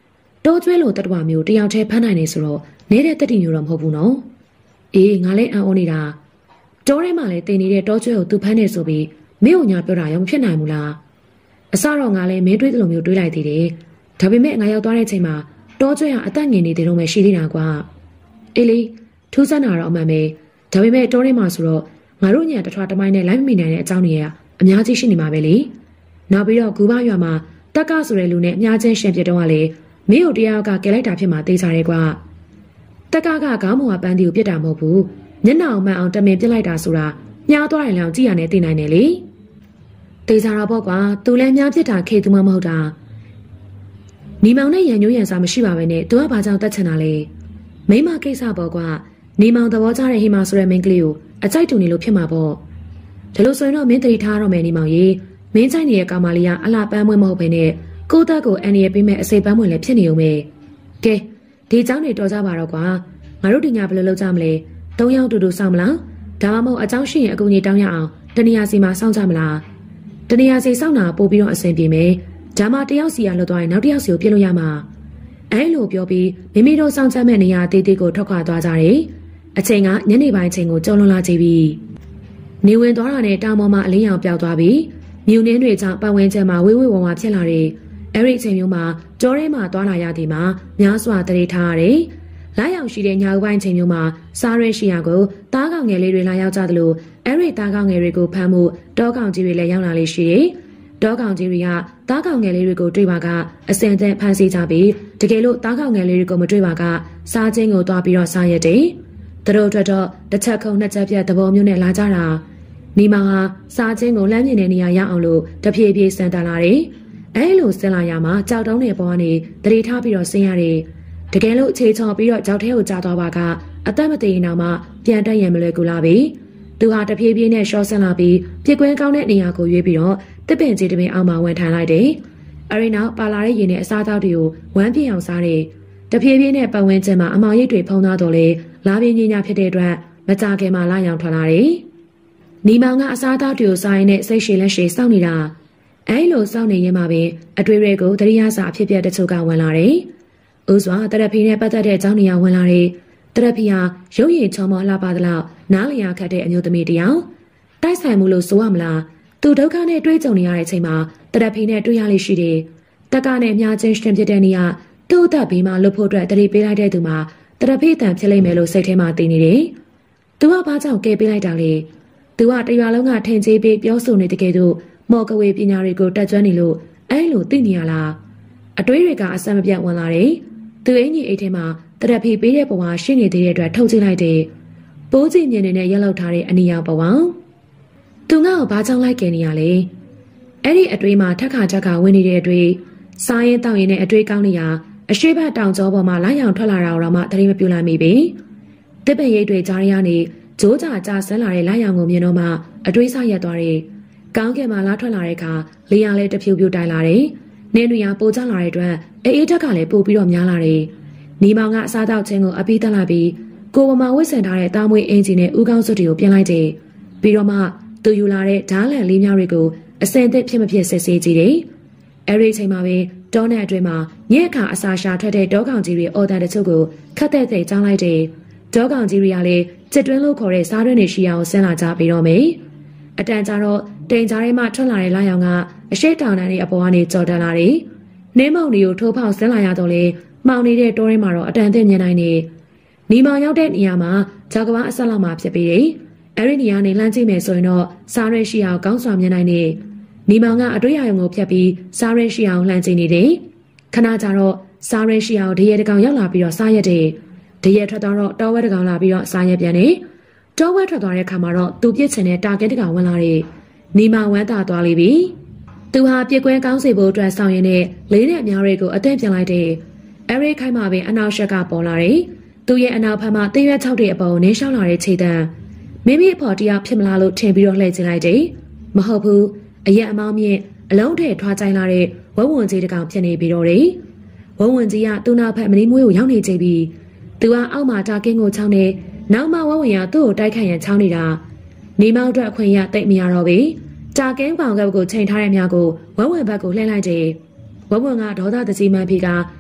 တောကျွဲလိုတတဝမျိုးတယောက်တည်းဖမ်းနိုင်နေဆိုတော့နေတဲ့တက်တီမျိုးတော့မဟုတ်ဘူးနော်အေးငါလည်းအံ့ဩနေတာတောထဲမှာလည်းတင်နေတဲ့တောကျွဲကိုသူဖမ်းနေဆိုပြီးမင်း့ညာပြောတာရောမဖြစ်နိုင်ဘူးလားအစတော့ငါလည်းမင်းတွေးသလိုမျိုးတွေးလိုက်သေးတယ်ဒါပေမဲ့ငါရောက်သွားတဲ့အချိန်မှာတောကျွဲဟာအသက်ငင်နေသေးတော့မှရှိသေးတာကွာအေးလေထူးဆန်းတာတော့အမှန်ပဲဒါပေမဲ့တောထဲမှာဆိုတော့ငါတို့ညာတထွားတမိုင်းနဲ့လိုက်မမိနိုင်တဲ့အကြောင်းတွေကအများကြီးရှိနေမှာပဲလေနောက်ပြီးတော့ဂူဘရွာမှာတက်ကဆိုတဲ့လူနဲ့အများချင်းရှင်ပြတော့ကလေမင်းတို့တရားကကဲလိုက်တာဖြစ်မှာသိကြတယ်ကွာတက်ကကခေါင်းမော်ကပန်းတီကိုပြစ်တာမဟုတ်ဘူးမျက်နှာအောင်မှန်အောင်တမင်ပြစ်လိုက်တာဆိုတာညားသွားတယ်လောင်ကြည့်ရနေသိနိုင်တယ်လေသိကြတာပေါ့ကွာသူလည်းများပြစ်တာခေသူမှမဟုတ်တာနေမောင်နဲ့ရန်ညိုးရန်စာမရှိပါပဲနဲ့သူကဘာကြောင့်တတ်ချင်တာလဲမိမကိစ္စပေါ့ကွာနေမောင်သဘောကျတဲ့ဟိမာဆိုတဲ့မိန်းကလေးကိုအကြိုက်တူနေလို့ဖြစ်မှာပေါ့ဒါလို့ဆိုရင်တော့မင်းတတိထားတော့မယ်နေမောင်ရေမင်းချိုင်နေတဲ့ကောင်မလေးကအလှပန်းမွေးမဟုတ်ဘဲနဲ့ကိုယ့်တက်ကိုအန်ရပေးမဲ့အစိပ်ပန်းမွေးလည်းဖြစ်နေုံပဲကဲဒီเจ้าနေတော်ကြပါတော့ကွာငါတို့ဒီညဘယ်လိုလုပ်ကြမလဲသုံးယောက်တူတူစောင့်မလားဒါမှမဟုတ်အเจ้าရှိရင်အကူကြီးတောင်းရအောင်တနေရာစီမှာစောင့်ကြမလားတနေရာစီစောင့်တာပို့ပြီးတော့အဆင်ပြေမယ်ဒါမှတယောက်စီရလွတ်သွားရင်နောက်တယောက်စီကိုပြစ်လို့ရမှာအဲလိုပြောပြီးမိမိတို့စောင့်ချမဲ့နေရာအသေးသေးကိုထွက်ခွာသွားကြတယ်အချိန်ကညနေပိုင်းချိန်ကိုကျော်လွန်လာကြပြီနေဝင်သွားတာနဲ့တောင်ပေါ်မှာအလင်းရောင်ပျောက်သွားပြီးမြူနှင်းတွေကြောင့်ပတ်ဝန်းကျင်မှာဝေးဝေးဝါးဝါဖြစ်လာတယ်အဲ့ဒီအချိန်မျိုးမှာကြောထဲမှာသွားလာရသည်မှာများစွာတရေထားရတယ်လာရောက်ရှိတဲ့ညဦးပိုင်းချိန်မျိုးမှာစားရဲရှိရာကိုတားကောင်ငယ်လေးတွေလာရောက်ကြသလိုအဲ့ဒီတားကောင်ငယ်တွေကိုဖမ်းမှုတောကောင်ကြီးတွေလည်းရောက်လာလေးရှိတယ်တောကောင်ကြီးတွေကတားကောင်ငယ်လေးတွေကိုတွေ့ပါကအစင်တဲ့ဖမ်းဆီးကြပြီးတကယ်လို့တားကောင်ငယ်လေးတွေကိုမတွေ့ပါကစားချင်းကိုသွားပြီးတော့စားရတယ်သူတို့အတွက်တော့တစ်ချက်ခုံနှစ်ချက်ပြတ်သဘောမျိုးနဲ့လာကြတာနေမောင်ဟာစားချင်းကိုလမ်းမြင်တဲ့နေရာရောက်အောင်လို့တဖြည်းဖြည်းစံတလာတယ်အဲလိုဆင်းလာရမှာကြောက်တုံးတွေပေါ်ကနေတတိထားပြီးတော့ဆင်းရတယ်တကယ်လို့အခြေချော်ပြီးတော့ကြောက်ထဲကိုကြာသွားပါကအသက်မသေးရင်တော့မှပြန်တက်ရမလွယ်ကူလာပြီသူဟာတဖြည်းဖြည်းနဲ့ရှော့ဆင်းလာပြီးပြစ်ကွင်းကောင်းတဲ့နေရာကိုရွေးပြီးတော့တစ်ပင်ကြီးတစ်ပင်အောက်မှာဝင်ထိုင်လိုက်တယ်အဲဒီနောက်ပါလာတဲ့ရင်နဲ့အစားအသောက်တွေကိုဝမ်းပြည့်အောင်စားတယ်တဖြည်းဖြည်းနဲ့ပတ်ဝန်းကျင်မှာအမောင်ရိပ်တွေဖုံးသွားတော့လေလာပြင်းညညာဖြစ်တဲ့အတွက်မကြခင်မှာလာရောင်ထွက်လာတယ်နီမောင်ကအစားအသောက်တွေကိုစားရင်းနဲ့စိတ်ရှည်လက်ရှည်စောင့်နေတာအဲလိုစောင့်နေရင်မှပဲအတွေ့တွေကိုတရိယာစာအဖြစ်ပြတချို့ကဝင်လာတယ်။ဥစွာတရဖီနဲ့ပတ်သက်တဲ့အကြောင်းနေရာဝင်လာတယ်။တရဖီဟာရုပ်ရည်ချောမောလှပသလောက်နားလျာခတ်တဲ့အမျိုးသမီးတယောက်တိုက်ဆိုင်မှုလို့ဆိုရမလား။သူဒုက္ခနဲ့တွေ့ကြုံနေရတဲ့အချိန်မှာတရဖီနဲ့တွေ့ရလိမ့်ရှိတယ်။တက်ကနဲ့အများချင်းရှင်ဖြစ်တဲ့နေရာသူ့အသက်ဘေးမှာလှုပ်ဖို့အတွက်တတိပေးလိုက်တဲ့သူမှာတရဖီတန်ဖြစ်လိမ့်မယ်လို့စိတ်ထဲမှာသိနေတယ်။သူကဘာကြောင့်ကဲပေးလိုက်တာလဲ။သူကတရွာလုံးကထင်ကြီးပြီးပြောဆိုနေတဲ့ကဲတော့မော်ကဝေပညာတွေကိုတက်ကျွမ်းနေလို့အဲလိုသိနေရလားအတွေးတွေကအဆက်မပြတ်ဝင်လာတယ်သူအင်ကြီးအိတ်ထဲမှာတရက်ဖီပေးတဲ့ဘဝရှိနေသေးတဲ့အတွက်ထုတ်ကြည့်လိုက်တယ်ပိုးကြည့်မြင်နေတဲ့ရက်လောက်ထားတဲ့အနီရောင်ဘဝသူငါ့ကိုဘာကြောင့်လိုက်ကြနေရလဲအဲ့ဒီအတွေးမှာထက်ခါထက်ခါဝင်နေတဲ့အတွေးစားရင်တောက်ရင်နဲ့အတွေးကောင်းနေရအရှိဘတ်တောင်ကျောပေါ်မှာလာရောင်ထွက်လာတာတော့မှတတိမပြူလိုက်မိပြီတစ်ပင်ရိပ်တွေကြားရကနေဂျိုးကြကြဆန်းလာတဲ့လာရောင်ကိုမြင်တော့မှအတွေးဆရက်သွားတယ်ကောင်းကင်မှာလာထွက်လာတဲ့အခါလေယာဉ်လည်းတဖြူဖြူတိုင်လာတယ်။နင်းတွေကပိုကျလာတဲ့အတွက်အေးအေးတက်ကလည်းပိုပြီးတော့များလာတယ်။နီမောင်ကအစားတောက်ခြင်းကိုအပြီးတက်လာပြီးကိုပမာဝစ်ဆင်ထားတဲ့တာမွေးအင်ဂျင်နဲ့ဥကောင်းစွပ်တွေကိုပြင်လိုက်တယ်။ပြီးတော့မှသူယူလာတဲ့ဓားလန်လေးများတွေကိုအစင်သစ်ဖြစ်မဖြစ်စစ်ဆေးကြည့်တယ်။အဲဒီအချိန်မှာပဲတောနဲ့အတွင်းမှာညက်ခါအစာရှာထွက်တဲ့တောကောင်ကြီးတွေအော်တန်တချို့ကိုခတ်တဲ့တဲ့ကြောင်းလိုက်တယ်။တောကောင်ကြီးတွေကလည်းစစ်တွင်းလို့ခေါ်တဲ့စားတွင်းတွေရှိအောင်ဆင်းလာကြပြီးတော့မယ်။အတန်ကြာတော့တိမ်ကြားထဲမှာထွက်လာတဲ့လာရောင်ကအရှိတောင်တန်းတွေအပေါ်ကနေကြော်တန်းလာတယ်။နင်းမောင်တွေကိုထိုးဖောက်ဆင်းလာရတော့လေမှောင်နေတဲ့တောထဲမှာတော့အတန်သိမြင်နိုင်နေ။နီမောင်ရောက်တဲ့နေရာမှာဂျာကဘာအဆက်လောက်မှဖြစ်ပြီးတယ်။အဲဒီနေရာနေလှမ်းကြည့်မယ်ဆိုရင်တော့စားရဲရှိအောင်ကောင်းစွာမြင်နိုင်နေ။နီမောင်ကအတွေ့အကြုံကိုဖြတ်ပြီးစားရဲရှိအောင်လှမ်းကြည့်နေတယ်။ခဏကြာတော့စားရဲရှိအောင်ဒရဲတကောင်ရောက်လာပြီးတော့စားရက်တယ်။ဒရဲထွက်တော့တောဝဲတကောင်လာပြီးတော့စားရက်ပြန်တယ်။တောဝဲထွက်သွားတဲ့အခါမှာတော့သူပြစ်ချင်တဲ့တာကဲတကောင်ဝင်လာတယ်။နီမောင်ဝမ်းသာသွားလိမ့်ပြီ။သူဟာပြစ်ကွဲကောင်းစေဖို့အတွက်ဆောင်ရင်းနဲ့လေးနဲ့အများတွေကိုအသင့်ပြန်လိုက်တယ်။အဲရိခိုင်မှာပဲအနောက်ရှက်ကပေါ်လာတယ်။သူရဲ့အနောက်ဖက်မှာတရွက်ချောက်တဲ့အပေါ်နင်းရှောင်းလာတဲ့ခြေတံမိမိအဖော်တရားဖြစ်မလားလို့ထင်ပြီးတော့လှည့်ကျင်လိုက်တယ်။မဟုတ်ဘူး။အရက်အမောင်းမြင့်အလုံးထဲထွားကြိုင်လာတဲ့ဝဝဝင်ကြီးတကောင်ဖြစ်နေပြီးတော့တယ်။ဝဝဝင်ကြီးကသူ့နောက်ဖက်မနီးမွေးကိုရောက်နေကြပြီ။သူကအောက်မှာတာကင်းကိုချောင်းနေနောက်မှဝဝဝင်ကသူ့ကိုတိုက်ခိုက်ရန်ချောင်းနေတာ။နေမောင်အတွက်အခွင့်ရတိတ်မရတော့ဘူး။တာကင်းကောင်ကပ်ကိုချိန်ထားတဲ့များကိုဝဝဝင်ဘက်ကိုလှည့်လိုက်တယ်။ဝဝဝင်ကဒေါသတကြီးမှန်ပြီးက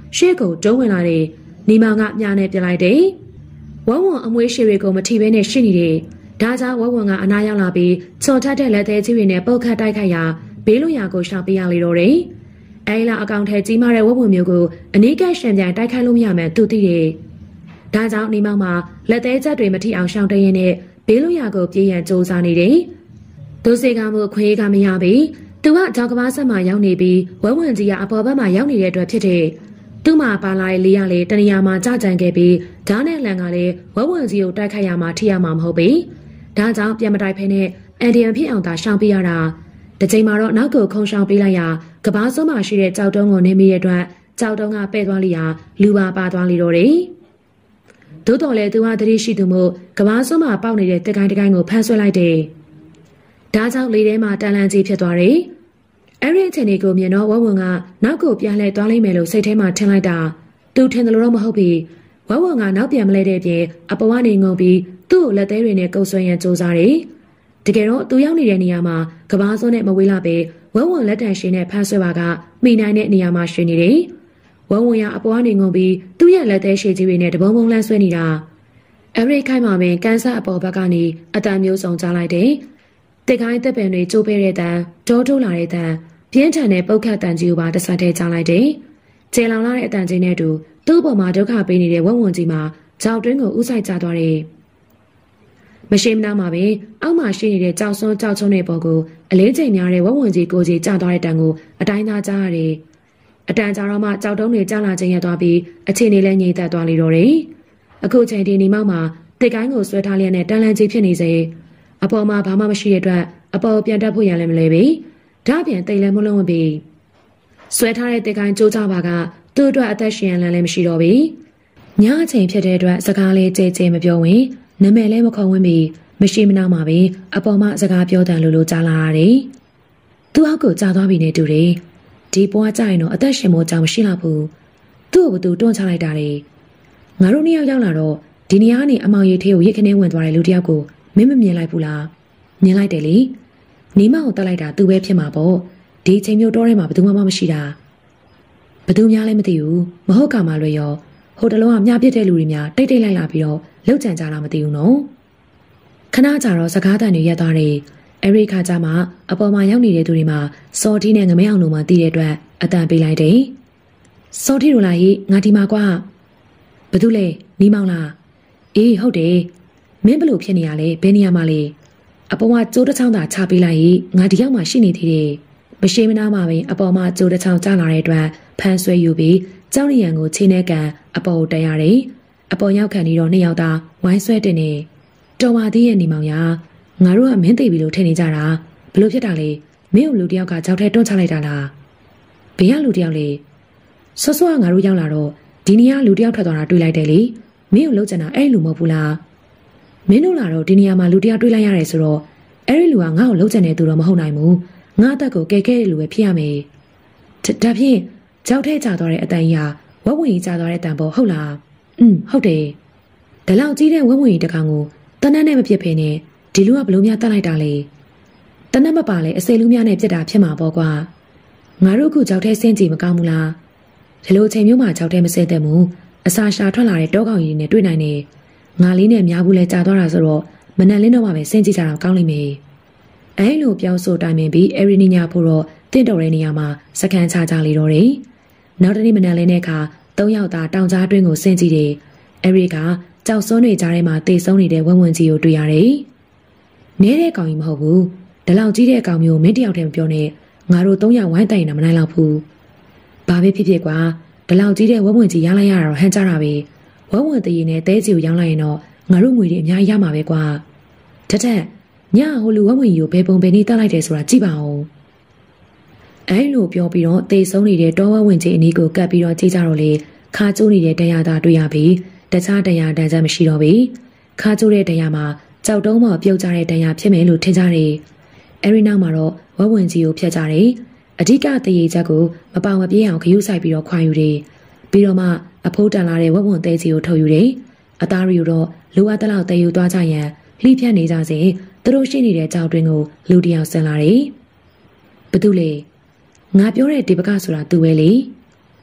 ရှေ့ကိုတုံးဝင်လာတယ်နီမောင်ကမြားနဲ့ပြလိုက်တယ်ဝဝွန်အမွေးရှည်တွေကိုမထီဘဲနဲ့ရှင်းနေတယ်ဒါကြောင့်ဝဝွန်ကအနာရောက်လာပြီးချော်ထက်တဲ့လက်သေးကြီးတွေနဲ့ပုတ်ခတ်တိုက်ခိုက်ရာဘေးလွရာကိုရှောင်ပေးရလေတော့တယ်အဲလာအကောင့်ထဲကြီးမားတဲ့ဝဝွန်မျိုးကိုအနီးကပ်ရှံပြိုင်တိုက်ခိုက်လို့မရမယ်သူသိတယ်ဒါကြောင့်နီမောင်မှာလက်သေးချက်တွေမထိအောင်ရှောင်တရင်းနဲ့ဘေးလွရာကိုပြေးရန်စူးစမ်းနေတယ်ဒုစေကမှုခွေးကမရပြီသူကကြောက်ကဘာဆက်မှာရောက်နေပြီးဝဝွန်ကြီးကအပေါ်ဘက်မှာရောက်နေတဲ့အတွက်ဖြစ်တဲ့သူ့မှာပါလာတဲ့လေးရလေတနေရာမှာကြကြံခဲ့ပြီးဓာတ်နဲ့လန်ကလည်းဝဝွန်ကြီးကိုတိုက်ခိုက်ရမှာထိရမှာမဟုတ်ပြီဒါကြောင့်ပြန်မတိုက်ဖဲနဲ့အန်ဒီယန်ဖြစ်အောင်သာရှောင်ပေးရတာတစ်ချိန်မှာတော့နောက်ကိုခုံရှောင်ပေးလိုက်ရာကဘာစုံမှာရှိတဲ့ကြောက်တုံးကိုနေမိတဲ့အတွက်ကြောက်တုံးကပဲ့သွားလိရာလူပါပါသွားလိတော့တယ်သို့တော်လည်းသူဟာတတိရှိသူမို့ကဘာစုံမှာပေါက်နေတဲ့တကိုင်းတကိုင်းကိုဖမ်းဆွဲလိုက်တယ်ဒါကြောင့်လေထဲမှာတန်လန့်ကြီးဖြစ်သွားတယ်အဲ့ဒီအချိန်လေးကိုမြင်တော့ဝဝွန်ကနောက်ကိုပြန်လှည့်သွားလိမ့်မယ်လို့စိတ်ထဲမှာထင်လိုက်တာသူထင်တယ်လို့တော့မဟုတ်ပြီဝဝွန်ကနောက်ပြန်မလဲတဲ့ပြင်အပေါ်ကနေငုံပြီးသူ့ကိုလက်သေးတွေနဲ့ကုပ်ဆွဲရန်ကြိုးစားတယ်တကယ်တော့သူရောက်နေတဲ့နေရာမှာကဘာစုံနဲ့မဝေးလာပဲဝဝွန်လက်တန်ရှင်နဲ့ဖမ်းဆွဲပါကမိနိုင်တဲ့နေရာမှာရှင်နေတယ်ဝဝွန်ရအပေါ်ကနေငုံပြီးသူ့ရဲ့လက်သေးရှည်ကြီးတွေနဲ့တဘုံဘုံလှမ်းဆွဲနေတာအဲ့ဒီခိုင်မှာပင်ကန်ဆာအပေါ်ဘက်ကနေအတန်မျိုးစုံကြားလိုက်တယ်တက်ခိုင်းတက်ပင်တွေကျိုးပေးတဲ့တန်တောထုတ်လာတဲ့တန်ပြင်းထန်တဲ့ပုတ်ခတ်တန်ကြီးကိုပါတစ်ဆက်တည်းကြားလိုက်တယ်ကျေလောင်လာတဲ့အတန်ကြီးနဲ့တူသူ့ပေါ်မှာဒုက္ခပေးနေတဲ့ဝဝွန်ကြီးမှာကြောက်တွင်းကိုဥဆိုင်ကျသွားတယ်မရှိမနာမှာပဲအောက်မှာရှိနေတဲ့ကြောက်စွန်းကြောက်ချုံတဲ့ပေါ်ကိုအလေးချိန်များတဲ့ဝဝွန်ကြီးကိုကြီးကျသွားတဲ့တန်ကိုအတိုင်းသားကြားရတယ်အတန်ကြာတော့မှကြောက်တုံးတွေကျလာခြင်းရသွားပြီးအချိန်လေးလည်းငြိမ်သက်သွားလေတော့တယ်အခုချိန်ဒီနေမောက်မှာတစ်ကိုင်းကိုဆွဲထားလျက်နဲ့တန်လန့်ကြီးဖြစ်နေစေအပေါ်မှာဘာမှမရှိတဲ့အတွက်အပေါ်ပြန်တက်ဖို့ရလည်းမလဲပြီဒါပြန်တိတ်လည်းမလုံးဝင်ပြီဆွဲထားတဲ့တစ်ကိုင်းကြိုးကြပါကသူ့အတွက်အသက်ရှင်ရလန်းလည်းမရှိတော့ပြီညအချိန်ဖြစ်တဲ့အတွက်စကားလေးကြဲကြဲမပြောဝင်နာမည်လည်းမခေါ်ဝင်ပြီမရှိမနာမှာပဲအပေါ်မှာစကားပြောတန်လို့လို့ကြားလာရတယ်သူ့အောက်ကိုကြာသွားပြီနဲ့တူတယ်ဒီပွားကြရင်တော့အသက်ရှင်ဖို့ကြောင်မရှိတော့ဘူးသူ့ကိုသူတွန်းချလိုက်တာလေငါတို့နှစ်ယောက်ရောက်လာတော့ဒီနေရာကနေအမောင်ရီထေးကိုရစ်ခင်းဝင်သွားတဲ့လူတစ်ယောက်ကိုမင်းမမြင်လိုက်ဘူးလားမြင်လိုက်တယ်လေနီမကိုတက်လိုက်တာသူပဲဖြစ်မှာပေါ့ဒီချိန်မျိုးတော့ထဲမှာဘယ်သူမှမရှိတာဘယ်သူများလဲမသိဘူးမဟုတ်ကမှလွယ်ရောဟိုတလုံးကမြပြစ်တဲ့လူတွေများတိတ်တိတ်လိုက်လာပြီးတော့လှုပ်ကြံကြလားမသိဘူးနော်ခဏကြာတော့စကားတန်တွေရက်သွားတယ်အဲ့ဒီခါကျမှအပေါ်မှာရောက်နေတဲ့သူတွေမှာစော်တီနဲ့ငမဲအောင်တို့မှတီးတဲ့အတွက်အတန်ပေးလိုက်တယ်စော်တီတို့လာဟိငါဒီမှာကွာဘယ်သူလဲနီးမောင်လားအေးဟုတ်တယ်မင်းဘလို့ဖြစ်နေရလဲဘယ်နေရာမှာလဲအပေါ်မှာကျိုးတစ်ချောင်းသာချပေးလိုက်ဟိငါဒီရောက်မှရှိနေသေးတယ်မရှိမနာမှာပဲအပေါ်မှာကျိုးတစ်ချောင်းကျလာတဲ့အတွက်ဖမ်းဆွဲယူပြီးကျောင်းရံကိုချိန်နဲ့ကန်အပေါ်ကိုတက်ရတယ်အပေါ်ရောက်ခံပြီးတော့နှစ်ယောက်သားဝိုင်းဆွဲတင်နေတော်ပါသေးရဲ့နေမောင်ရငါတို့ကမင်းသိပြီလို့ထင်နေကြတာဘလို့ဖြစ်တာလဲမင်းကိုလူတယောက်ကကြောက်ထဲတွန်းချလိုက်တာလားဘယ်ရလူတယောက်လဲဆော့ဆော့ကငါတို့ရောက်လာတော့ဒီနေရာလူတယောက်ထွက်သွားတာတွေ့လိုက်တယ်လေမင်းကိုလုံးချင်တာအဲ့လူမဟုတ်ဘူးလားမင်းတို့လာတော့ဒီနေရာမှာလူတယောက်တွေ့လိုက်ရတယ်ဆိုတော့အဲ့ဒီလူကငါ့ကိုလုံးချင်တဲ့သူတော့မဟုတ်နိုင်ဘူးငါအသက်ကိုကဲကဲတဲ့လူပဲဖြစ်ရမယ်ဒါဖြင့်ကြောက်ထဲကျသွားတဲ့အတန်ကြီးဟာဝဝွင်ကြီးကျသွားတဲ့အတန်ပေါ့ဟုတ်လားอืมဟုတ်တယ်ဒါလောက်ကြီးတဲ့ဝဝွင်ကြီးတကောင်ကိုတနတ်နဲ့မဖြစ်ဖ ೇನೆဒီလူကဘလို့များတတ်လိုက်တာလေတနတ်မပါလေအစိလူများနဲ့ပြစ်တာဖြစ်မှာပေါ့ကွာငါတို့ခုကြောက်ထဲစင်းကြည့်မကောင်းဘူးလားဒီလိုချိန်မျိုးမှာကြောက်ထဲမစဲတဲ့မူအစာရှာထွက်လာတဲ့တောကောင်ကြီးနဲ့တွေ့နိုင်နေငါလေးနဲ့များဘူးလဲကြာသွားတာဆိုတော့မနက်လင်းတော့မှပဲစင်းကြည့်ကြတာကောင်းလိမ့်မယ်အဲလိုပြောဆိုတိုင်ပင်ပြီးအရီနီညာဖို့တော့တင့်တော်တဲ့နေရာမှာစကန်ချကြလေတော့တယ်နောက်တနေ့မနက်လင်းတဲ့အခါသုံးယောက်သားတောင်ကြားတွင်းကိုဆင်းကြည့်တယ်အရီကကြောက်စွန်းတွေကြားထဲမှာတေဆုံးနေတဲ့ဝဝွန်ကြီးကိုတွေ့ရတယ်နဲတဲ့ကောင်ကြီးမဟုတ်ဘူးဒီလောက်ကြီးတဲ့ကောင်မျိုးမင်းတယောက်တည်းမပြောနဲ့ငါတို့သုံးယောက်ဝိုင်းတိုင်တာမနိုင်တော့ဘူးဘာပဲဖြစ်ဖြစ်ကွာဒီလောက်ကြီးတဲ့ဝဝွန်ကြီးရလိုက်ရတာတော့ဟန်ကြတာပဲဝဝွန်တည်ရင်နဲ့တဲကြီးကိုရောင်းလိုက်ရင်တော့ငါတို့ငွေတွေအများကြီးရမှာပဲကွာတထက်ညဟိုလူဝဝွန်ကြီးကိုဘယ်ပုံဘယ်နည်းတက်လိုက်တယ်ဆိုတာကြည့်ပါဦးအဲလိုပြောပြီးတော့တေဆုံးနေတဲ့တောဝဝွန်ကြီးအနီးကိုကပ်ပြီးတော့ကြည့်ကြတော့လေခါကျိုးနေတဲ့တရားသားတွေ့ရပြီးတခြားတရားတန်းစမ်းမရှိတော့ဘူးခါကျိုးတဲ့တရားမှာကြောက်တုံးမော်ပြုတ်ကြတဲ့တရားဖြစ်မယ်လို့ထင်ကြတယ်အဲဒီနောက်မှာတော့ဝဝွန်ကြီးကိုဖျက်ကြတယ်အဓိကတရေချက်ကိုမပေါမပြေးအောင်ခရူးဆိုင်ပြီးတော့ခွာယူတယ်ပြီးတော့မှအဖိုးတန်လာတဲ့ဝဝွန်သေးကြီးကိုထုတ်ယူတယ်အသားရီကိုတော့လူအပ်တလောက်တည်ယူသွားကြရန်လှိဖြတ်နေကြစဉ်သူတို့ရှိနေတဲ့ကြောက်တွင်ကိုလူတယောက်ဆင်းလာတယ်ဘသူလဲငါပြောတဲ့ဒီပကဆိုတာသူပဲလေဘ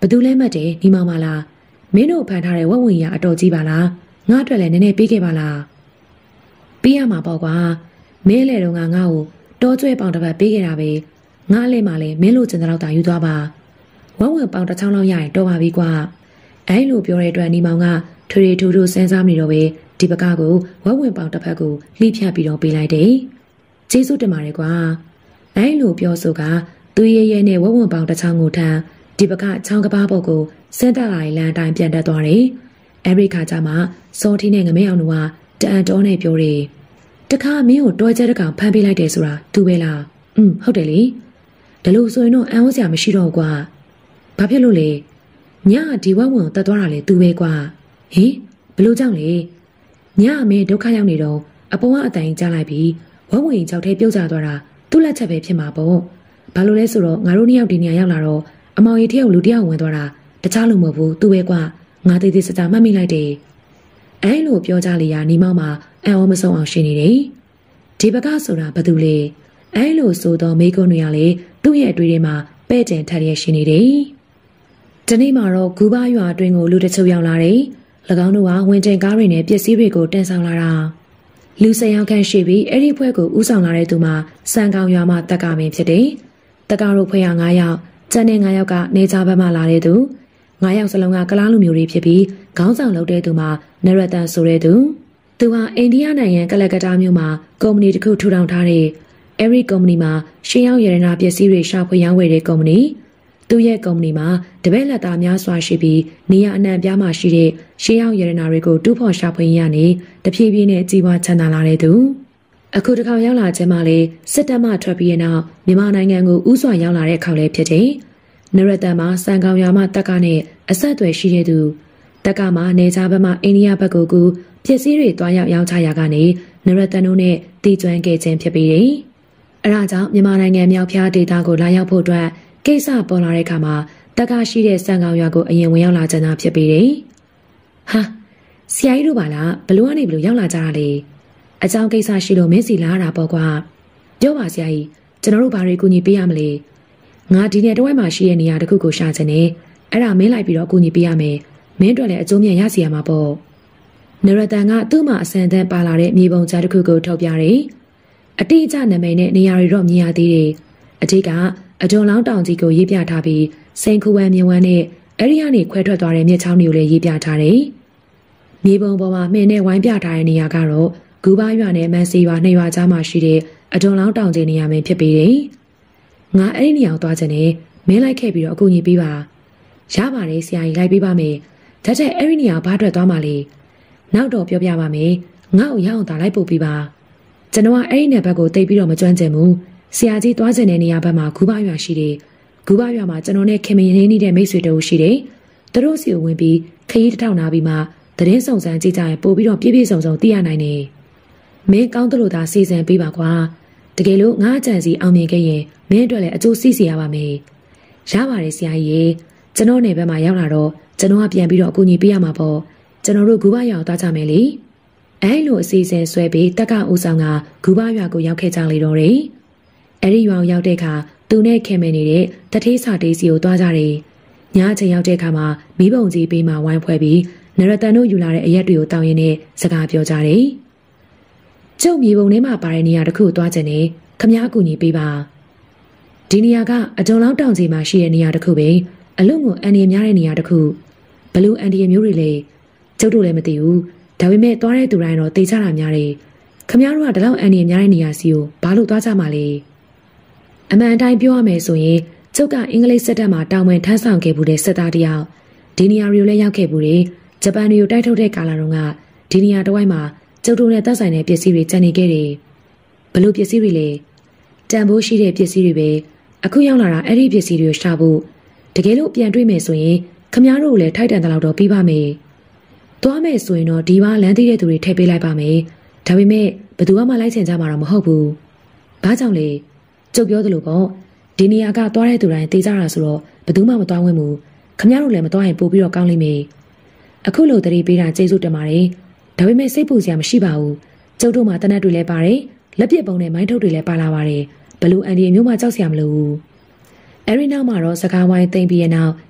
သူလဲမှတ်တယ်ညီမောင်မလားမင်းတို့ဖန်ထားတဲ့ဝက်ဝင်ရအတော်ကြီးပါလားငါအတွက်လည်းနည်းနည်းပေးခဲ့ပါလားပေးရမှာပေါ့ကွာမင်းလေတော့ငါငါ့ကိုတောကျွဲပေါင်တစ်ပတ်ပေးခဲ့တာပဲငါ့လည်းမလည်းမင်းလိုချင်တဲ့လောက်တာယူသွားပါဝက်ဝင်ပေါင်တစ်ချောင်းလောက်ရရင်တော့ပါပြီကွာအဲလိုပြောတဲ့အတွက်ညီမောင်ကထွေထွေထူထူစဉ်းစားနေတော့ပဲဒီပကားကိုဝက်ဝင်ပေါင်တစ်ဖက်ကိုလှိဖြတ်ပြီးတော့ပေးလိုက်တယ်ကျေးဇူးတင်ပါတယ်ကွာအဲလိုပြောဆိုကသူရဲရဲနဲ့ဝက်ဝင်ပေါင်တစ်ချောင်းကိုထမ်းဒီပကချောင်းကပားပုတ်ကိုစင်းတက်လာတဲ့လမ်းအတိုင်းပြန်တက်သွားတယ်။အဲဒီခါကျမှစောထီးနဲ့ငမဲအောင်တို့ကတအံတော်နဲ့ပြောတယ်။တခါမင်းကိုတွဲကျဲတကောင်ဖမ်းပေးလိုက်တယ်ဆိုတာသူပဲလား။อืมဟုတ်တယ်လေ။ဒါလို့ဆိုရင်တော့အံ့ဩစရာမရှိတော့ဘူးကွာ။ဘာဖြစ်လို့လဲ။ညကဒီဝက်ဝင်ကိုတတ်သွားတာလေသူပဲကွာ။ဟင်ဘလို့ကြောင့်လဲ။ညကမင်းဒုက္ခရောက်နေတော့အပေါ်ကအတိုင်ကြားလိုက်ပြီးဝက်ဝင်ကြောက်ထဲပြုတ်ကျသွားတာသူ့လက်ချက်ပဲဖြစ်မှာပေါ့။ဘာလို့လဲဆိုတော့ငါတို့နှစ်ယောက်ဒီနေရာရောက်လာတော့အမောင်ရီတယောက်လူတယောက်ဝင်သွားတာတခြားလူမဟုတ်ဘူးသူပဲကွာငါသေးသေးစစမှတ်မိလိုက်တယ်အဲလိုပြောကြလေရာညီမောင်မှာအံ့ဩမဆုံးအောင်ရှင်းနေတယ်ဒီဘကဆိုတာဘာတူလဲအဲလိုဆိုတော့မိကုန်းတွေကလေသူ့ရဲ့အတွေ့တွေမှာပဲ့ကျင်ထက်ရရှင်းနေတယ်ဒီနေ့မှာတော့ဂူဘာရွာအတွင်းကိုလူတချို့ရောက်လာတယ်၎င်းတို့ကဝင်တင်ကားတွေနဲ့ပစ္စည်းတွေကိုတင်ဆောင်လာတာလူဆယ်ယောက်ခန့်ရှိပြီးအဲ့ဒီဖွဲ့ကိုဥဆောင်လာတဲ့သူမှာစံကောင်ရွာမှာတက်ကမင်းဖြစ်တယ်တက်ကတို့ဖွဲ့ရငါးယောက်ကျန်တဲ့ငါးယောက်ကနေကြဘက်မှလာတဲ့သူငါးယောက်စလုံးကကလားလူမျိုးတွေဖြစ်ပြီးခေါင်းဆောင်လုပ်တဲ့သူမှာနရတန်ဆိုတဲ့သူသူဟာအိန္ဒိယနိုင်ငံကလကတ္တာမြို့မှာကုမ္ပဏီတစ်ခုထူထောင်ထားတဲ့အဲဒီကုမ္ပဏီမှာရှင်းရောက်ရတနာပစ္စည်းတွေရှာဖွေရောင်းဝယ်တဲ့ကုမ္ပဏီသူရဲ့ကုမ္ပဏီမှာတပည့်လက်သားများစွာရှိပြီးနေရအနှံ့ပြားမှရှိတဲ့ရှင်းရောက်ရတနာတွေကိုတူးဖော်ရှာဖွေရနေတဖြည်းဖြည်းနဲ့ကြီးပွားချမ်းသာလာတဲ့သူအခုတစ်ခါရောက်လာခြင်းမှလည်းစစ်တပ်မှထွက်ပြီးတဲ့နောက်မြန်မာနိုင်ငံကိုဥစွာရောက်လာတဲ့ခေါက်လေးဖြစ်တယ်နရတန်မှာစံကောင်ရွာမှာတက်ကားနဲ့အဆက်အသွယ်ရှိတဲ့သူတက်ကားမှာနေကြားဘက်မှာအိန္ဒိယဘက်ကိုကူပစ္စည်းတွေတွားရောက်ရောင်းချရာကနေနရတန်တို့နဲ့တည်ကျွမ်းခဲ့ခြင်းဖြစ်ပြီးတယ်။အဲဒါကြောင့်မြန်မာနိုင်ငံမြောက်ဖျားဒေသကိုလာရောက်ဖို့အတွက်ကိစ္စပေါ်လာတဲ့အခါမှာတက်ကားရှိတဲ့စံကောင်ရွာကိုအရင်ဝင်ရောက်လာကြတာဖြစ်ပြီးတယ်။ဟာဆရာကြီးတို့ပါလားဘလို့ကနေဘလို့ရောက်လာကြတာလဲ။အကြောင်းကိစ္စရှိလို့မင်းစီလာရတာပေါ့ကွာ။ပြောပါဆရာကြီးကျွန်တော်တို့ဘာတွေကူညီပေးရမလဲ။ငါဒီနေ့တဝိုက်မှာရှိတဲ့နေရာတစ်ခုကိုရှာချင်တယ်အဲ့ဒါမင်းလိုက်ပြီးတော့အကူအညီပေးရမယ်မင်းတို့လည်းအကျိုးမြတ်ရစီရမှာပေါ့နရတန်ကသူ့မှာအစံတန်းပါလာတဲ့မြေပုံကြားတစ်ခုကိုထုတ်ပြတယ်အတိအကျနာမည်နဲ့နေရာတွေတော့မြင်ရသေးတယ်အထိကအဂျွန်လောင်းတောင်ကြီးကိုရေးပြထားပြီးစိန်ခူဝမ်းမြဝမ်းနဲ့အဲ့ဒီကနေခွဲထွက်သွားတဲ့မြစ်ချောင်းတွေကိုလည်းရေးပြထားတယ်မြေပုံပေါ်မှာမှင်နဲ့ဝိုင်းပြထားတဲ့နေရာကတော့ဂူဘာရွာနဲ့မန်စီရွာနှစ်ရွာကြားမှာရှိတဲ့အဂျွန်လောင်းတောင်ကြီးနေရာပဲဖြစ်ပြီးတယ်ငါအဲ့ဒီနေရာကိုသွားချင်တယ်မင်းလိုက်ခဲ့ပြီးတော့အကူအညီပေးပါရပါတယ်ဆရာကြီးလိုက်ပေးပါမယ်ဒါချက်အဲ့ဒီနေရာဘာအတွက်သွားမှလဲနောက်တော့ပြောပြပါမယ်ငါ့ကိုရအောင်သာလိုက်ပို့ပေးပါကျွန်တော်ကအဲ့ဒီနယ်ဘက်ကိုတိတ်ပြီးတော့မကျွမ်းကျင်ဘူးဆရာကြီးသွားချင်တဲ့နေရာဘက်မှာဂူဘရွာရှိတယ်ဂူဘရွာမှာကျွန်တော်နဲ့ခင်မင်းရင်းနေတဲ့မိတ်ဆွေတို့ရှိတယ်သူတို့စီကိုဝင်ပြီးခရီးတစ်ထောင်နာပြီးမှသတင်းစုံစမ်းကြည့်ကြရင်ပို့ပြီးတော့ပြည့်ပြည့်စုံစုံသိရနိုင်တယ်မင်းကောင်းတယ်လို့သာစီစဉ်ပေးပါကွာတကယ်လို့ငါအကြံစီအောင်မြင်ခဲ့ရင်မင်းအတွက်လည်းအကျိုးစီးစီရပါမယ်ရပါတယ်ဆရာကြီးကျွန်တော်နယ်ဘက်မှာရောက်လာတော့ကျွန်တော်ကပြန်ပြီးတော့အကူအညီပေးရမှာပေါ့ကျွန်တော်တို့ဂူဘရွာကိုသွားကြမယ်လေအဲလိုအစီအစဉ်ဆွဲပြီးတက်ကဦးဆောင်ကဂူဘရွာကိုရောက်ခဲ့ကြလေတော့တယ်အဲ့ဒီရွာကိုရောက်တဲ့အခါသူနဲ့ခင်မင်နေတဲ့တထေးစာတေးစီကိုသွားကြတယ်ညအချိန်ရောက်တဲ့အခါမှာမီးပုံကြီးပေးမှဝိုင်းဖွဲ့ပြီးနရတန်တို့ယူလာတဲ့အရက်တွေကိုတောင်းရင်းနဲ့စကားပြောကြတယ်ကျုပ်မြေပုံထဲမှာပါတဲ့နေရာတစ်ခုကိုသွားကြတယ်ခမ ्या အကူအညီပေးပါဒီနေရာကအကြုံလောက်တောင်ကြီးမှာရှိတဲ့နေရာတစ်ခုပဲအလုံးကိုအန်ဒီရများတဲ့နေရာတစ်ခုဘလူးအန်ဒီရမျိုးတွေလေကျုပ်တို့လည်းမသိဘူးဒါပေမဲ့သွားတဲ့သူတိုင်းတော့တေချတာများတယ်ခမ ्या တို့ကဒီလောက်အန်ဒီရများတဲ့နေရာစီကိုဘာလို့သွားကြမှာလဲအမှန်တိုင်းပြောရမယ်ဆိုရင်ကျုပ်ကအင်္ဂလိပ်စစ်တပ်မှာတောင်ပန်ထမ်းဆောင်ခဲ့မှုတဲ့စစ်သားတယောက်ဒီနေရာတွေကိုလည်းရောက်ခဲ့မှုတယ်ဂျပန်တွေကိုတိုက်ထုတ်တဲ့ကာလတုန်းကဒီနေရာတစ်ဝိုက်မှာကျုပ်တို့နဲ့သက်ဆိုင်တဲ့ပစ္စည်းတွေကျန်နေခဲ့တယ်ဘလို့ပစ္စည်းတွေလဲတန်ဖိုးရှိတဲ့ပစ္စည်းတွေပဲအခုရောက်လာတာအဲ့ဒီပစ္စည်းတွေကိုရှာဖို့တကယ်လို့ပြန်တွေ့မယ်ဆိုရင်ခမ ्या တို့ကိုလည်းထိုက်တန်တဲ့လောက်တော့ပြီးပါမယ်သွားမယ်ဆိုရင်တော့ဒီမှာလမ်းသေးတဲ့သူတွေထည့်ပေးလိုက်ပါမယ်ဒါပေမဲ့ဘယ်သူမှလိုက်ချင်ကြမှာတော့မဟုတ်ဘူးဘာကြောင့်လဲကျုပ်ပြောသလိုပေါ့ဒီနေရာကသွားတဲ့သူတိုင်းတေးကြတာဆိုတော့ဘယ်သူမှမသွားဝင်ဘူးခမ ्या တို့လည်းမသွားရင်ပို့ပြီးတော့ကောင်းလိမ့်မယ်အခုလိုတရေပေးတာကျေးဇူးတင်ပါတယ်ဒါပေမဲ့စိတ်ပူစရာမရှိပါဘူးကျုပ်တို့မှာတနက်တွေလည်းပါတယ်လက်ပစ်ပုံနဲ့မိုင်းထုတ်တွေလည်းပါလာပါတယ်ဘလူးအန်ဒီမျိုးမှကြောက်စရာမလိုဘူးအဲဒီနောက်မှာတော့စကားဝိုင်းသိမ့်ပြီးရဲ့နောက်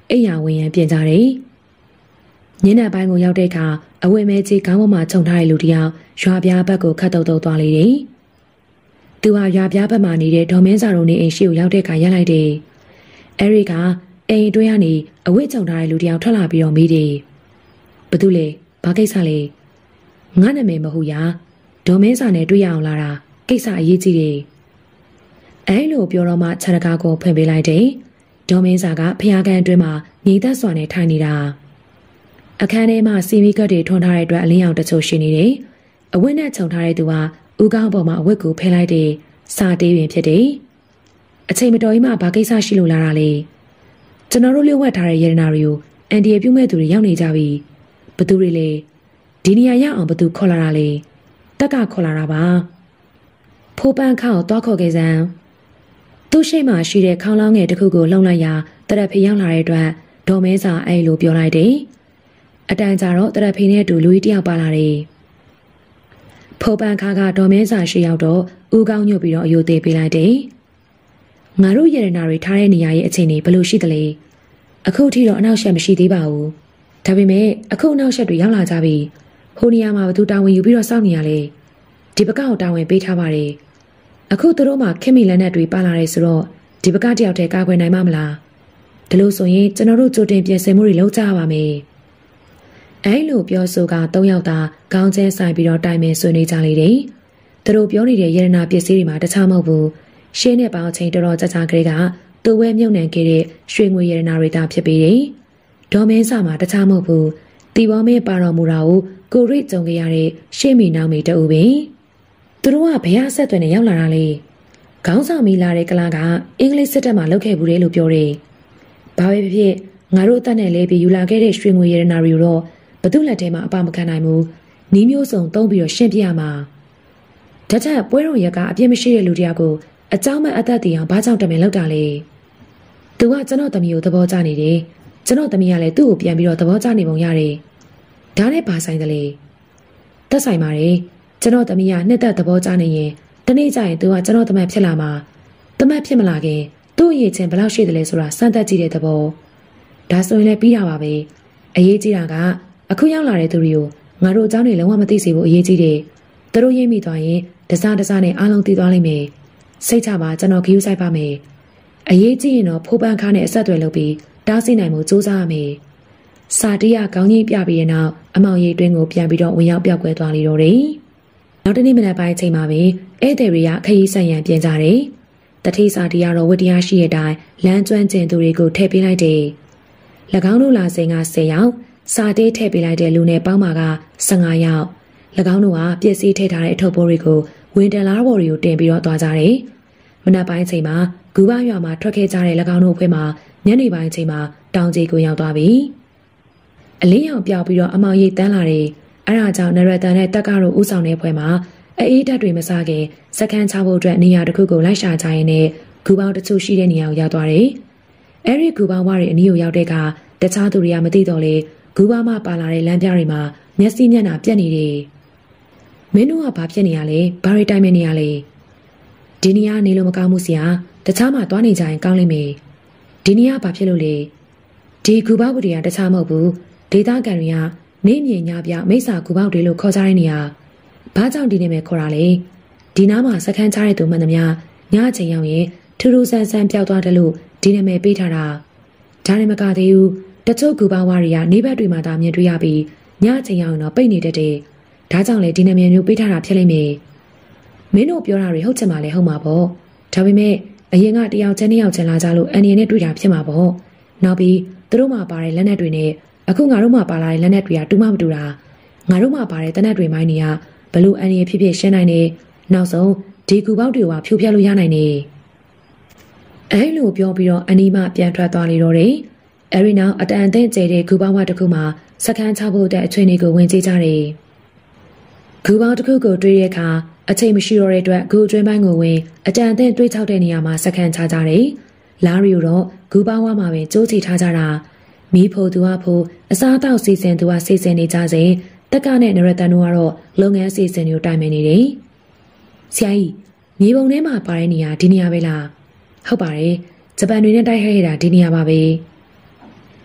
အိယာဝင်ရန်ပြင်ကြတယ်ညနေပိုင်းကိုရောက်တဲ့အခါအဝိမဲကြီးခေါင်းပေါ်မှာခြုံထားတဲ့လူတစ်ယောက်ရွာပြားဘက်ကိုခတ်တုတ်တုတ်သွားလေတယ်သူဟာရွာပြားဘက်မှာနေတဲ့ဒေါ်မင်းစာတို့နေအိမ်ရှိကိုရောက်တဲ့အခါရက်လိုက်တယ်အဲရီကအိမ်အတွင်းကနေအဝိခြုံထားတဲ့လူတစ်ယောက်ထွက်လာပြီးတော့မေးတယ်ဘသူလဲဘာကိစ္စလဲငါနာမည်မဟုတ်ရဒေါ်မင်းစာနဲ့တွေ့ရအောင်လာတာကိစ္စအရေးကြီးတယ်အဲလိုပြောတော့မှခြံတကားကိုဖွင့်ပေးလိုက်တယ်ဒေါ်မင်းစာကဖျားကန်အတွင်းမှာညီသက်စွာနဲ့ထိုင်နေတာအခန်းထဲမှာစီမီကတ်တွေထွန်းထားတဲ့အတွက်အလင်းရောင်တချို့ရှိနေတယ်အဝတ်နဲ့ခြုံထားတဲ့သူကဦးခေါင်းပေါ်မှာအဝတ်ကိုဖယ်လိုက်တယ်စာတေးပင်ဖြစ်တယ်အချိန်မတော်ကြီးမှဘာကိစ္စရှိလို့လာတာလဲကျွန်တော်တို့လျှို့ဝှက်ထားတဲ့ရတနာတွေကိုအန်တီရပြုမဲ့သူတွေရောက်နေကြပြီဘသူတွေလဲဒီနေရာရောက်အောင်ဘသူခေါ်လာတာလဲတက်ကခေါ်လာတာပါဖိုးပန်းခေါက်သွားခေါ်ခဲ့စမ်းသူ့ရှိမှရှိတဲ့ခေါင်းလောင်းငယ်တစ်ခုကိုလှုံလိုက်ရာတရက်ဖေးရောက်လာတဲ့အတွက်ဒေါ်မဲစာအဲ့လိုပြောလိုက်တယ်အတန်ကြာတော့တရက်ဖေးနဲ့အတူလူကြီးတယောက်ပါလာတယ်ဖိုးပန်းခါကဒေါ်မဲစာရှိရောက်တော့ဦးကောင်းညွတ်ပြီးတော့အယိုသေးပေးလိုက်တယ်ငါတို့ရတနာတွေထားတဲ့နေရာရဲ့အခြေအနေဘယ်လိုရှိသလဲအခုထိတော့အနောက်ရှက်မရှိသေးပါဘူးဒါပေမဲ့အခုအနောက်ရှက်တွေရောက်လာကြပြီဟိုနေရာမှာဘသူတာဝန်ယူပြီးတော့စောင့်နေရလဲဒီဘက်ကကိုတာဝန်ပေးထားပါတယ်အခုသူတို့မှခင်မီလက်နဲ့တွေပါလာတယ်ဆိုတော့ဒီဘက်ကတယောက်တည်းကာကွယ်နိုင်မှာမလားဒီလိုဆိုရင်ကျွန်တော်တို့ကြိုတင်ပြင်ဆင်မှုတွေလုပ်ကြရပါမယ်အဲလိုပြောဆိုကသုံးယောက်သာခေါင်းကျဲဆိုင်ပြီးတော့တိုင်ပင်ဆွေးနွေးကြလေတယ်သူတို့ပြောနေတဲ့ရတနာပစ္စည်းတွေမှာတခြားမဟုတ်ဘူးရှင်းတဲ့ပေါင်းအချိန်တော်တော်ကြာကြာကလေးကသူ့ဝဲမြုပ်နှံခဲ့တဲ့ရွှေငွေရတနာတွေတာဖြစ်ပေတယ်ဒေါ်မင်းစာမှာတခြားမဟုတ်ဘူးတီဘောမင်းပါတော်မူတာကိုကိုရိတ်ကြုံခဲ့ရတဲ့ရှေ့မီနောက်မီတူပင်သူတို့ကဘယ်အဆက်သွယ်နဲ့ရောက်လာတာလဲခေါင်းဆောင်မီလာတဲ့ကလာကအင်္ဂလိပ်စစ်တပ်မှာလုပ်ခဲ့ဘူးလေလို့ပြောတယ်ဘာပဲဖြစ်ဖြစ်ငါတို့အသက်နဲ့လဲပြီးယူလာခဲ့တဲ့ရွှေငွေရတနာတွေတော့ဘသူ့လက်ထဲမှာအပမခံနိုင်ဘူးနီးမျိုးစုံသုံးပြီးတော့ရှင်းပြရမှာတထက်ပွဲတော်ရက်ကအပြစ်မရှိတဲ့လူတယောက်ကိုအเจ้าမဲ့အသက်တည်အောင်ဘာကြောင့်တမင်လောက်တာလဲသူကကျွန်တော်သမီးကိုသဘောကျနေတယ်ကျွန်တော်သမီးကလည်းသူ့ကိုပြန်ပြီးတော့သဘောကျနေပုံရတယ်ဒါနဲ့ဘာဆိုင်သလဲသက်ဆိုင်ပါတယ်ကျွန်တော်သမီးကနှစ်သက်သဘောကျနေရင်တနေ့ကျရင်သူကကျွန်တော်သမက်ဖြစ်လာမှာသမက်ဖြစ်မလာခင်သူ့အရေးချင်းဘယ်လောက်ရှိတယ်လဲဆိုတာစမ်းသပ်ကြည့်တဲ့သဘောဒါဆိုရင်လည်းပြီးတာပါပဲအရေးကြီးတာကအခုရောက်လာတဲ့သူတွေကိုငါတို့အကြောင်းတွေလုံးဝမသိစေဖို့အရေးကြီးတယ်သူတို့ရိပ်မိသွားရင်တစားတစားနဲ့အားလုံးသိသွားလိမ့်မယ်စိတ်ချပါကျွန်တော်ဂရုစိုက်ပါမယ်အရေးကြီးရင်တော့ဖိုးပန်းခါနဲ့အဆက်အသွယ်လုပ်ပြီးတားဆီးနိုင်မှုစူးစမ်းရမယ်စာတီးရကောင်းကြီးပြပြီးတဲ့နောက်အမောင်ရိပ်တွင်းကိုပြန်ပြီးတော့ဝင်ရောက်ပြောက်ကွဲသွားလေတော့တယ်နောက်တနေ့မနက်ပိုင်းအချိန်မှာပဲဧည့်သည်တွေကခရီးဆိုင်ရန်ပြင်ကြတယ်တတိစာတီးရတော့ဝတ္တရားရှိတဲ့အတိုင်းလမ်းကျွမ်းကျင်သူတွေကိုထည့်ပေးလိုက်တယ်၎င်းတို့လာစဉ်ကဆယ်ယောက်စာတေးထည့်ပေးလိုက်တဲ့လူနဲ့ပေါင်းပါကဆယ့်ငါယောက်၎င်းတို့ကပစ္စည်းထည့်ထားတဲ့အထုပ်ပိုးတွေကိုဝင်တန်လာဘော်တွေကိုတင်ပြီးတော့သွားကြတယ်မနက်ပိုင်းအချိန်မှာဂူဘရွာမှာထွက်ခဲ့ကြတဲ့၎င်းတို့အဖွဲ့မှာညနေပိုင်းအချိန်မှာတောင်ကြီးကိုရောက်သွားပြီအလင်းရောင်ပြောက်ပြီးတော့အမောင်ရိပ်တန်းလာတယ်အဲဒါကြောင့်နရတန်နဲ့တက်ကားတို့ဦးဆောင်တဲ့အဖွဲ့မှာအေးဓာတ်တွေမစားခင်စကန်ချဖို့အတွက်နေရာတစ်ခုကိုလိုက်ရှာကြရင်းနဲ့ဂူပေါင်းတချို့ရှိတဲ့နေရာကိုရောက်သွားတယ်အဲဒီဂူပေါင်းဝါးတွေအနီးကိုရောက်တဲ့အခါတခြားသူတွေကမသိတော့လေဂူပေါင်းမှပါလာတဲ့လမ်းပြတွေမှာမျက်စိမျက်နှာပြက်နေတယ်မင်းတို့ကဘာဖြစ်နေရလဲဘာတွေတိုင်မနေရလဲဒီနေရာနေလို့မကောင်းမှုဆရာတခြားမှာသွားနေကြရင်ကောင်းလိမ့်မယ်ဒီနေရာဘာဖြစ်လို့လဲဒီဂူပေါင်းတွေကတခြားမဟုတ်ဘူးဒေသခံတွေကနေမြင်ညပြမိစ္ဆာဂူပေါင်းတွေလို့ခေါ်ကြတဲ့နေရာဘာကြောင့်ဒီနေမဲ့ခေါ်တာလဲဒီနားမှာစခန်းချတဲ့သူမှန်သမျှညအချိန်ရောက်ရင်ထူးထူးဆန်းဆန်းပျောက်သွားတယ်လို့ဒီနာမည်ပေးထားတာဒါနဲ့မကသေးဘူးတချို့ဂူပေါင်းဝါးတွေကနေဘက်တွေမှာသာမြင်တွေ့ရပြီးညအချိန်ရောက်ရင်တော့ပိတ်နေတတ်တယ်ဒါကြောင့်လေဒီနာမည်မျိုးပေးထားတာဖြစ်လိမ့်မယ်မင်းတို့ပြောတာတွေဟုတ်ချင်မှလည်းဟုတ်မှာပေါ့ဒါပေမဲ့အရင်ကတယောက်ချင်းတစ်ယောက်ချင်းလာကြလို့အန်ဒီနဲ့တွေ့တာဖြစ်မှာပေါ့နောက်ပြီးသူတို့မှပါတဲ့လက်နက်တွေနဲ့အခုငါတို့မှပါလာတဲ့လက်နက်တွေကတူမှမတူတာငါတို့မှပါတဲ့တနက်တွေမိုင်းနေရဘလို့အန်ဒီဖြစ်ဖြစ်ရှင်းနိုင်နေနောက်ဆုံးဒီကူပေါက်တွေကဖြိုဖျက်လို့ရနိုင်နေအဲလိုပြောပြီးတော့အန်ဒီမှပြန်ထွက်သွားလေတော့တယ်အဲဒီနောက်အတန်အသင့်ကျဲတဲ့ကူပေါက်ဝတစ်ခုမှာစခန်းချဖို့တဲ့အချိန်လေးကိုဝင်ကြည့်ကြတယ်ဂူပေါင်းတစ်ခုကိုတွေ့တဲ့အခါအချိန်မရှိတော့တဲ့အတွက်ဂူအတွင်းပိုင်းကိုဝင်အတန်အသင့်တွေးချောက်တဲ့နေရာမှာစခန်းချကြတယ်လာရီတော့ဂူပေါင်းဝမှာပဲကြိုးချထားကြတာမီးဖိုသူကဖိုအစားတောက်စီစဉ်သူကစီစဉ်နေကြစဉ်တက်ကနဲ့နရတန်တို့ကတော့လုပ်ငန်းစီစဉ်ကိုတိုင်ပင်နေတယ်ဆရာကြီးမြေပုံထဲမှာပါတဲ့နေရာဒီနေရာပဲလားဟုတ်ပါတယ်ဂျပန်တွေနဲ့တိုက်ခိုက်ရတာဒီနေရာပါပဲ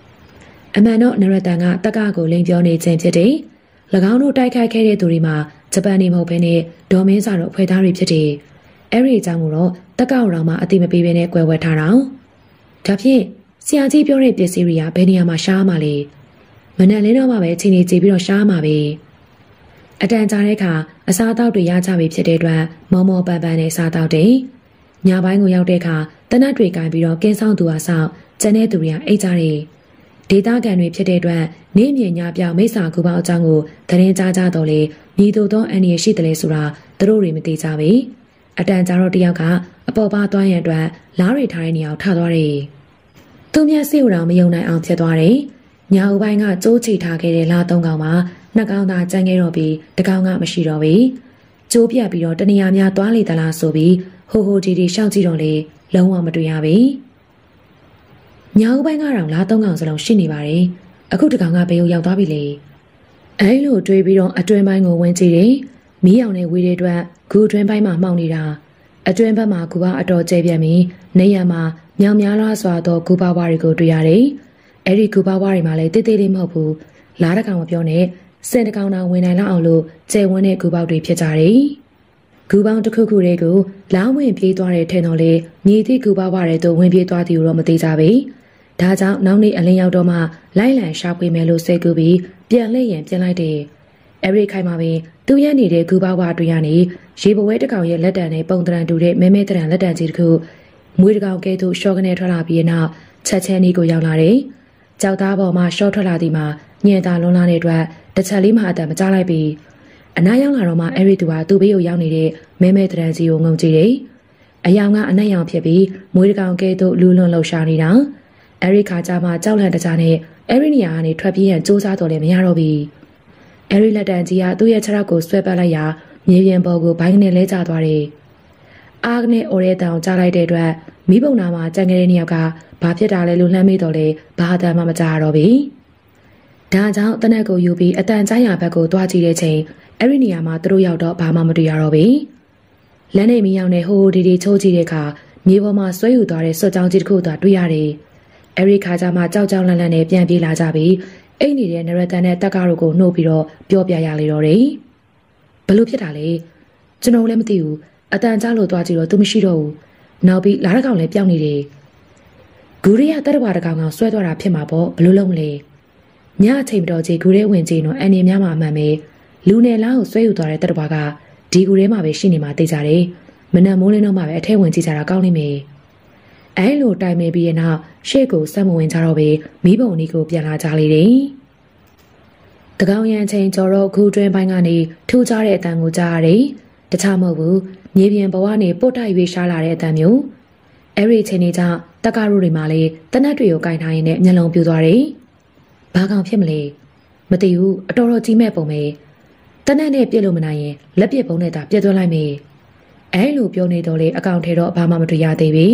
အမှန်တော့နရတန်ကတက်ကကိုလိန်ပြောနေခြင်းဖြစ်တယ်။၎င်းတို့တိုက်ခိုက်ခဲ့တဲ့သူတွေမှာဂျပန်နေမဟုတ်ဘဲနဲ့ဒေါ်မင်းစာတို့အဖွဲ့သားတွေဖြစ်တယ်။အဲ့ဒီအကြောင်းကိုတော့တက်ကတော်မှအတိမပေးဘဲနဲ့ကွယ်ဝဲထားတာ။ဒါဖြင့်ဆရာကြီးပြောတဲ့ပစ္စည်းတွေကဘယ်နေရာမှာရှားမှာလဲ။မနက်လင်းတော့မှပဲချိန်နေကြည့်ပြီးတော့ရှားမှာပဲ။အတန်ကြာတဲ့အခါအစားအသောက်တွေရကြပြီဖြစ်တဲ့အတွက်မောမောပန်းပန်းနဲ့စားတော့တယ်။ညပိုင်းကိုရောက်တဲ့အခါတနတ်တွေကင်ပြီးတော့ကင်းဆောင်သူအားဆောင်ကျန်တဲ့သူတွေကအိတ်ကြတယ်။ဒေသခံတွေဖြစ်တဲ့အတွက်နေမြင်ညပြောင်မိစ္ဆာကူပေါအကြောင်းကိုသတင်းကြားကြတော့လေမြည်သူသောအန်ရီရှိတယ်လေဆိုတာသူတို့တွေမသိကြဘူး။အတန်ကြာတော့တယောက်ကအပေါ်ပါသွားရန်အတွက်လားတွေထားတဲ့နေရာကိုထသွားတယ်။သူမျက်စိကိုတော့မယုံနိုင်အောင်ဖြစ်သွားတယ်။ညာဦးပိုင်းကကြိုးချီထားခဲ့တဲ့လားသုံးကောင်မှာနှစ်ကောင်သာကျန်ခဲ့တော့ပြီးတစ်ကောင်ကမရှိတော့ဘူး။ကျိုးပြတ်ပြီးတော့တနေရာများသွားလေသလားဆိုပြီးဟိုဟိုဒီဒီရှောက်ကြည့်တော့လေလုံးဝမတွေ့ရဘူး။ညာဦးပိုင်းကတော့လားသုံးကောင်စလုံးရှိနေပါတယ်။အခုတစ်ကောင်ကဘယ်ကိုရောက်သွားပြီလဲ။အဲလိုတွေးပြီးတော့အတွင်းပိုင်းကိုဝင်ကြည့်တယ်။မီးရောင်နဲ့ဝေးတဲ့အတွက်ဂူအတွင်းပိုင်းမှာမှောင်နေတာအတွင်းဘက်မှာဂူကအတော်ကျဲပြန့်ပြီးနေရမှာမြောင်များလားစွာသောဂူပါဝါတွေကိုတွေ့ရတယ်။အဲဒီဂူပါဝါတွေမှာလည်းတိတ်တိတ်လေးမဟုတ်ဘူး။လားတစ်ကောင်မပြောနဲ့စင်တစ်ကောင်တောင်ဝင်နိုင်လောက်အောင်လို့ကျဲဝန်းတဲ့ဂူပေါက်တွေဖြစ်ကြတယ်။ဂူပေါင်းတစ်ခုခုတွေကိုလောင်းဝင်ပြေးသွားတဲ့ထဲတော်လေမြေသည့်ဂူပါဝါတွေတို့ဝင်ပြေးသွားသည်ကိုတော့မသိကြဘူး။ဒါကြောင့်နောက်နေ့အလင်းရောက်တော့မှလိုက်လံရှာဖွေမယ်လို့စိတ်ကူပြီးပြန်လှည့်ရင်ပြန်လိုက်တယ်။အဲဒီခိုင်မှာပင်သူရက်နေတဲ့ဂူပါဝါတွေကနေရေပဝဲတစ်ကောင်ရဲ့လက်တံနဲ့ပုံတရံတူတဲ့မဲမဲတရံလက်တံကြီးတစ်ခုမွေးတစ်ကောင်ကဲသို့ရှော့ကနေထွက်လာပြီးနောက်ချက်ချင်းနီးကိုရောက်လာတယ်။ကြောက်သားပေါ်မှာရှော့ထွက်လာသည်မှာညင်သာလွန်လာတဲ့အတွက်တစ်ချက်လေးမှအတန်မကြားလိုက်ပြီးအနားရောက်လာတော့မှအဲ့ဒီသူကသူ့ဘေးကိုရောက်နေတဲ့မဲမဲတရံကြီးကိုငုံကြည့်တယ်။အယောင်ကအနက်ရောင်ဖြစ်ပြီးမွေးတစ်ကောင်ကဲသို့လူးလွန်လှုပ်ရှားနေတာ။အဲ့ဒီခါကျမှကြောက်လန့်တကြားနဲ့အဲ့ဒီနေရာကနေထွက်ပြေးရန်စူးစမ်းတော့လည်းမရတော့ဘူး။အဲ့ဒီလက်တံကြီးကသူ့ရဲ့ခြေထောက်ကိုဆွဲပတ်လိုက်ရာမြေပြင်ပေါ်ကိုဘိုင်းနဲ့လဲကျသွားတယ်။အားကနေအော်ရဲတောင်ကြားလိုက်တဲ့အတွက်မိဘုံနာမှာကြံခဲ့တဲ့နေယောက်ကဘာဖြစ်တာလဲလို့လှမ်းမိတော့လေဘာအတန်မှမကြားတော့ဘူး။ဒါကြောင့်တနက်ကိုယူပြီးအတန်ကြားရဘက်ကိုတွားကြည့်တဲ့ချိန်အဲ့ဒီနေရာမှာသူတို့ရောက်တော့ဘာမှမတွေ့ရတော့ဘူး။လမ်းနေမီရောက်နေဟိုဒီဒီချိုးကြည့်တဲ့အခါမြေပေါ်မှာဆွဲယူသွားတဲ့စွတ်ကြောင်ကြီးတစ်ခုသာတွေ့ရတယ်။အဲ့ဒီခါကျမှကြောက်ကြောက်လန့်လန့်နဲ့ပြန်ပြေးလာကြပြီးအိတ်နေတဲ့နရတန်နဲ့တက်ကားတို့ကိုနှုတ်ပြီးတော့ပြောပြရလေတော့တယ်။ဘလို့ဖြစ်တာလဲကျွန်တော်လည်းမသိဘူးအတန်ကြားလို့သွားကြည့်တော့သူမရှိတော့ဘူးနောက်ပြီးလာတဲ့ကောင်လည်းပြောင်းနေတယ်ဂူရီယာတက်တကွာတကောင်ကောင်ဆွဲသွားတာဖြစ်မှာပေါ့ဘလို့လုံးမလဲညအချိန်တော်ကြီးဂူရဲဝင်ကြည့်တော့အန်နေများမှာအမှန်ပဲလူနယ်လားကိုဆွဲယူသွားတဲ့တက်တကွာကဒီဂူထဲမှာပဲရှိနေမှာသိကြတယ်မနက်မိုးလင်းတော့မှပဲအထဲဝင်ကြည့်ကြတာကောင်းနေမယ်အဲလိုတိုင်မေပြီးရဲ့နောက်ရှေ့ကိုစက်မဝင်ကြတော့ပဲမိဘုံနီကိုပြန်လာကြလေတယ်တကောင်ရန်ချိန်ကျော်တော့ဂူတွင်းပိုင်းကနေထူးခြားတဲ့အတန်ကိုကြားရတယ်တခြားမဟုတ်ဘူးမြေပြင်ဘဝနေပုတ်တိုက်ရွေးရှားလာတဲ့အတန်မျိုးအဲ့ဒီချိန်လေးကြောင့်တက္ကရုတွေမှာလေတနတ်တွေကိုကင်ထားရင်းနဲ့မျက်လုံးပြူသွားတယ်ဘာကောင်ဖြစ်မလဲမသိဘူးအတော်တော်ကြီးမဲ့ပုံပဲတနတ်နဲ့ပြစ်လို့မနိုင်ရင်လက်ပစ်ပုံနဲ့သာပြစ်သွင်းလိုက်မယ်အဲ့လိုပြောနေတော့လေအကောင်ထဲတော့ဘာမှမတွေ့ရသေးဘူး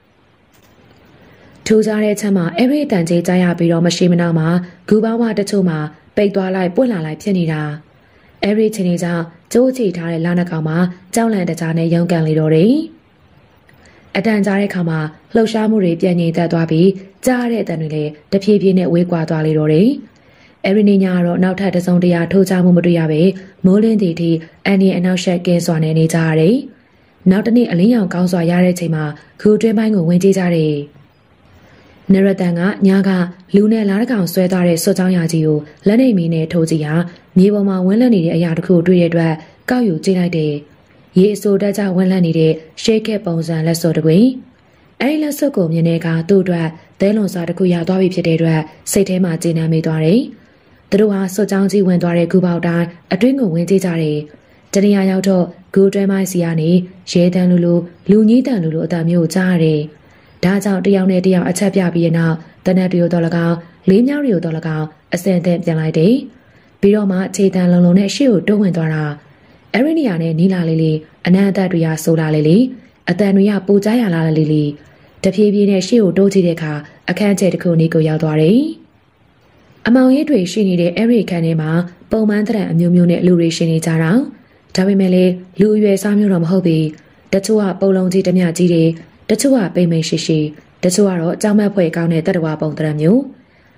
ထူးခြားတဲ့ချက်မှာအဲ့ဒီအတန်ကြီးကြားရပြီးတော့မရှိမနှောက်မှာဂူပေါင်းဝတချို့မှာပိတ်သွားလိုက်ပွင့်လာလိုက်ဖြစ်နေတာအဲ့ဒီချိန်လေးကြောင့်ကျိုးချီထားတဲ့လာနှကောင်မှာကြောက်လန့်တကြားနဲ့ရုန်းကန်လေတော့တယ်အတန်ကြားတဲ့ခါမှာလှုပ်ရှားမှုတွေပြန်ငြိမ်သက်သွားပြီးကြားတဲ့အတန်တွေလည်းတဖြည်းဖြည်းနဲ့ဝေးကွာသွားလေတော့တယ်အဲ့ဒီနေ့ညကတော့နောက်ထပ်တစုံတရာထိုးချမှုမတွေ့ရပဲမိုးလင်းသည့်ထိအန်ဒီအနောက်ရှက်ကင်းစွာနဲ့နေကြရတယ်နောက်တနေ့အလင်းရောင်ကောင်းစွာရတဲ့ချိန်မှာခူတွင်းပိုင်းကိုဝင်ကြည့်ကြတယ်နရတန်ကညာကလူနဲ့လားတကောင်ဆွဲထားတဲ့စွတ်ချောင်းရာကြီးကိုလက်နေမီနဲ့ထိုးကြည့်ဟာမြေပေါ်မှာဝန်းလန့်နေတဲ့အရာတစ်ခုတွေ့ရတဲ့အတွက်ကောက်ယူကြည့်လိုက်တယ်။ရေအစိုးတက်ကြဝန်းလန့်နေတဲ့ရှေးခက်ပုံစံလက်စွပ်တကွင်အဲဒီလက်စွပ်ကိုမြင်တဲ့အခါသူ့အတွက်သဲလွန်စွာတစ်ခုရသွားပြီဖြစ်တဲ့အတွက်စိတ်ထဲမှာကျေနပ်မိသွားတယ်။သူတို့ဟာစွတ်ချောင်းကြီးဝင်သွားတဲ့ဂူပေါက်တိုင်းအတွင်းကိုဝင်ကြည့်ကြတယ်။တနေရာရောက်တော့ဂူတွဲမိုင်းစီကနေရဲတန်းလူလူလူကြီးတန်းလူလူအတမျိုးကြားရတယ်။ဒါကြောင့်တယောက်နဲ့တယောက်အချက်ပြပြီးတဲ့နောက်တနက်တရီတော်၎င်းလေးမြောက်ရီတော်၎င်းအစင်အသင့်ပြန်လိုက်တယ်ပြီးတော့မှခြေတန်းလုံးလုံးနဲ့ရှေ့ကိုတိုးဝင်သွားတာအဲ့ဒီနေရာနဲ့နီးလာလေးလေးအနံ့အသက်တွေကဆိုးလာလေးလေးအတန်တွေကပူကြရလာလေးလေးတဖြည်းဖြည်းနဲ့ရှေ့ကိုတိုးကြည့်တဲ့အခါအခန်းကျဲတစ်ခုနေကိုရောက်သွားတယ်အမောင်ရိပ်တွေရှိနေတဲ့အဲ့ဒီအခန်းထဲမှာပုံမှန်တဲ့အမျိုးမျိုးနဲ့လူတွေရှိနေကြတာဒါပေမဲ့လေလူအရွယ်စားမျိုးတော့မဟုတ်ဘူးတချို့ကပုံလုံးကြီးတမျှကြီးတယ်တချို့ကပိမ့်မိန်ရှိရှိတချို့ကတော့ကြောင်မက်ဖွဲ့ကောင်းတဲ့တတဝါပုံတရမျိုး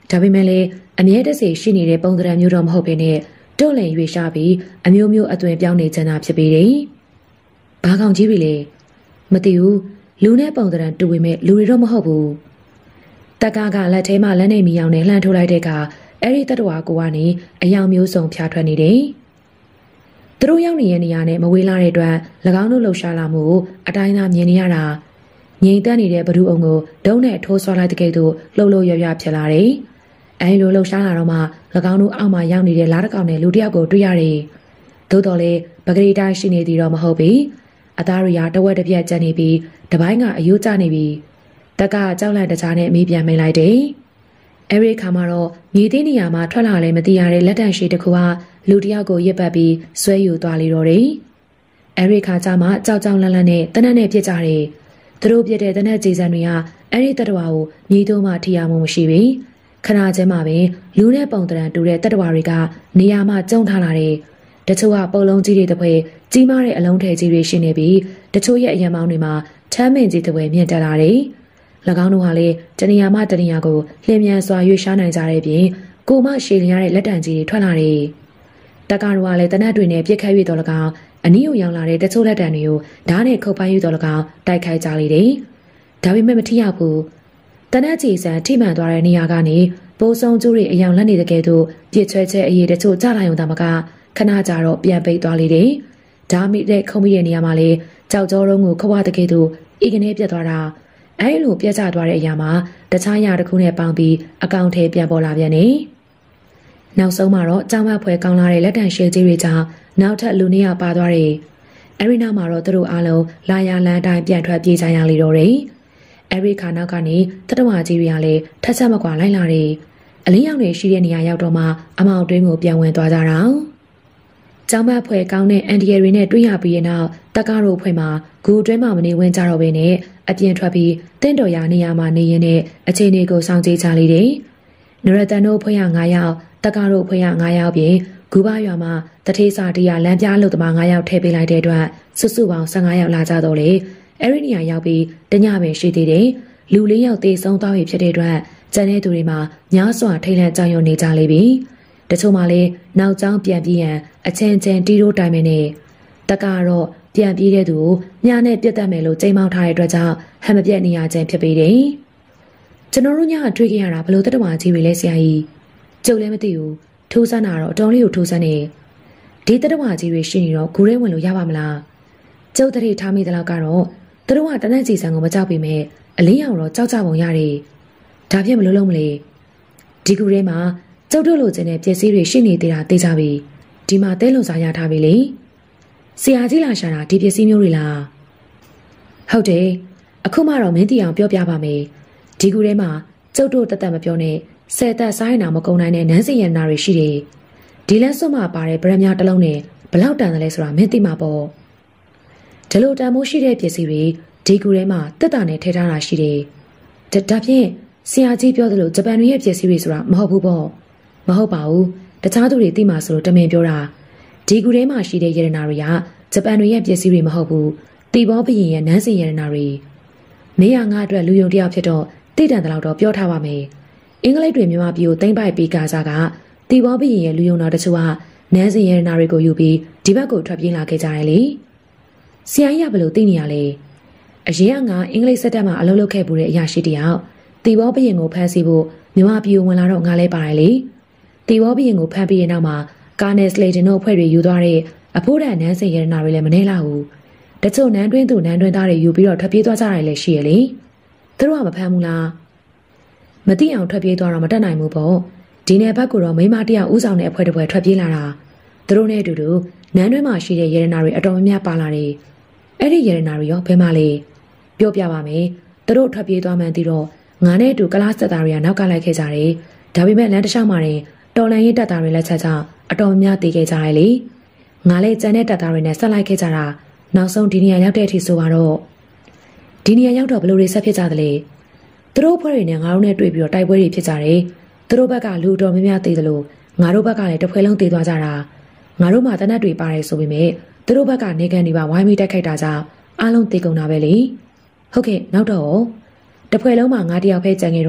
ဒါပေမဲ့လည်းအမြဲတစေရှိနေတဲ့ပုံသဏ္ဍာန်မျိုးတော့မဟုတ်ဘဲနဲ့တွန့်လည်ရွေရှားပြီးအမျိုးမျိုးအသွင်ပြောင်းနေကြတာဖြစ်ပေတယ်။ဘာကောင်ကြီးပြီလဲမသိဘူးလူနဲ့ပုံသဏ္ဍာန်တူပေမဲ့လူတွေတော့မဟုတ်ဘူး။တက္ကကလက်ထဲမှာလက်နေမီအောင်နဲ့လှမ်းထိုးလိုက်တဲ့အခါအဲ့ဒီတတ္တဝါကိုကနေအယောင်မျိုးစုံဖြာထွက်နေတယ်။သူတို့ရောက်နေတဲ့နေရာနဲ့မဝေးလာတဲ့အတွက်၎င်းတို့လှုပ်ရှားလာမှုအတိုင်းသာမြင်နေရတာငြိမ်သက်နေတဲ့ဘဒုအုံကိုဒုံးနဲ့ထိုးဆွားလိုက်တဲ့ကဲ့သို့လှုပ်လို့ရွရွဖြစ်လာတယ်။အဲဒီလိုလှုပ်ရှားလာတော့မှ၎င်းတို့အောက်မှာရောက်နေတဲ့လားတကောင်နဲ့လူတစ်ယောက်ကိုတွေ့ရတယ်။သို့တော်လည်းပဂရိတိုင်းရှိနေသည်တော့မဟုတ်ပြီ။အသားတွေကတဝက်တစ်ပြက်ကျန်နေပြီးတပိုင်းကအယိုးကျနေပြီ။တက်ကကြောက်လန့်တကြားနဲ့အမီးပြန်မိန်လိုက်တယ်။အဲဒီခါမှာတော့မြေသေးနေရာမှာထွက်လာလဲမသိရတဲ့လက်တန့်ရှိတစ်ခုကလူတစ်ယောက်ကိုရစ်ပတ်ပြီးဆွဲယူသွားလေတော့တယ်။အဲဒီခါကျမှကြောက်ကြောက်လန့်လန့်နဲ့တနက်နဲ့ပြစ်ကြတယ်။သူတို့ပြစ်တဲ့တနက်ကြီးစံတွေကအဲဒီတတ္တဝါကိုမြေသုံးမှထိရမှုမရှိပြီ။ခဏချင်းမှပဲလူနဲ့ပုံတရံတူတဲ့တတ္တဝါတွေကနေရာမှာကျုံထားလာတယ်။တချို့ကပုံလုံးကြီးတွေတစ်ဖွဲကြီးမားတဲ့အလုံးထည်ကြီးတွေရှိနေပြီးတချို့ရဲ့အရံမောင်းတွေမှာချမ်းမင်ကြီးတစ်ဖွဲမြင့်တက်လာတယ်။၎င်းတို့ဟာလေတနေရာမှတနေရာကိုလျင်မြန်စွာရွေ့ရှားနိုင်ကြတဲ့ပြင်ကိုမရှည်လျားတဲ့လက်တံကြီးတွေထွက်လာတယ်။တက္ကရာကလည်းတနတ်တွေနဲ့ပြစ်ခတ်၍တော်လကောင်အနီးကိုရောက်လာတဲ့တချို့လက်တံတွေကိုဓာတ်နဲ့ခုတ်ပိုင်း၍တော်လကောင်တိုက်ခိုက်ကြလေတယ်။ဒါပေမဲ့မထိရဘူး။တနတ်ကြီးစံထိမှန်သွားတဲ့နေရာကနေပိုးစုံကျိုးတွေအယောင်လက်နေတဲ့ကဲ့သို့ပြစ်ချွဲချဲအရေးတချို့ကြလာရုံတမကခဏကြာတော့ပြန်ပိတ်သွားလေတယ်။ဓာမိတဲ့ခုံမိတဲ့နေရာမှာလေကြောက်ကြောရုံးကိုခွာတဲ့ကဲ့သို့ဤကနေပြတ်သွားတာအဲလိုပြတ်ကျသွားတဲ့အရာမှာတခြားရာတစ်ခုနဲ့ပေါင်းပြီးအကောင့်ထဲပြန်ပေါ်လာပြန်နေ။နောက်ဆုံးမှာတော့ကြောင်မဖွဲကောင်းလာတဲ့လက်တံရှဲကြီးတွေကြောင့်နောက်ထပ်လူနှစ်ယောက်ပါသွားတယ်။အဲဒီနောက်မှာတော့သူတို့အားလုံးလာရလန်းတိုင်းပြန်ထွက်ပြေးကြရလေတော့တယ်။အဲဒီခါနောက်ကနေတတဝါကြီးတွေကလည်းထက်ချက်မကွာလိုက်လာတယ်။အလင်းရောင်တွေရှိတဲ့နေရာရောက်တော့မှအမောင်တွင်းကိုပြန်ဝင်သွားကြတာ။ကျောင်းမဖွဲကောင်းတဲ့အန်ဒီယယ်တွေနဲ့တွေ့ရပြီးတဲ့နောက်တက္ကသိုလ်ဖွဲ့မှာဂူအတွင်းမှာမနေဝင်ကြတော့ဘဲနဲ့အပြင်ထွက်ပြီးတင့်တော်ရာနေရာမှာနေရင်းနဲ့အခြေအနေကိုစောင့်ကြည့်ကြလေတယ်။နရတန်တို့ဖွဲ့ရ၅ယောက်တက္ကသိုလ်ဖွဲ့ရ၅ယောက်ပြင်ဂူဘရွာမှာတထေးစာတရလမ်းပြလို့တမ၅ယောက်ထည့်ပေးလိုက်တဲ့အတွက်စုစုပေါင်း၁၅ယောက်လာကြတော့လေအဲ့ဒီနေရာရောက်ပြီးတညပဲရှိသေးတယ်။လူ၄ယောက်တေဆုံးသွားပြီဖြစ်တဲ့အတွက်ကျန်တဲ့သူတွေမှာညားစွာထိတ်လန့်ကြောက်ရွံ့နေကြလေပြီ။တချို့မှလည်းနောက်ကျောင်းပြန်ပြေးရန်အချင်းချင်းတီးတိုးတိုင်မင်းနဲ့တက္ကကတော့ပြန်ပြေးတဲ့သူကိုညနဲ့ပြတ်တက်မယ်လို့ကြိမ်မောင်းထားတဲ့အတွက်ကြောင့်ဟန်မပြတ်နေရခြင်းဖြစ်ပေတယ်။ကျွန်တော်တို့ညတွေ့ခဲ့ရတာဘလို့တတဝါကြီးတွေလဲဆရာကြီးကျုပ်လည်းမသိဘူးထူးဆန်းတာတော့အတော်လေးကိုထူးဆန်းနေဒီတတဝါကြီးတွေရှိနေတော့ဂူရဲဝင်လို့ရပါမလားကျုပ်တတိထားမိသလောက်ကတော့သူတို့ကတနက်ကြီးဆန်ကိုမကြောက်ပေမဲ့အလင်းရောင်တော့ကြောက်ကြပုံရတယ်ဒါဖြစ်မလို့လုံးမလဲဒီဂူထဲမှာကျုပ်တို့လိုချင်တဲ့ပစ္စည်းတွေရှိနေသေးတာသိကြပြီဒီမှာတဲလုံစားရထားပြီလေဆရာကြီးလာရှာတာဒီပစ္စည်းမျိုးတွေလားဟုတ်တယ်အခုမှတော့မင်းတီအောင်ပြောပြပါမယ်ဒီကူထဲမှာကျုပ်တို့တသက်မပြောနဲ့ဆယ်သက်စားရင်တော့မကုန်နိုင်တဲ့နန်းစီရနာတွေရှိတယ်ဒီလက်စွပ်မှာပါတဲ့ဗရမ ्या တစ်လုံးနဲ့ဘလောက်တန်တယ်လဲဆိုတာမင်းသိမှာပေါ့ဒီလိုတန်မိုးရှိတဲ့ပစ္စည်းတွေဒီကူထဲမှာတက်တာနဲ့ထည့်ထားတာရှိတယ်ဒါဖြင့်ဆရာကြီးပြောသလိုဂျပန်တွေရဲ့ပစ္စည်းတွေဆိုတာမဟုတ်ဘူးပေါ့မဟုတ်ပါဘူးတခြားသူတွေသိမှာဆိုလို့တမင်ပြောတာဒီကူထဲမှာရှိတဲ့ရတနာတွေကဂျပန်တွေရဲ့ပစ္စည်းတွေမဟုတ်ဘူးတီဘောဘရင်ရဲ့နန်းစင်ရတနာတွေမင်းကငါ့အတွက်လူယုံတယောက်ဖြစ်တော့တိတန်တလောက်တော့ပြောထားပါမယ်အင်္ဂလိပ်တွေမြန်မာပြည်ကိုသိမ့်ပိုက်ပြီးကာစားကတီဘောဘရင်ရဲ့လူယုံတော်တချို့ကနန်းစင်ရတနာတွေကိုယူပြီးဒီဘက်ကိုထွက်ပြေးလာခဲ့ကြတယ်လေဆရာကြီးကဘယ်လိုသိနေရလဲအရင်ကငါအင်္ဂလိပ်စက်တက်မှာအလုပ်လုပ်ခဲ့ပူတဲ့အရာရှိတယောက်တီဘောဘရင်ကိုဖမ်းဆီးဖို့မြန်မာပြည်ကိုဝင်လာတော့ငါလဲပါတယ်လေတီဘောဘရင်ကိုဖမ်းပြီးတဲ့နောက်မှာကာနယ်စလေတင်တို့အဖွဲ့တွေယူသွားတဲ့အဖိုးတန်နန်းစင်ရတနာတွေလည်းမနှဲလာဘူးတချို့နန်းတွင်းသူနန်းတွင်းသားတွေယူပြီးတော့ထွက်ပြေးသွားကြတယ်လည်းရှိရလေသူတို့ကမဖမ်းဘူးလားမသိအောင်ထွက်ပြေးသွားတော့မတတ်နိုင်ဘူးပေါ့ဒီနယ်ဘက်ကတော့မိမတယောက်ဥဆောင်တဲ့အဖွဲ့တစ်ဖွဲ့ထွက်ပြေးလာတာသူတို့နဲ့အတူတူနန်းတွင်းမှာရှိတဲ့ရတနာတွေအတော်များများပါလာတယ်အဲ့ဒီရတနာတွေရောဘယ်မှာလဲပြောပြပါမယ်သူတို့ထွက်ပြေးသွားမှန်းသိတော့ငါနဲ့အတူကလားစက်သားတွေကနောက်ကလိုက်ခဲ့ကြတယ်ဒါပေမဲ့လမ်းတစ်လျှောက်မှာတင်တော်လန်ရေးတပ်သားတွေလက်ချက်ကြောင့်အတော်များတည်ခဲ့ကြတယ်လေငါလည်းကြံတဲ့တပ်သားတွေနဲ့ဆက်လိုက်ခဲ့ကြတာနောက်ဆုံးဒီနေရာရောက်တဲ့အထိဆိုတော့ဒီနေရာရောက်တော့ဘယ်လိုတွေဆက်ဖြစ်ကြသလဲသူတို့ဖွဲ့တွေနဲ့ငါတို့နဲ့တွေ့ပြီးတော့တိုက်ပွဲတွေဖြစ်ကြတယ်သူတို့ဘက်ကလူတော်များများတည်တယ်လို့ငါတို့ဘက်ကလည်းတစ်ဖွဲလုံးတည်သွားကြတာငါတို့မှတနက်တွေပါတယ်ဆိုပေမဲ့သူတို့ဘက်ကနေကန်တွေပါဝိုင်းပြီးတိုက်ခိုက်တာကြောင့်အားလုံးတည်ကုန်တာပဲလေဟုတ်ကဲ့နောက်တော့တစ်ဖွဲလုံးမှာငါတယောက်ပဲကြံခဲ့တော့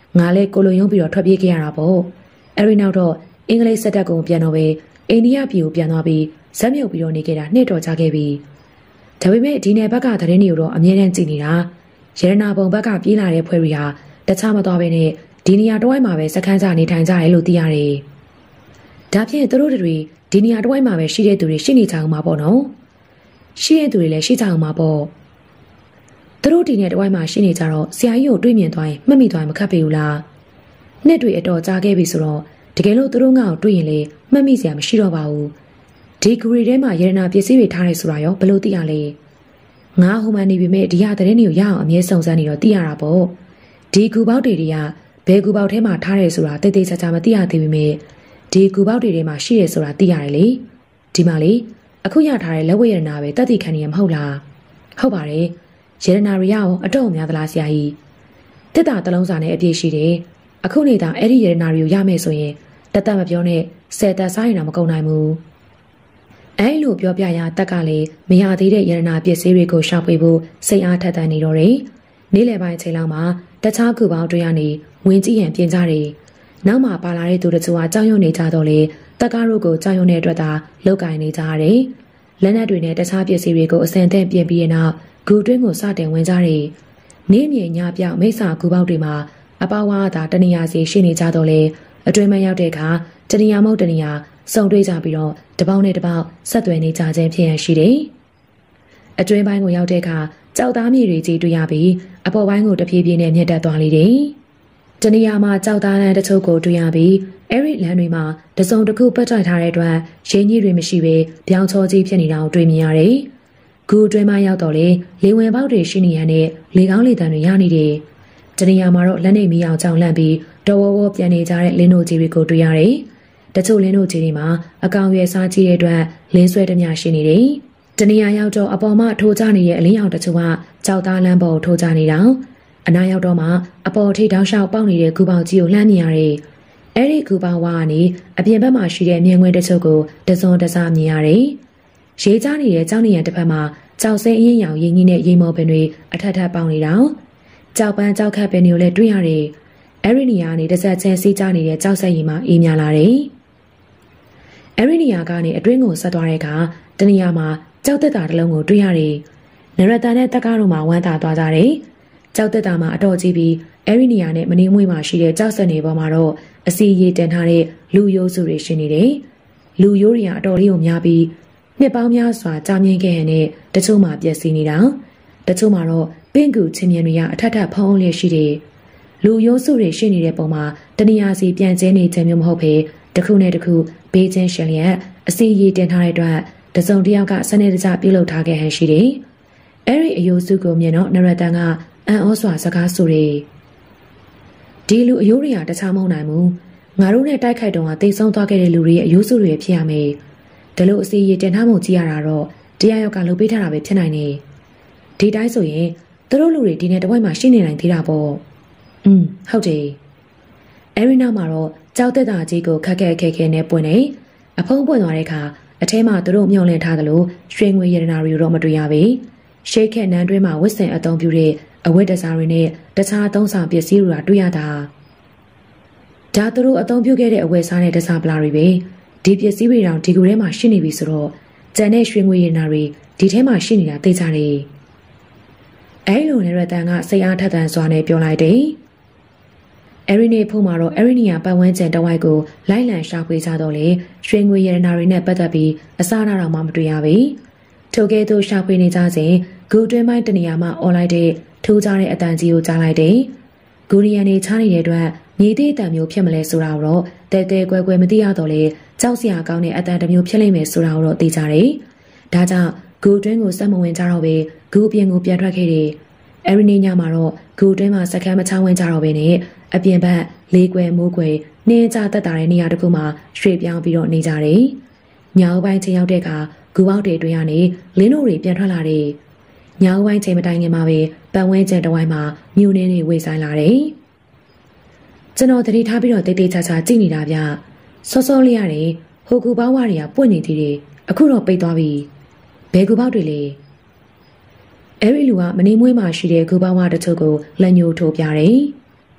ငါလည်းကိုလိုယုံပြီးတော့ထွက်ပြေးခဲ့ရတာပေါ့အဲ့ဒီနောက်တော့အင်္ဂလိပ်စစ်တပ်ကိုပြန်တော့ပဲအိန္ဒိယပြည်ကိုပြန်သွားပြီးဇက်မြုပ်ပြီးတော့နေခဲ့တာနှစ်တော်ကြာခဲ့ပြီဒါပေမဲ့ဒီနယ်ဘက်ကသတင်းတွေကိုတော့အမြဲတမ်းကြည့်နေတာရတနာပုံဘက်ကပြေးလာတဲ့ဖွဲ့တွေဟာတခြားမသွားဘဲနဲ့ဒီနေရာတစ်ဝိုက်မှာပဲစခန်းချနေထိုင်ကြတယ်လို့သိရတယ်ဒါဖြင့်သူတို့တွေဒီနေရာတစ်ဝိုက်မှာပဲရှိတဲ့သူတွေရှိနေကြအောင်မှာပေါ့နော်ရှိတဲ့သူတွေလည်းရှိကြအောင်မှာပေါ့သူတို့ဒီနေ့တစ်ဝိုက်မှာရှိနေကြတော့ဆရာကြီးကိုတွေ့မြင်သွားရင်မှတ်မိသွားရင်မခက်ပေဘူးလားနှစ်တွေအတော်ကြာခဲ့ပြီဆိုတော့တကယ်လို့သူတို့ငါ့ကိုတွေ့ရင်လေမှတ်မိစရာမရှိတော့ပါဘူးဒီဂရီထဲမှာရတနာပစ္စည်းတွေထားရဲဆိုတာရောဘယ်လိုသိရလဲငါဟိုမှနေပြီမဲ့ဒီရတဲ့တွေကိုရအောင်အမြဲစုံစမ်းနေတော့သိရတာပေါ့ဒီကူပေါက်တွေတွေကဘယ်ကူပေါက်ထဲမှာထားရဲဆိုတာတိတ်တိတ်ချာချာမသိရသေးပေမဲ့ဒီကူပေါက်တွေထဲမှာရှိရဲဆိုတာသိရတယ်လေဒီမှာလေအခုရထားတဲ့လက်ဝဲရတနာပဲတတ်သိခံနေရမဟုတ်လားဟုတ်ပါတယ်ရတနာရီရောအတော့များသလားဆရာကြီးတစ်တာတလုံးစာနဲ့အပြည့်ရှိတယ်အခုနေတာအဲ့ဒီရတနာရီကိုရမယ်ဆိုရင်တတ်တတ်မပြောနဲ့ဆယ်သက်စားရင်တော့မကုန်နိုင်ဘူးအဲ့လိုပြောပြရတက်ကလည်းမရသေးတဲ့ရတနာပစ္စည်းတွေကိုရှောင်ပေးဖို့စိတ်အားထက်သန်နေတော့တယ်နေ့လယ်ပိုင်းချိန်လောက်မှာတခြားကူပေါင်းတွေကနေဝင်ကြည့်ရင်ပြင်ကြတယ်နောက်မှာပါလာတဲ့သူတို့ကကြောက်ရွံ့နေကြတော့လေတက်ကားတို့ကိုကြောက်ရွံ့တဲ့အတွက်သာလောက်ကင်နေကြရတယ်လက်နက်တွေနဲ့တခြားပစ္စည်းတွေကိုအစင်သင့်ပြင်ပြီးတဲ့နောက်ဂူတွင်းကိုစတင်ဝင်ကြတယ်နေ့မြေညပြောင်မိစ္ဆာကူပေါက်တွေမှာအပဝါသာတနေရာစီရှိနေကြတော့လေအတွင်းမရောက်တဲ့အခါတနေရာမဟုတ်တနေရာစုံတွေ့ကြပြီးတော့တပေါင်းနဲ့တပေါက်ဆက်သွယ်နေကြခြင်းဖြစ်ရရှိတယ်အတွင်းပိုင်းကိုရောက်တဲ့အခါကြောက်သားမြေတွေကြီးတွေ့ရပြီးအပေါ်ပိုင်းကိုတဖြည်းဖြည်းနဲ့မြင့်တက်သွားလေတယ်တနေရာမှာကြောက်သားလမ်းတချို့ကိုတွေ့ရပြီးအဲ့ဒီလမ်းတွေမှာတစုံတစ်ခုပတ်တိုက်ထားတဲ့အတွက်ရင်းကြီးတွေမရှိဘဲပြောင်းချောကြီးဖြစ်နေတာကိုတွေ့မြင်ရတယ်ဂူအတွင်းမှာရောက်တော့လေလေဝင်ပေါက်တွေရှိနေရတဲ့လေကောင်းလေတံတွေရနေတယ်တနေရာမှာတော့လက်နေမီအောင်ကြောင်လန့်ပြီးတော်ဝဝပြန်နေကြတဲ့လင်းတို့ကြီးတွေကိုတွေ့ရတယ်တချို့လင်းတို့ကြီးတွေမှာအကောင်ရွယ်စားကြီးတဲ့အတွက်လင်းဆွဲတမျှရှိနေတယ်တနေရာရောက်တော့အပေါ်မှာထိုးကြနေတဲ့အလင်းရောင်တချို့ကကြောက်သားလမ်းပေါ်ထိုးကြနေတာအနားရောက်တော့မှအပေါ်ထိတောင်းလျှောက်ပေါက်နေတဲ့ဂူပေါင်ကြီးကိုလှမ်းမြင်ရတယ်အဲ့ဒီဂူပေါင်ဝါကနေအပြင်ဘက်မှာရှိတဲ့မြင်ကွင်းတချို့ကိုတစုံတစမြင်ရတယ်ရေးကြနေတဲ့ကြောက်နေရတစ်ဖက်မှာကြောက်စဲအင်းရောင်ရင်းကြီးနဲ့ရေမောပင်တွေအထက်ထပ်ပေါင်းနေတာကြောက်ပန်းကြောက်ခတ်ပင်တွေကိုလည်းတွေ့ရတယ်အဲ့ဒီနေရာကနေတစ်ဆက်ချင်းစီးကြနေတဲ့ကြောက်ဆက်ရီမှာအေးမြလာတယ်အဲ့ဒီနေရာကနေအတွင်းကိုဆက်သွားတဲ့အခါတနေရာမှာကြောက်တက်တာတစ်လုံးကိုတွေ့ရတယ်နရတန်နဲ့တက်ကားတို့မှာဝမ်းသာသွားကြတယ်ကြောက်တက်တာမှာအတော်ကြီးပြီးအဲ့ဒီနေရာနဲ့မနေမွေးမှာရှိတဲ့ကြောက်ဆက်နေပေါ်မှာတော့အစီရီတင်ထားတဲ့လူရိုးစုတွေရှိနေတယ်လူရိုးတွေကအတော်လေးကိုများပြီးနှစ်ပေါင်းများစွာကြာမြင့်ခဲ့တဲ့တချို့မှာပြည့်စည်နေတာတချို့မှာတော့ပင့်ကူချင်းမြင်တွေကအထက်ထပ်ဖုံးအောင်လေးရှိတယ်လူရိုးစုတွေရှိနေတဲ့ပုံမှာတနေရာစီပြန်ကျင်းနေခြင်းမျိုးမဟုတ်ဘဲတစ်ခုနဲ့တစ်ခုဘေးချင်းရှင်လျက်အစီရီတင်ထားတဲ့အတွက်တစုံတစ်ယောက်ကစနေတကျပြုတ်လုပ်ထားခဲ့ဟန်ရှိတယ်အဲ့ဒီအယိုးစုကိုမြင်တော့နရတန်ကအံ့ဩစွာစကားဆိုတယ်ဒီလူအယိုးတွေကတခြားမဟုတ်နိုင်ဘူးငါတို့နဲ့တိုက်ခိုက်တော့တိတ်ဆုံးသွားခဲ့တဲ့လူတွေရဲ့အယိုးစုတွေဖြစ်ရမယ်ဒါလို့အစီရီတင်ထားမှုကြည့်ရတာတော့တရားရောက်ကလုပ်ပေးထားတာပဲဖြစ်နိုင်တယ်ဒီတိုင်းဆိုရင်သူတို့လူတွေဒီနေ့တစ်ဝိုက်မှာရှိနေနိုင်သေးတာပေါ့อืมဟုတ်တယ်အဲ့ဒီနောက်မှာတော့ကြောက်တက်တာကြီးကိုခက်ခဲခဲခဲနဲ့ပွင့်နေအဖုံးပွင့်သွားတဲ့အခါအထဲမှာသူတို့မျောလင့်ထားသလိုရွှေငွေရတနာတွေတော့မတွေ့ရပေရှေးခက်နန်းတွင်းမှာဝစ်စင်အသုံးပြုတဲ့အဝတ်တစားတွေနဲ့တခြားအသုံးဆောင်ပစ္စည်းတွေတွေ့ရတာဒါသူတို့အသုံးပြုခဲ့တဲ့အဝတ်စားနဲ့တစားပလာတွေပဲဒီပစ္စည်းတွေတောင်ဒီကူထဲမှာရှိနေပြီဆိုတော့ကျန်တဲ့ရွှေငွေရတနာတွေဒီထဲမှာရှိနေတာသိကြတယ်အဲ့လိုနဲ့ရတန်ကစိတ်အားထက်သန်စွာနဲ့ပြောလိုက်တယ်။အဲ့ဒီနေ့ဖို့မှာတော့အဲ့ဒီနေရာပတ်ဝန်းကျင်တဝိုက်ကိုလိုက်လံရှာဖွေကြတော့လေရွှေငွေရတနာတွေနဲ့ပတ်သက်ပြီးအစအနတော့မှမတွေ့ရပေ။ထိုကဲ့သို့ရှာဖွေနေကြစဉ်ဂူတွင်းပိုင်းတနေရာမှာអော်လိုက်တဲ့ထူးခြားတဲ့အတန်ကြီးကိုကြားလိုက်တယ်။ဂူရီယန်နေချားနေတဲ့အတွက်မြေသေးအတန်မျိုးဖြစ်မလဲဆိုတာတော့တဲတဲကွဲကွဲမသိရတော့လေကြောက်စရာကောင်းတဲ့အတန်တစ်မျိုးဖြစ်လိမ့်မယ်ဆိုတာတော့သိကြတယ်။ဒါကြောင့်ဂူတွင်းကိုစက်မဝင်ကြတော့ပဲဂူအပြင်ကိုပြန်ထွက်ခဲ့တယ်။အဲ့ဒီနေ့ညမှာတော့ဂူတွင်းမှာစကမ်းမချဝင်ကြတော့ပဲနဲ့အပြင်ဘက်လေးကွယ်မိုးကွယ်နှင်းကြတက်တာတဲ့နေရာတစ်ခုမှာရွှေ့ပြောင်းပြီးတော့နေကြတယ်။ညောင်ပိုင်းချိန်ရောက်တဲ့အခါဂူပေါက်တွေတွင်ကနေလင်းတို့တွေပြန်ထွက်လာတယ်။ညောင်ပိုင်းချိန်မတိုင်ခင်မှာပဲပတ်ဝန်းကျင်တစ်ဝိုင်းမှာမြူနှင်းတွေဝေဆိုင်လာတယ်။ကျွန်တော်တတိထားပြီးတော့တိတ်တိတ်ချာချာကြည့်နေတာဗျ။စောစောလေးရတယ်ဟိုဂူပေါက်ဝါတွေကပွင့်နေသေးတယ်။အခုတော့ပိတ်သွားပြီ။ဘယ်ဂူပေါက်တွေလဲ။အဲ့ဒီလူကမနေမွေးမှရှိတဲ့ဂူပေါက်ဝါတချို့ကိုလက်ညှိုးထိုးပြတယ်။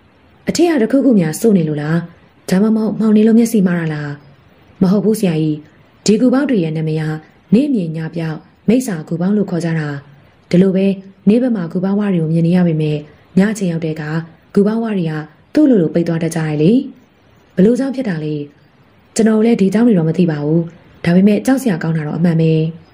အထက်ကတခုခုများစိုးနေလို့လားဒါမှမဟုတ်မှောင်နေလို့မျက်စိမှားတာလားမဟုတ်ဘူးဆရာကြီးဒီကူပေါင်းတွေရဲ့နာမည်ဟာနေမြင်ညာပြောက်မိစ္ဆာကူပေါင်းလို့ခေါ်ကြတာဒီလိုပဲနေဘက်မှာကူပေါင်းဝါတွေကိုမြင်နေရပေမဲ့ညအချိန်ရောက်တဲ့ကကူပေါင်းဝါတွေကသူ့လိုလိုပိတ်သွားတတ်ကြတယ်လေဘလို့ကြောင့်ဖြစ်တာလဲကျွန်တော်လည်းဒီကြောင့်တွေတော့မသိပါဘူးဒါပေမဲ့ကြောက်စရာကောင်းတာတော့အမှန်ပဲ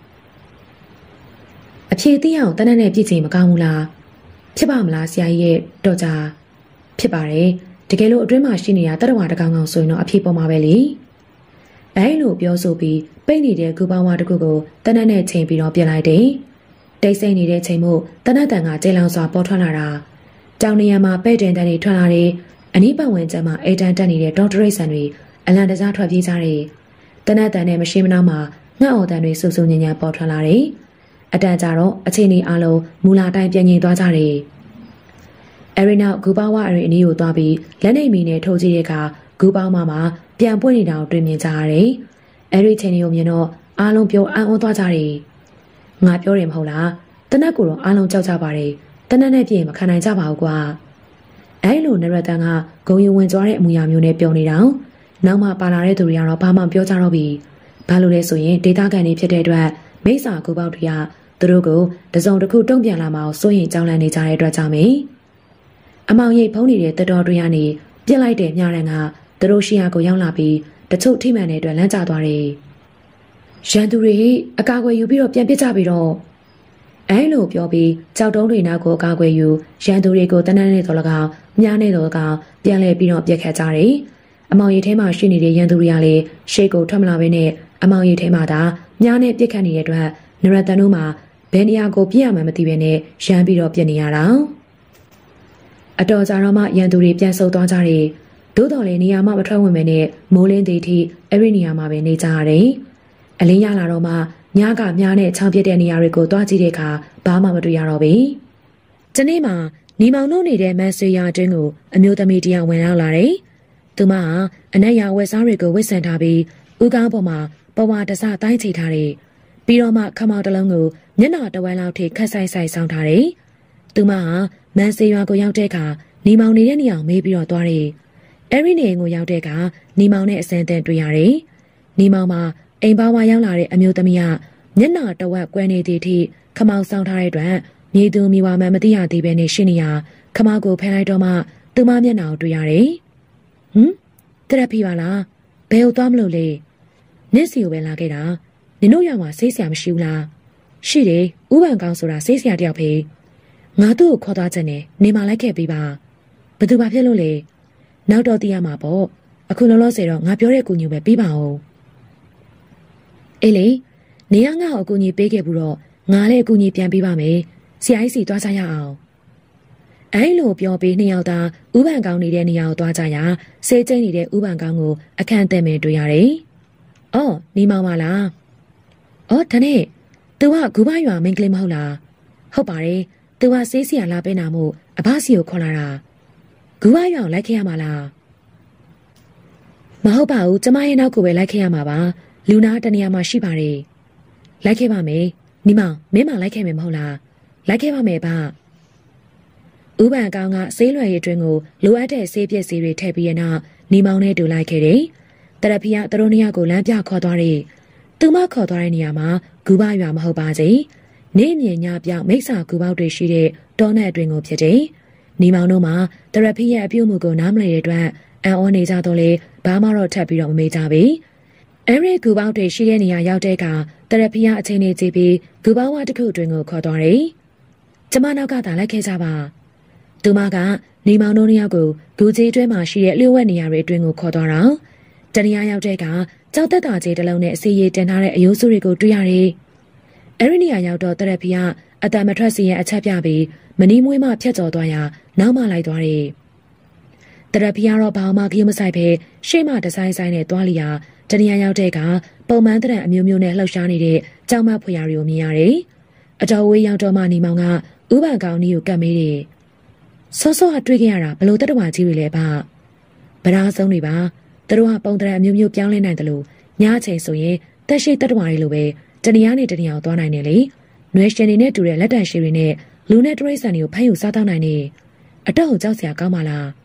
အဖြေသိအောင်တနက်နဲ့ပြည့်ချိန်မကောင်းဘူးလားဖြစ်ပါမလားဆရာကြီးရဲ့တော့ကြဖြစ်ပါတယ်တကယ်လို့အတွင်းမှာရှိနေတာတတဝါတကောင်ကောင်ဆိုရင်တော့အဖြေပေါ်မှာပဲလေအဲလိုပြောဆိုပြီးပိတ်နေတဲ့ကူပေါင်းဝါတစ်ခုကိုတနက်နဲ့ချိန်ပြီးတော့ပြင်လိုက်တယ်တိတ်ဆိတ်နေတဲ့ချိန်မို့တနက်တန်ကကျေလောင်စွာပေါ်ထွက်လာတာတောင်နေရာမှာပဲ့တင်တန်းတွေထွက်လာတယ်အနီးပတ်ဝန်းကျင်မှာအိတ်တန်းတက်နေတဲ့ဒေါက်တာရိတ်ဆန်တွေအလံတစားထွက်ပြေးကြတယ်တနက်တန်နဲ့မရှိမနှောင်းမှာငှက်အော်တန်တွေဆူဆူညံ့ညံ့ပေါ်ထွက်လာတယ်အတန်ကြတော့အချိန်ကြီးအလုံးမူလာတိုင်းပြန်ငြိမ်သွားကြတယ်အဲရီနောက်ဂူပေါင်းဝါအရီအနီးကိုသွားပြီးလက်နေမီနဲ့ထိုးကြည့်တဲ့အခါဂူပေါင်းမမှာပြန်ပွင့်နေတာကိုတွေ့မြင်ကြရတယ်အဲရီချိန်ကိုမြင်တော့အားလုံးပြောအံ့ဩသွားကြတယ်ငါပြောတယ်မဟုတ်လားတနက်ကိုတော့အားလုံးကြောက်ကြပါတယ်တနက်နဲ့ပြင်မခံနိုင်ကြပါဘူးကွာအဲလိုနရတန်ကဂုံယူဝင်ကြွားတဲ့အမူအရာမျိုးနဲ့ပြောနေတာနောက်မှပါလာတဲ့သူတွေကတော့ဘာမှပြောကြတော့ပြီဘာလို့လဲဆိုရင်ဒေတာကန်တွေဖြစ်တဲ့အတွက်မိစ္ဆာကူပေါက်တွေကသူတို့ကိုတစုံတစ်ခုတုံ့ပြန်လာမှအောင်စိုးရင်ကြောင်းလန့်နေကြတဲ့အတွက်ကြောင့်မေအမောင်ရိပ်ဖုံးနေတဲ့တတော်တွေကနေပြစ်လိုက်တဲ့မြရန်ကသူတို့ရှိရာကိုရောက်လာပြီးတချို့ထိမှန်တဲ့အတွက်လမ်းကျသွားတယ်ရန်သူတွေအကာအကွယ်ယူပြီးတော့ပြန်ပစ်ကြပြီးတော့အဲလိုပြောပြီးကြောက်တုံးတွေနောက်ကိုအကာအကွယ်ယူရန်သူတွေကိုတနက်နေ့တော်၎င်းမြားနေ့တော်ကောင်ပြန်လဲပြီးတော့ပြစ်ခတ်ကြတယ်အမောင်ရိပ်ထဲမှာရှိနေတဲ့ရန်သူတွေကလည်းရှေ့ကိုထွက်မလာဘဲနဲ့အမောင်ရိပ်ထဲမှာသာမြားနဲ့ပြစ်ခတ်နေတဲ့အတွက်နရတန်တို့မှာဘယ်နေရာကိုပြစ်ရမှန်းမသိဘဲနဲ့ရမ်းပြီးတော့ပြစ်နေရတာအတော်ကြာတော့မှရန်သူတွေပြန်ဆုတ်သွားကြတယ်သို့တော်လည်းနေရာမှမထွက်ဝင်ပဲနဲ့မိုးလင်းသေးထိအဲ့ဒီနေရာမှာပဲနေကြရတယ်အလင်းရလာတော့မှညကမြားနဲ့ချောင်းပြစ်တဲ့နေရာတွေကိုတွားကြည့်တဲ့အခါဘာမှမတွေ့ရတော့ဘူးဒီနေ့မှာညီမောင်တို့နေတဲ့မန်ဆွေယာတွင်းကိုအမျိုးသမီးတယောက်ဝင်ရောက်လာတယ်သူမဟာအနက်ရောင်ဝက်စားတွေကိုဝစ်ဆန်ထားပြီးဥကောင်းပေါ်မှာပဝါတစတိုင်းချိထားတယ်ပြီးတော့မှခမောက်တစ်လုံးကိုမျက်နှာတဝက်လောက်ထိခက်ဆိုင်ဆိုင်ဆောင်းထားတယ်သူမဟာမန်ဆွေရွာကိုရောက်တဲ့အခါညီမောင်နေတဲ့နေရာမေးပြီးတော့သွားတယ်အဲ့ဒီနေအိမ်ကိုရောက်တဲ့အခါညီမောင်နဲ့အစမ်းတန်တွေ့ရတယ်ညီမောင်မှာအိမ်ပါဝါရောက်လာတဲ့အမျိုးသမီးကမျက်နှာတဝက်ကွဲနေသည့်အထိခမောက်ဆောင်းထားတဲ့အတွက်မြေသူမြေဝါမှမသိရသေးပဲနဲ့ရှင်းနေရခမောက်ကိုဖယ်လိုက်တော့မှသူမမျက်နှာကိုတွေ့ရတယ်ဟမ်တရက်ပြီပါလားဘယ်ကိုသွားမလို့လဲနင့်စီကိုပဲလာခဲ့တာနင်တို့ရွာမှာဆေးဆရာမရှိဘူးလားရှိတယ်ဥပန်ကောင်းဆိုတာဆေးဆရာတယောက်ဖေးငါသူ့ကိုခေါ်သွားချက်နဲ့နေမလိုက်ခဲ့ပြီးပါဘယ်သူဘာဖြစ်လို့လဲနောက်တော့သိရမှာပေါ့အခုလောလောဆယ်တော့ငါပြောတဲ့ကူညီပဲပြီးပါဦးအေးလေနေရငါ့ကိုအကူညီပေးခဲ့ဘူးတော့ငါလည်းအကူညီပြန်ပေးပါမယ်ဆရာကြီးစီသွားကြရအောင်အဲလိုပြောပြီးနှစ်ယောက်သားဥပန်ကောင်းနေတဲ့နေရာကိုသွားကြရဆေးကျိန်းနေတဲ့ဥပန်ကောင်းကိုအခန့်အသင့်မဲ့တွေ့ရတယ်အော်နေမောင်ပါလားအော်ဒါနဲ့သူကဂူဘရွာမင်းကလေးမဟုတ်လားဟုတ်ပါတယ်သူကဆေးစီရလာပေးနာမို့အဘစီကိုခေါ်လာတာဂူဘရွာကိုလိုက်ခဲ့ရမှာလားမဟုတ်ပါဘူးကျမရဲ့နောက်ကိုပဲလိုက်ခဲ့ရမှာပါလူနာတနေရာမှာရှိပါတယ်လိုက်ခဲ့ပါမယ်ညီမမင်းမလိုက်ခဲ့မယ်မဟုတ်လားလိုက်ခဲ့ပါမယ်ဗျဥပန်ကောင်ကဆေးလွယ်ရည်တွင်ကိုလိုအပ်တဲ့ဆေးပစ္စည်းတွေထည့်ပြီးရနောက်ညီမောင်နဲ့တူလိုက်ခဲ့တယ်တရဖီကသူတို့နှစ်ယောက်ကိုလမ်းပြခေါ်သွားတယ်သူမခေါ်သွားတဲ့နေရာမှာဂူဘရွာမဟုတ်ပါစေနေမြင်ညပြောင်မိစ္ဆာဂူပေါက်တွေရှိတဲ့တောနဲ့အတွင်ကိုဖြစ်တယ်ညီမောင်တို့မှာတရဖီရဲ့အပြုတ်မှုကိုနားမလည်တဲ့အတွက်အံ့ဩနေကြတော့လေဘာမှတော့ထပ်ပြီးတော့မမေးကြဘူးအဲဒီဂူပေါက်တွေရှိတဲ့နေရာရောက်တဲ့အခါတရဖီကအချိန်လေးကြည့်ပြီးဂူပေါက်ဝတစ်ခုအတွင်ကိုခေါ်သွားတယ်ကျမနောက်ကသာလိုက်ခဲ့ကြပါသူမကနေမောင်တို့နှစ်ယောက်ကိုဂူကြီးအတွင်းမှာရှိတဲ့လျှို့ဝှက်နေရာတွေအတွင်းကိုခေါ်သွားတာတနေရာရောက်တဲ့အခါကြောက်တက်တာကြီးတစ်လုံးနဲ့အစီရည်တင်ထားတဲ့အယိုးစုတွေကိုတွေ့ရတယ်အဲဒီနေရာရောက်တော့တရဖီကအတံမထွက်စီရဲ့အချက်ပြပြီးမနီးမွေးမှဖြတ်ကျော်သွားရာနောက်မှလိုက်သွားတယ်တရဖီကတော့ဘာမှကြီးမဆိုင်ပဲရှေ့မှဒီဇိုင်းဆိုင်နဲ့သွားလျာတနေရာရောက်တဲ့အခါပုံမှန်တဲ့အမျိုးမျိုးနဲ့လှုပ်ရှားနေတဲ့ကြောင်မဖွေရာတွေကိုမြင်ရတယ်အတော်ဝေးရောက်တော့မှနေမောင်ကဥပန်ကောင်းကြီးကိုကတ်မေးတယ်စောစောကတွေ့ခဲ့ရတာဘလို့တတဝါကြီးတွေလဲဗျဗရာဆုံးတွေပါသူတို့ကပုံတရံအမျိုးမျိုးပြောင်းလဲနိုင်တယ်လို့ညအချိန်ဆိုရင်တက်ရှိတတဝါတွေလိုပဲတနေရာနဲ့တနေရာသွားနိုင်တယ်လေနွယ်ရှင်တွေနဲ့တူတဲ့လက်တန်ရှိတွေနဲ့လူနဲ့တရိတ်ဆန်တွေကိုဖမ်းယူစားတောင်းနိုင်နေအတော့ကြောက်စရာကောင်းပါလား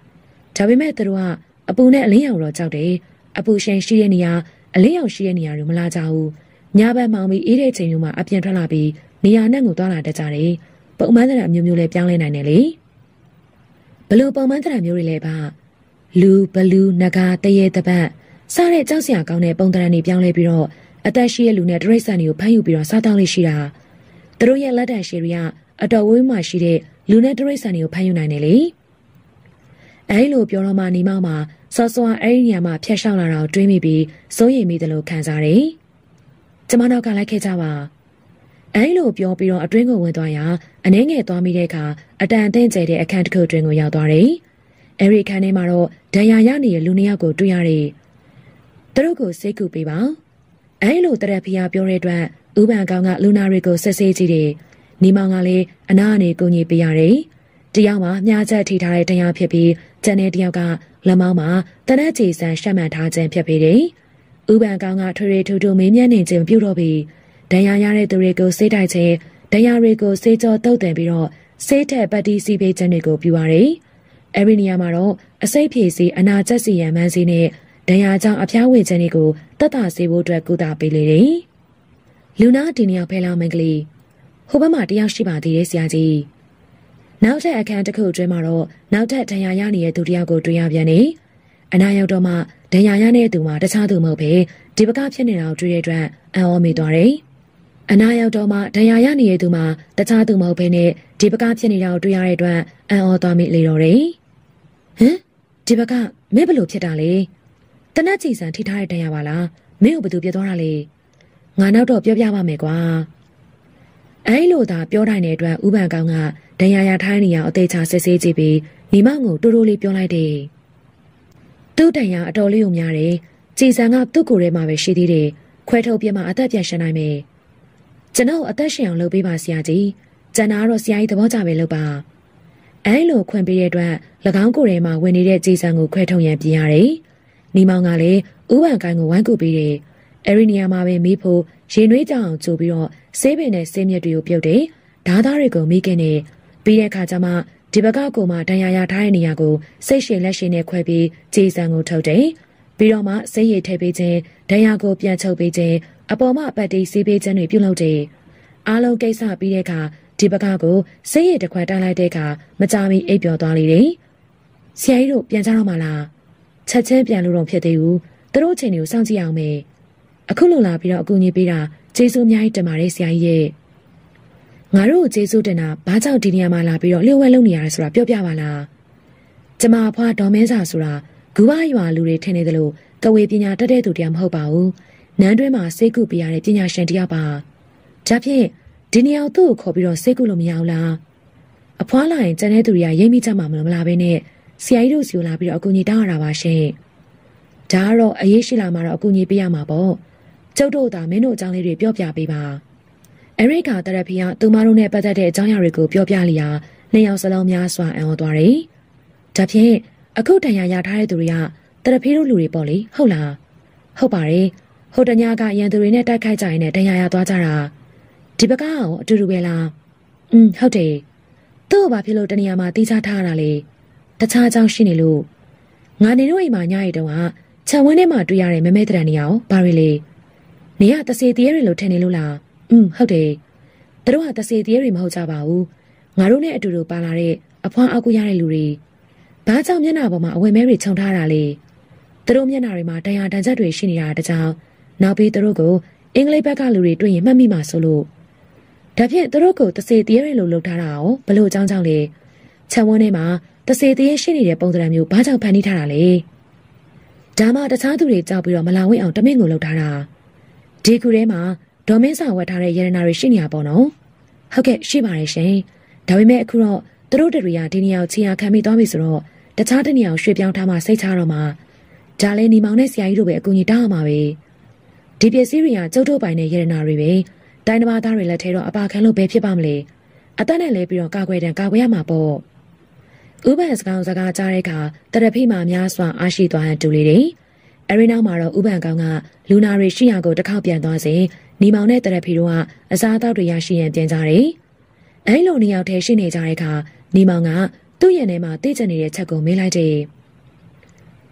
ဒါပေမဲ့သူတို့ကအပူနဲ့အလင်းရောင်တော့ကြောက်တယ်အပူရှင်ရှိတဲ့နေရာအလင်းရောင်ရှိတဲ့နေရာတွေမလာကြဘူးညဘက်မှောင်ပြီးအေးတဲ့ချိန်မျိုးမှာအပြင်ထွက်လာပြီးနေရာနဲ့ကိုသွားလာတတ်ကြတယ်ပုံမှန်တဲ့အမျိုးမျိုးလေးပြောင်းလဲနိုင်တယ်လေဘလို့ပုံမှန်တဲ့မျိုးတွေလဲပါလူဘလူနဂါတရေတပတ်စားတဲ့ကြောက်စရာကောင်းတဲ့ပုံသဏ္ဍာန်တွေပြောင်းလဲပြီးတော့အသက်ရှိတဲ့လူနဲ့တရိတ်ဆန်တွေကိုဖမ်းယူပြီးတော့စားတောင်းလေးရှိတာသူတို့ရဲ့လက်တံရှည်တွေကအတော်ဝေးမှရှိတဲ့လူနဲ့တရိတ်ဆန်တွေကိုဖမ်းယူနိုင်တယ်လေအဲလိုပြောတော့မှညီမမှာစောစောအဲ့ဒီနေရာမှာဖျက်ရှောက်လာတာကိုတွေးမိပြီးစိုးရိမ်မိတယ်လို့ခံစားတယ်ကျမတို့ကလိုက်ခဲ့ကြပါအဲလိုပြောပြီးတော့အတွင်းကိုဝင်သွားရာအနှဲငယ်သွားမိတဲ့အခါအတန်အသင့်ကျဲတဲ့အခန်းတစ်ခုအတွင်းကိုရောက်သွားတယ်အဲဒီခန်းထဲမှာတော့ဒဏ်ရာရနေတဲ့လူနှစ်ယောက်ကိုတွေ့ရတယ်သူတို့ကိုစိတ်ကူပေးပါအဲလိုတရက်ဖီယာပြောတဲ့အတွက်ဥပန်ကောင်ကလူနာတွေကိုဆက်ဆေးကြည့်တယ်ညီမောင်ကလည်းအနာအနေကိုညီပေးရတယ်တယောက်မှာမြားချက်ထိထားတဲ့တရားဖြစ်ပြီးကျန်တဲ့တယောက်ကလက်မောင်းမှာတနက်ချီဆန်ရှက်မှန်ထားခြင်းဖြစ်ပေတယ်ဥပန်ကောင်ကထွေထွေထူထူမေးမြန်းနေခြင်းပြုတော့ပြီးဒဏ်ရာရတဲ့သူတွေကိုစေးတိုက်ခြင်းဒဏ်ရာတွေကိုစေးကြောတုတ်တင်ပြီးတော့စေးထက်ပတ်တီးစီးပေးခြင်းတွေကိုပြုရတယ်အဲဒီနေရာမှာတော့အစိတ်ဖြည့်စီအနာကျက်စီရံမှန်းစီနဲ့ဒဏ်ရာကြောင့်အဖျားဝင်ခြင်းတွေကိုတတ်တာစေဖို့အတွက်ကုသပေးလေတယ်လူနာဒီနေရာဖဲလာမင်္ဂလီဟိုဘက်မှာတယောက်ရှိပါသေးတယ်ဆရာကြီးနောက်ထပ်အခန်းတစ်ခုအတွင်းမှာတော့နောက်ထပ်ဒဏ်ရာရနေတဲ့သူတယောက်ကိုတွေ့ရပြန်တယ်အနာရောက်တော့မှဒဏ်ရာရနေတဲ့သူမှာတခြားသူမဟုတ်ပဲဒီဘကဖြစ်နေတာကိုတွေ့တဲ့အတွက်အံ့ဩမိသွားတယ်အနာရောက်တော့မှဒဏ်ရာရနေတဲ့သူမှာတခြားသူမဟုတ်ဘဲနဲ့ဒီဘကဖြစ်နေတာကိုတွေ့ရတဲ့အတွက်အံ့ဩသွားမိလေတော့တယ်ဟမ်ဒီဘကမင်းဘလို့ဖြစ်တာလဲတနက်ချီဆန်ထိထားတဲ့ဒဏ်ရာပါလားမင်းကိုဘယ်သူပြသွားတာလဲငါနောက်တော့ပြောပြပါမယ်ကွာအဲလိုသာပြောတိုင်းတဲ့အတွက်ဥပန်ကောင်ကဒဏ်ရာရထားတဲ့နေရာအသေးချာစစ်ဆေးကြည့်ပြီးညီမကိုတိုးတိုးလေးပြောလိုက်တယ်သူ့ဒဏ်ရာအတော်လေးကိုများတယ်ကြည်စံကသူ့ကိုယ်ထဲမှာပဲရှိသေးတယ်ခွဲထုတ်ပြမှအသက်ပြန်ရှင်နိုင်မယ်ကျွန်တော်အသက်ရှင်အောင်လုပ်ပေးပါဆရာကြီးကျန်တာတော့ဆရာကြီးသဘောကျပဲလုပ်ပါအဲလိုခွင့်ပေးတဲ့အတွက်၎င်းကိုယ်ထဲမှာဝင်နေတဲ့ကြည်စံကိုခွဲထုတ်ရန်ပြင်ရတယ်ညီမောင်ကလည်းဥပန်ကိုင်းကိုဝိုင်းကူပေးတယ်အဲဒီနေရာမှာပဲမိဖို့ရေနွေးကြအောင်ကြိုပြီးတော့ဆေးပင်နဲ့ဆေးမြက်တွေကိုပြုတ်တယ်ဓားသားတွေကိုမိခင်နေပြီးတဲ့အခါကျမှဒီဘက်ကကိုမှဒဏ်ရာရထားတဲ့နေရာကိုစိတ်ရှင်လက်ရှင်နဲ့ခွဲပြီးကြည်စံကိုထုတ်တယ်ပြီးတော့မှစိတ်ရည်ထည့်ပေးခြင်းဒဏ်ရာကိုပြန်ချုပ်ပေးခြင်းအပေါ်မှပတ်တီးဆေးပေးခြင်းတွေပြုလုပ်တယ်အားလုံးကိစ္စပြီးတဲ့အခါဒီဘက်ကကိုစိတ်ရည်တစ်ခွက်တိုက်လိုက်တဲ့အခါမကြမီအိပ်ပျော်သွားလေတယ်ဆရာကြီးတို့ပြန်ကြတော့မှလားချက်ချင်းပြန်လို့တော့ဖြစ်သေးဘူးသူတို့အချိန်တွေကိုစောင့်ကြည့်အောင်မယ်အခုလိုလာပြီးတော့အကူအညီပေးတာကျေးဇူးအများကြီးတင်ပါတယ်ဆရာကြီးရဲ့ငါတို့ကိုကျေးဇူးတင်တာဘာကြောင့်ဒီနေရာမှာလာပြီးတော့လျှို့ဝှက်လုပ်နေရလဲဆိုတာပြောပြပါလားကျမအဖွားဒေါ်မင်းစာဆိုတာဂူဘရွာလူတွေထင်နေတယ်လို့ကဝေပညာတတ်တဲ့သူတရားမဟုတ်ပါဘူးနန်းတွင်းမှာစိတ်ကူပြရတဲ့ပညာရှင်တယောက်ပါဒါဖြင့်ဒီနေရာသူ့ကိုခေါ်ပြီးတော့စိတ်ကူလို့မရဘူးလားအဖွားလာရင်ကျန်တဲ့သူတွေကရိပ်မိကြမှာမလို့မလားပဲနဲ့ဆရာကြီးတို့စီကိုလာပြီးတော့အကူအညီတောင်းရတာပါရှင်ဒါကတော့အရေးရှိလာမှာတော့အကူအညီပေးရမှာပေါ့ကျုပ်တို့သာမင်းတို့အကြောင်းလေးတွေပြောပြပေးပါအရိကာတရဖီကသူမတို့နဲ့ပတ်သက်တဲ့အကြောင်းအရာတွေကိုပြောပြလျာနှစ်ယောက်စလုံးများစွာအံ့ဩသွားတယ်ဒါဖြင့်အခုတန်ရာရထားတဲ့သူတွေကတရဖီတို့လူတွေပေါ့လေဟုတ်လားဟုတ်ပါတယ်ဟိုတညာကရန်သူတွေနဲ့တိုက်ခိုက်ကြရင်လည်းတန်ရာရသွားကြတာဒီဘက်ကရောအတူတူပဲလားอืมဟုတ်တယ်သူ့ဘာဖြစ်လို့တနေရာမှာတီးခြားထားရတာလဲတခြားအကြောင်းရှိနေလို့ငါနေတို့အိမ်မှာညရီတုန်းကခြံဝန်းထဲမှာတွေ့ရတဲ့မမဲတရံနေရအောင်ဘာတွေလဲနေရတစေတရေတွေလို့ထင်နေလို့လားอืมဟုတ်တယ်သူတို့ကတစေတရေတွေမဟုတ်ကြပါဘူးငါတို့နဲ့အတူတူပါလာတဲ့အဖွားအောက်ကိုရတဲ့လူတွေဘာကြောင့်မျက်နှာပေါ်မှာအဝယ်မဲတွေခြုံထားတာလဲသူတို့မျက်နှာတွေမှာတရားတန်ချက်တွေရှိနေတာတကြောင်နောက်ပြီးသူတို့ကိုအင်္ဂလိပ်ဘက်ကလူတွေတွေ့ရင်မှတ်မိမှာဆိုလို့ဒါဖြင့်သူတို့ကိုတစေတရေတွေလို့လုပ်ထားတာရောဘလို့အကြောင်းကြောင့်လဲခြံဝန်းထဲမှာတစေတရေရှိနေတဲ့ပုံစံမျိုးဘာကြောင့်ဖန်တီးထားတာလဲဒါမှတခြားသူတွေကြောက်ပြီးတော့မလာဝင့်အောင်တမင်ကိုလုပ်ထားတာဒီခုထဲမှာဒေါ်မင်းစာဝတ်ထားတဲ့ရတနာတွေရှိနေရပေါ့နော်ဟုတ်ကဲ့ရှိပါတယ်ရှင်ဒါပေမဲ့အခုတော့သူတို့တွေကဒီနေရာကိုချီယာခံပြီးသွားပြီဆိုတော့တခြားတနေရာကိုရွှေ့ပြောင်းထားမှစိတ်ချတော့မှဒါလည်းညီမောင်နဲ့ဆရာကြီးတို့ပဲအကူအညီတောင်းရမှာပဲဒီပစ္စည်းတွေကကျုပ်တို့ပိုင်တဲ့ရတနာတွေပဲတိုင်းတစ်ပါးသားတွေလက်ထဲတော့အပါခံလို့ပဲဖြစ်ပါမလဲအသက်နဲ့လဲပြီးတော့ကာကွယ်တယ်ကာကွယ်ရမှာပေါ့ဥပန်စကားစကားကြားတဲ့အခါတရဖိမာများစွာအားရှိသွားဟန်တူလေတယ်အရီနောက်မှာတော့ဥပန်ကောင်ကလူနာတွေရှိရာကိုတစ်ခေါက်ပြန်သွားစဉ်ညီမောင်နဲ့တရဖိတို့ကအစားအသောက်တွေရရှိရန်ပြန်ကြတယ်အဲလိုနှစ်ယောက်တည်းရှိနေကြတဲ့အခါညီမောင်ကသူ့ရင်ထဲမှာတိကျနေတဲ့ချက်ကိုမေးလိုက်တယ်ဟ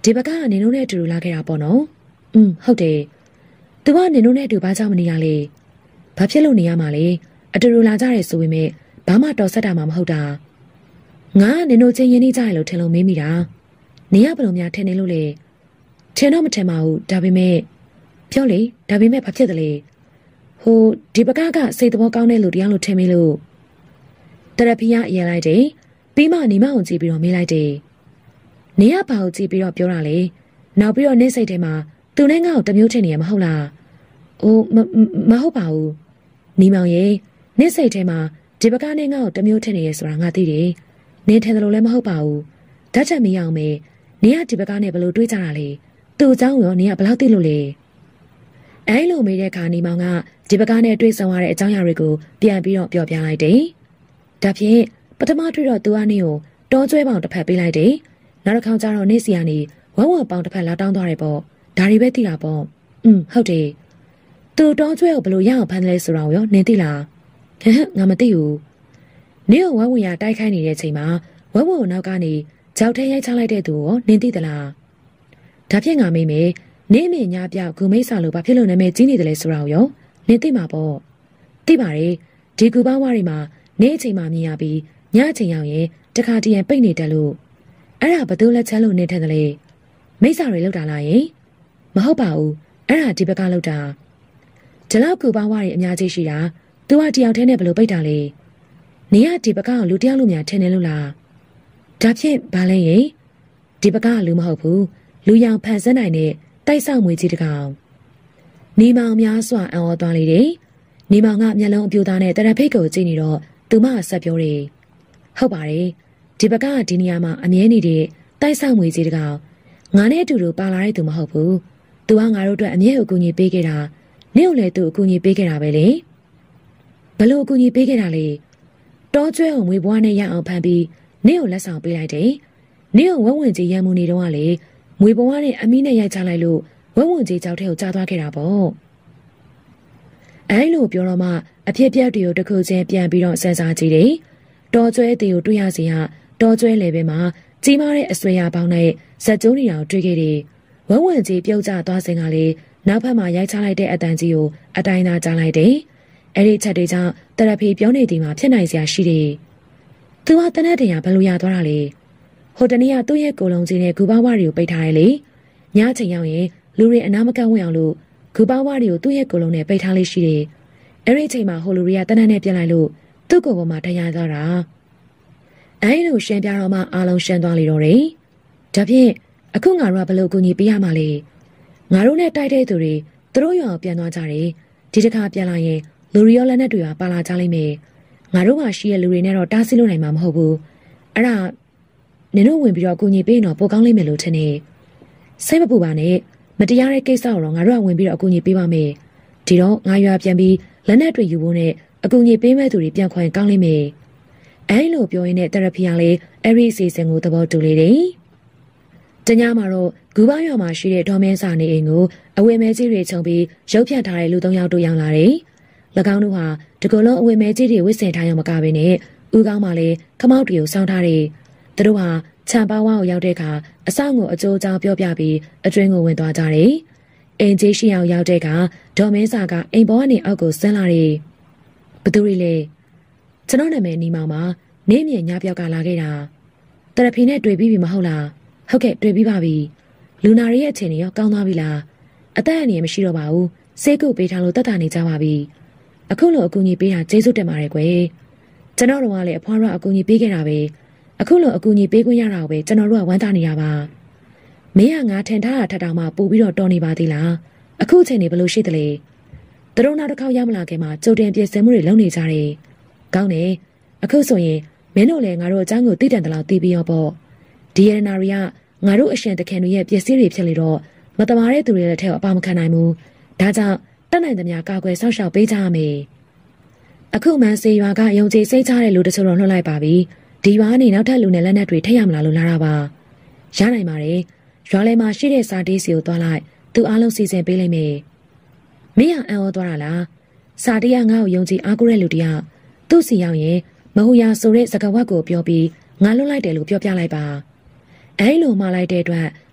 ဒီဘက်ကနေနိုးနဲ့အတူတူလာခဲ့တာပေါ့နော်อืมဟုတ်တယ်သူကနေနိုးနဲ့အတူဘာကြောင့်မနေရလဲဘာဖြစ်လို့နေရမှာလဲအတူတူလာကြရဲဆိုပေမဲ့ဘာမှတော်ဆက်တာမှမဟုတ်တာငါကနေနိုးချင်းရင်းနှီးကြရလို့ထင်လို့မေးမိတာနေရဘယ်လိုများထင်နေလို့လဲထင်တော့မထင်ပါဘူးဒါပေမဲ့ပြောလေဒါပေမဲ့ဘာဖြစ်တယ်လဲဟိုဒီဘက်ကကစိတ်သဘောကောင်းတဲ့လူတရားလို့ထင်မိလို့တရဖီကအရင်လိုက်တယ်ပြီးမှနေမအောင်ကြည့်ပြီးတော့မေးလိုက်တယ်နေရပါကိုကြည့်ပြီးတော့ပြောတာလေနောက်ပြီးတော့နေစိတ်ထဲမှာသူနဲ့ငါ့ကိုတမျိုးထင်နေရမဟုတ်လားအိုးမဟုတ်ပါဘူးနေမောင်ရေနေစိတ်ထဲမှာဒီဘက်ကနဲ့ငါ့ကိုတမျိုးထင်နေရဆိုတာငါသိတယ်နေထင်တယ်လို့လည်းမဟုတ်ပါဘူးဓာတ်ချက်မရအောင်မေနေရဒီဘက်ကနဲ့ဘယ်လိုတွေးကြတာလဲသူ့အကြောင်းရောနေရဘယ်လောက်သိလို့လဲအဲလိုမေးတဲ့အခါနေမောင်ကဒီဘက်ကနဲ့တွေးဆောင်ရတဲ့အကြောင်းအရာတွေကိုပြန်ပြီးတော့ပြောပြလိုက်တယ်ဒါဖြင့်ပထမတွေ့တော့သူကနေကိုတောကျွဲပေါင်တစ်ဖက်ပေးလိုက်တယ်နောက်တစ်ခါကျတော့နေစီကနေဝဝပေါင်တစ်ဖက်လာတောင်းသွားတယ်ပေါ့ဒါတွေပဲသိတာပေါ့อืมဟုတ်တယ်သူတောကျွဲကိုဘယ်လိုရအောင်ဖမ်းတယ်လဲဆိုတာကိုရောနင်သိလားဟဲ့ငါမသိဘူးနေကိုဝဝရတိုက်ခိုင်းနေတဲ့အချိန်မှာဝဝကိုနောက်ကနေကြောက်ထဲရိုက်ချလိုက်တဲ့သူကိုနင်သိသလားဒါဖြင့်ငါမေးမယ်နေမင်းညာပြောက်ဂူမိတ်ဆာလို့ဘာဖြစ်လို့နာမည်ကြီးနေတယ်လဲဆိုတာကိုရောနင်သိမှာပေါ့သိပါတယ်ဒီကူပါဝါတွေမှာနေအချိန်မှမြင်ရပြီးညအချိန်ရောက်ရင်တခါတည်းရန်ပိတ်နေတယ်လို့အဲ့ဒါဘသူလက်ချက်လို့နေထင်တယ်လေမိစ္ဆာတွေလောက်တာလားယင်မဟုတ်ပါဘူးအဲ့ဒါဒီဘက်ကလောက်တာဒီလောက်ကူပါဝါတွေအများကြီးရှိတာသူကတယောက်တည်းနဲ့ဘလို့ပိတ်တာလဲနေရဒီဘက်ကလူတယောက်လူများထင်တယ်လို့လားဒါဖြင့်ဘာလဲယင်ဒီဘက်ကလူမဟုတ်ဘူးလူရောင်ဖန်ဆင်းနိုင်တဲ့တိုက်ဆောက်မွေကြီးတကောင်နေမောင်များစွာအံ့ဩသွားလေတယ်နေမောင်ကမျက်လုံးအပြူသားနဲ့တရဖိတ်ကိုကြည့်နေတော့သူမဆက်ပြောတယ်ဟုတ်ပါတယ်ဒီဘက်ကဒီနေရာမှာအမြဲနေတဲ့တိုက်ဆောက်မွေကြီးတကောင်ငါနဲ့အတူတူပါလာတဲ့သူမဟုတ်ဘူးသူကငါတို့အတွက်အမြဲအကူအညီပေးခဲ့တာနေ့ကိုလည်းသူအကူအညီပေးခဲ့တာပဲလေဘလို့အကူအညီပေးခဲ့တာလဲတောကျွဲကိုငွေဘွားနဲ့ရအောင်ဖမ်းပြီးနေ့ကိုလက်ဆောင်ပေးလိုက်တယ်နေ့ကိုဝဝဝင်ကြီးရံမှုနေတော့ကလေငွေဘွားနဲ့အမီးနဲ့ရိုက်ချလိုက်လို့ဝဝဝင်ကြီးကြောက်ထဲကိုကြားသွားခဲ့တာပေါ့အဲလိုပြောတော့မှအဖြစ်ပြက်တွေကိုတစ်ခုချင်းပြန်ပြီးတော့စမ်းစားကြည့်တယ်တောကျွဲတီကိုတွေ့ရစီဟာတောကျွဲလေပဲမှာကြီးမားတဲ့အဆွေရပေါင်းနဲ့ဇက်ကျိုးနေအောင်တွေ့ခဲ့တယ်ဝဝဝင်ကြီးပြုတ်ကျသွားစဉ်ကလေနောက်ဖက်မှာရိုက်ချလိုက်တဲ့အတန်ကြီးကိုအတိုင်းသာကြားလိုက်တယ်အဲ့ဒီချက်တွေကြောင့်တရဖီပြောနေဒီမှာဖြစ်နိုင်စရာရှိတယ်သူကတနက်တရာဘယ်လိုရသွားတာလဲဟိုတနေ့ကသူ့ရဲ့ကိုလုံးကြီးနဲ့ဂူပေါဝါတွေကိုပိတ်ထားတယ်လေညချိန်ရောက်ရင်လူတွေအနာမကန့်ဝင်အောင်လို့ဂူပေါဝါတွေကိုသူ့ရဲ့ကိုလုံးနဲ့ပိတ်ထားလေးရှိတယ်အဲ့ဒီချိန်မှာဟိုလူတွေကတနက်နဲ့ပြန်လိုက်လို့သူ့ကိုယ်ပေါ်မှာတရားသွားတာအဲ့လိုရှင်းပြတော့မှအားလုံးရှင်းသွားလေတော့တယ်ဒါဖြင့်အခုငါတို့ကဘယ်လိုကူညီပေးရမှာလဲငါတို့နဲ့တိုက်တဲ့သူတွေသူတို့ရောပြန်သွားကြတယ်ဒီတစ်ခါပြန်လာရင်လူရီယောလက်နဲ့တွေကပါလာကြလိမ့်မယ်ငါတို့ကရှိရဲ့လူတွေနဲ့တော့တားဆီးလို့နိုင်မှာမဟုတ်ဘူးအဲ့ဒါနင်တို့ဝင်ပြီးတော့ကူညီပေးရင်တော့ပိုကောင်းလိမ့်မယ်လို့ထင်နေစိတ်မပူပါနဲ့မတရားတဲ့ကိစ္စကိုတော့ငါတို့ကဝင်ပြီးတော့အကူအညီပေးပါမယ်ဒီတော့ငါရွာပြန်ပြီးလက်နဲ့တွေယူဖို့နဲ့အကူအညီပေးမဲ့သူတွေပြန်ခွင့်ကောင်းလိမ့်မယ်အဲလိုပြောရင်းနဲ့တရဖီကလည်းအဲ့ဒီအစီအစဉ်ကိုသဘောတူလေတယ်တညမှာတော့ဂူပေါရွာမှာရှိတဲ့ဒေါ်မင်းစာနေအိမ်ကိုအဝယ်မဲကြီးတွေခြုံပြီးရုပ်ဖြတ်ထားတဲ့လူသုံးယောက်တို့ရောက်လာတယ်၎င်းတို့ဟာဒီကုလုံးအဝယ်မဲကြီးတွေဝစ်ဆင်ထားရုံမကဘဲနဲ့ဦးကောင်းမှလည်းခမောက်တွေကိုစောင်းထားတယ်သူတို့ဟာခြံပါဝါကိုရောက်တဲ့အခါအဆောင်ကိုအကျိုးအကြောင်းပြောပြပြီးအတွင်းကိုဝင်သွားကြတယ်။အိမ်ကြီးရှိအောင်ရောက်တဲ့အခါဒေါ်မင်းစာကအိမ်ပေါ်ကနေအောက်ကိုဆင်းလာတယ်။ဘသူတွေလဲ။ကျွန်တော်နာမည်နီမောင်ပါနေမြင်ညပြောက်ကလာခဲ့တာ။တရဖီနဲ့တွေ့ပြီးပြီမဟုတ်လား။ဟုတ်ကဲ့တွေ့ပြီးပါပြီ။လူနာရဲ့အခြေအနေရောကောင်းသွားပြီလား။အသက်အန္တရာယ်မရှိတော့ပါဘူး။ဆေးကုပေးထားလို့တက်တာနေကြပါပြီ။အခုလိုအကူအညီပေးတာကျေးဇူးတင်ပါတယ်ကွယ်။ကျွန်တော်တို့ကလည်းအဖွားရအကူအညီပေးခဲ့တာပဲ။အခုလိုအကူအညီပေးခွင့်ရတာကိုပဲကျွန်တော်တို့ကဝမ်းသာနေတာပါမင်းကငါထင်ထားတာထက်တောင်မှပို့ပြီးတော့တော်နေပါသေးလားအခုချိန်နေဘလို့ရှိသလဲသူတို့နောက်တစ်ခေါက်ရောက်မလာခင်မှာကြိုတင်ပြင်ဆင်မှုတွေလုပ်နေကြတယ်ကောင်းတယ်အခုဆိုရင်မင်းတို့လည်းငါတို့အကြောင်းကိုသိတယ်တလောက်သိပြီးရောပေါ့ဒီရနာရီကငါတို့အရှင်တခင်တွေရဲ့ပစ္စည်းတွေဖြစ်လေတော့မတမာတဲ့သူတွေလက်ထက်အပါမခံနိုင်ဘူးဒါကြောင့်တတ်နိုင်သမျှကာကွယ်ဆောက်ရှောက်ပေးကြရမယ်အခုမှန်စေရွာကယုံကြည်စိတ်ချတဲ့လူတချို့တော့လွှတ်လိုက်ပါပြီဒီရွာနေနောက်ထပ်လူနဲ့လက်နက်တွေထည့်ရမလားလို့လာတာပါရနိုင်ပါတယ်ရွာထဲမှာရှိတဲ့စာတေးစီကိုသွားလိုက်သူအားလုံးစီစဉ်ပေးလိုက်မယ်မင်းကအံ့ဩသွားတာလားစာတေးကငါ့ကိုယုံကြည်အားကိုးတဲ့လူတယောက်သူ့စီရောက်ရင်မဟူယာဆိုတဲ့စကားဝတ်ကိုပြောပြီးငါလွတ်လိုက်တယ်လို့ပြောပြလိုက်ပါအဲလိုမှလိုက်တဲ့အတွက်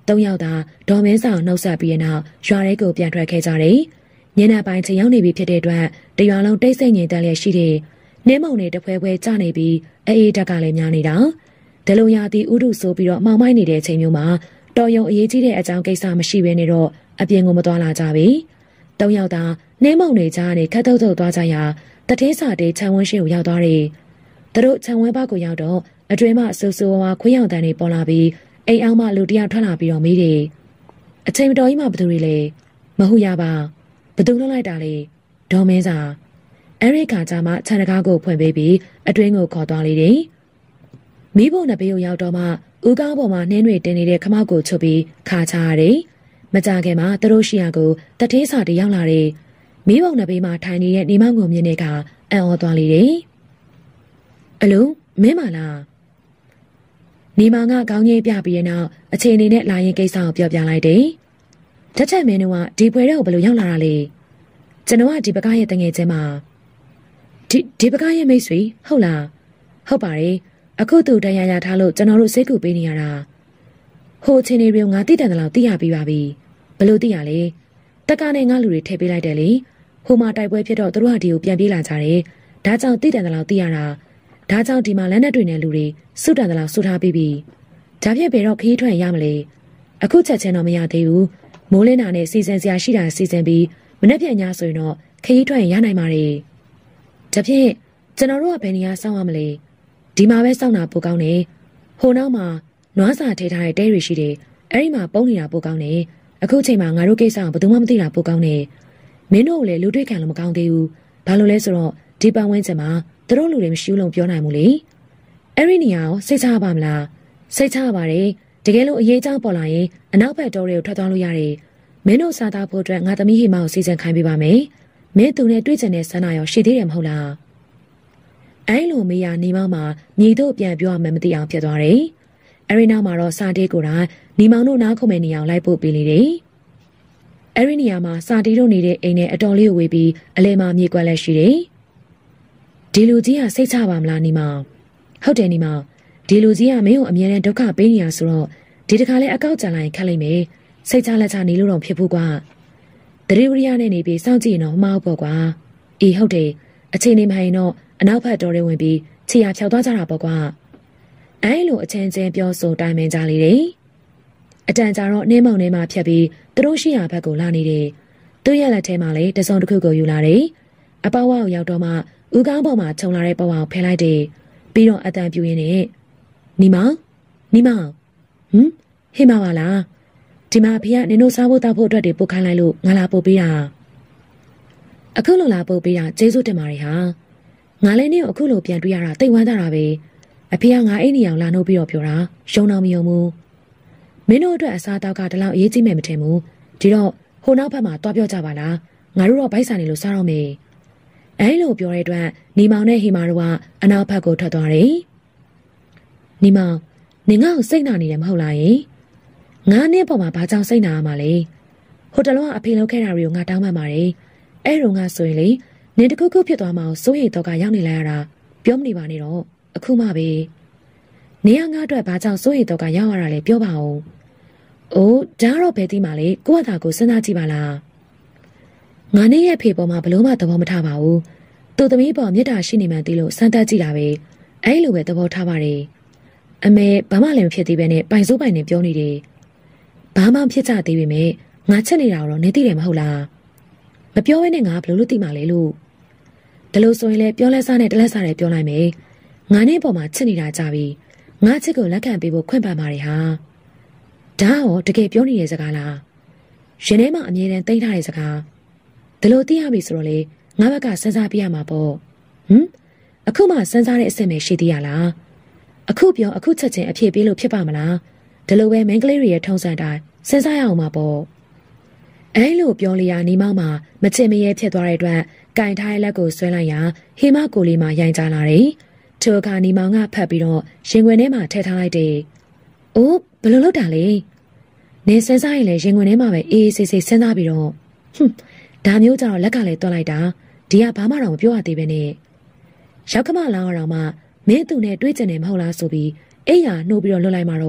သုံးယောက်သာဒေါ်မင်းဆောင်နှုတ်ဆက်ပြီးနောက်ရွာရဲကိုပြန်ထွက်ခဲ့ကြတယ်။ညနေပိုင်းချိန်ရောက်နေပြီဖြစ်တဲ့အတွက်တရွာလုံးတိတ်ဆိတ်ငြိမ်သက်လျက်ရှိတဲ့နှင်းမုံတွေတဖွဲဖွဲကျနေပြီးအေးတက်ကလည်းများနေတာ။ဒလိုရာတီဥဒုဆိုပြီးတော့မှောင်မိုက်နေတဲ့ချိန်မျိုးမှာတော်ရုံအရေးကြီးတဲ့အကြောင်းကိစ္စမရှိဘဲနဲ့တော့အပြင်ကိုမသွားလာကြပြီ။သုံးယောက်သာနှင်းမုံတွေကြားနေခတ်ထုတ်ထုတ်သွားကြရာတထင်းစာတေးခြံဝန်းရှိကိုရောက်သွားတယ်။သူတို့ခြံဝန်းဘက်ကိုရောက်တော့အတွင်းမှာဆူဆူဝါခွေးရောင်တန်းတွေပေါ်လာပြီးအိမ်အောင်မှလူတယောက်ထွက်လာပြီးတော့မေးတယ်။အချိန်မတော်ကြီးမှဘသူတွေလဲမဟုတ်ရပါဘသူလွတ်လိုက်တာလေဒေါ်မင်းစာအဲ့ဒီခါကျမှခြံတကားကိုဖွင့်ပေးပြီးအတွင်းကိုခေါ်သွားလေတယ်။မိဖို့နှစ်ဘေးကိုရောက်တော့မှဦးကောင်းပေါ်မှာနှင်းတွေတင်နေတဲ့ခမောက်ကိုချုပ်ပြီးခါချရတယ်။မကြခင်မှာသူတို့ရှိရာကိုတထင်းစာတရောက်လာတယ်။မိဘုံနှစ်ဘေးမှာထိုင်နေတဲ့နေမောင်ကိုမြင်တဲ့ကအံ့ဩသွားလေတယ်။အလုံးမင်းမလားနေမောင်ကခေါင်းကြီးပြပြီးတဲ့နောက်အချိန်နေနဲ့လာရင်ကိစ္စကိုပြောပြလိုက်တယ်။တစ်ချက်မင်းတို့ကဒီပွဲတော့ဘယ်လိုရောက်လာတာလဲ။ကျွန်တော်ကဒီပကားရဲ့တငယ်ချင်းမှာဒီဒီပကားရဲ့မိတ်ဆွေဟုတ်လားဟုတ်ပါတယ်အခုသူတရားရထားလို့ကျွန်တော်တို့စိတ်ကူပေးနေရတာဟိုချင်းနေပြုံငါတိတန်တယ်လို့သိရပြီးပါပြီဘယ်လိုသိရလဲတက္ကနဲ့ငါလူတွေထည့်ပေးလိုက်တယ်လေဟိုမှာတိုက်ပွဲဖြစ်တော့သူတို့ဟာဒီကိုပြန်ပြေးလာကြတယ်ဒါကြောင့်တိတန်တယ်လို့သိရတာဒါကြောင့်ဒီမှာလက်နက်တွေနဲ့လူတွေစုတန်တယ်လို့စုထားပြီးပြီဒါဖြင့်ဘယ်တော့ခီးထွက်ရမလဲအခုချက်ချင်းတော့မရသေးဘူးမိုးလင်းတာနဲ့စီစဉ်စရာရှိတာစီစဉ်ပြီးမနေ့ပြန်ညဆိုရင်တော့ခီးထွက်ရနိုင်ပါတယ်ဒါဖြင့်ကျွန်တော်တို့ကဘယ်နေရာစောင့်ရမလဲဒီမှာပဲစောင့်တာပိုကောင်းနေဟိုနောက်မှာနွားစာထိထားတဲ့တဲတွေရှိတယ်အဲ့ဒီမှာပုံနေတာပိုကောင်းနေအခုချိန်မှာငါတို့ကိစ္စကိုဘယ်သူမှမသိတာပိုကောင်းနေမင်းတို့လည်းလူတွေ့ခံလို့မကောင်းသေးဘူးဘာလို့လဲဆိုတော့ဒီပတ်ဝန်းကျင်မှာသူတို့လူတွေမရှိဘူးလို့ပြောနိုင်မှုလေအဲ့ဒီနေရာကိုစိတ်ချပါမလားစိတ်ချပါတယ်တကယ်လို့အရေးအကြောင်းပေါ်လာရင်အနောက်ဘက်တော်တွေကိုထွက်သွားလို့ရတယ်မင်းတို့စားသားဖို့အတွက်ငါသမီးဟိမကိုစီစဉ်ခိုင်းပေးပါမယ်မင်းသူနဲ့တွေ့ကျင်တဲ့ဆန္ဒရောရှိသေးတယ်မဟုတ်လားအဲလိုမေးရနေမောင်မှာညီတို့ပြန်ပြောရမှမသိအောင်ဖြစ်သွားတယ်။အဲဒီနောက်မှာတော့စာတေးကိုယ်တိုင်နေမောင်တို့နားခုံမဲ့နေအောင်လိုက်ပို့ပေးလေတယ်။အဲဒီနေရာမှာစာတေးတို့နေတဲ့အိမ်နဲ့အတော်လေးကိုဝေးပြီးအလဲမှာမြေကွက်လက်ရှိတယ်။ဒီလူကြီးကစိတ်ချပါမလားနေမောင်။ဟုတ်တယ်နေမောင်ဒီလူကြီးကမင်းကိုအမြဲတမ်းဒုက္ခပေးနေရဆိုတော့ဒီတခါလဲအကောက်ကြံလိုက်ခက်လိုက်မယ်။စိတ်ချလက်ချနေလို့တော့ဖြစ်ဖို့ကွာ။တရေဝရိယနဲ့နေပြီးစောင့်ကြည့်ရင်တော့မဟုတ်ပေါ့ကွာ။အေးဟုတ်တယ်အချိန်နေမှရင်တော့အနောက်ဘက်တော်တွေဝင်ပြီးခြေရဖြောက်သွားကြတာပေါ့ကွာအဲလိုအချင်းချင်းပြောဆိုတိုင်ပင်ကြလေတယ်အတန်ကြာတော့နှင်းမုံထဲမှာဖြတ်ပြီးသူတို့ရှိရာဘက်ကိုလာနေတယ်သူ့ရဲ့လက်ထဲမှာလည်းတစုံတစ်ခုကိုယူလာတယ်အပေါဝါကိုရောက်တော့မှဦးကောင်းပေါ်မှာခြုံလာတဲ့ပဝါကိုဖယ်လိုက်တယ်ပြီးတော့အတန်ပြူရင်းနဲ့နီမောင်နီမောင်ဟမ်ဟေးမပါလားဒီမှာဖေကနင်တို့စားဖို့တောက်ဖို့အတွက်တွေပို့ခိုင်းလိုက်လို့ငါလာပို့ပေးတာအခုလိုလာပို့ပေးတာကျေးဇူးတင်ပါတယ်ဟာငါလည်းနေကိုအခုလိုပြန်တွေ့ရတာတိတ်ဝမ်းသာတာပဲအဖေကငါအိတ်နေအောင်လာနှုတ်ပြီးတော့ပြောတာရုံတော့မယုံဘူးမင်းတို့အတွက်အစားအသောက်ကဒီလောက်အရေးကြီးမယ်မထင်ဘူးဒီတော့ဟိုနောက်ဘက်မှာတွားပြောကြပါလားငါတို့တော့ဗိုက်ဆန်နေလို့စားတော့မယ်အဲလိုပြောတဲ့အတွက်နီမောင်နဲ့ဟီမာတို့ကအနောက်ဘက်ကိုထွက်သွားတယ်နီမောင်နင်ငါ့ကိုစိတ်နာနေတယ်မဟုတ်လားယင်ငါနဲ့ပေါ်မှာဘာကြောင့်စိတ်နာရမှာလဲဟိုတလုံးကအဖေလောက်ခဲ့တာတွေကိုငါတောင်းပန်ပါတယ်အဲ့တော့ငါဆိုရင်လေနင်တခုခုဖြစ်သွားမှအောင်စိုးရိမ်တော့ကရောက်နေလိုက်ရတာပြောမနေပါနဲ့တော့အခုမှပဲနင်ကငါ့အတွက်ဘာကြောင့်စိုးရိမ်တော့ကရောက်ရတာလဲပြောပါဦးအိုးဒါတော့ဘယ်သိမှလဲကိုယ့်အသာကိုစဉ်းစားကြည့်ပါလားငါနဲ့ရဲ့ဖေပေါ်မှာဘလို့မှသဘောမထားပါဘူးသူ့သမီးပေါ်မေတ္တာရှိနေမှန်းသိလို့စမ်းသပ်ကြည့်တာပဲအဲ့လိုပဲသဘောထားပါတယ်အမေဘာမှလည်းမဖြစ်သေးပဲနဲ့ပိုင်စိုးပိုင်နဲ့ပြောနေတယ်ဘာမှဖြစ်ကြသေးပေမဲ့ငါချက်နေတာတော့နေသိတယ်မဟုတ်လားမပြောဘဲနဲ့ငါဘလို့လို့သိမှလဲလို့ဒါလို့ဆိုရင်လည်းပြောလဲစားနဲ့တလက်စားနဲ့ပြောလိုက်မယ်ငါနဲ့ပေါ်မှာချစ်နေတာကြပြီငါချစ်ကိုလက်ခံပေးဖို့ခွင့်ပန်ပါတယ်ဟာဒါရောတကယ်ပြောနေတဲ့စကားလားရင်ထဲမှာအမြဲတမ်းသိထားတဲ့စကားဒါလို့သိရပြီဆိုတော့လေငါဘက်ကစဉ်းစားပြရမှာပေါ့ဟမ်အခုမှစဉ်းစားတဲ့အစ်စ်ပဲရှိသေးရလားအခုပြောအခုချက်ချင်းအဖြစ်ပေးလို့ဖြစ်ပါမလားဒါလို့ပဲမင်းကလေးတွေရဲ့ထုံးစံတိုင်းစဉ်းစားရအောင်ပါပေါ့အဲလိုပြောလျာနေမောင်းမှာမချင်မရဲဖြစ်သွားတဲ့အတွက်ကင်ထားတဲ့လက်ကိုဆွဲလိုက်ရာဟေမကိုလေးမှရိုင်ကြလာတယ်။ထိုအခါနေမောင်ကဖတ်ပြီးတော့ရင်ခွင်ထဲမှာထည့်ထားလိုက်တယ်။အိုးဘယ်လိုလုပ်တာလဲ။နေစဉ်းစားရင်လည်းရင်ခွင်ထဲမှာပဲအေးအေးဆေးဆေးစဉ်းစားပြီးတော့ဟွန်းဒါမျိုးကြတော့လက်ကလည်းတွက်လိုက်တာဒီကဘာမှတော့မပြောရသေးပဲနဲ့။ရောက်ခမလောင်းအောင်မှမင်းသူနဲ့တွေ့ကျင်တယ်မဟုတ်လားဆိုပြီးအိယာနှိုးပြီးတော့လွတ်လိုက်မှတော့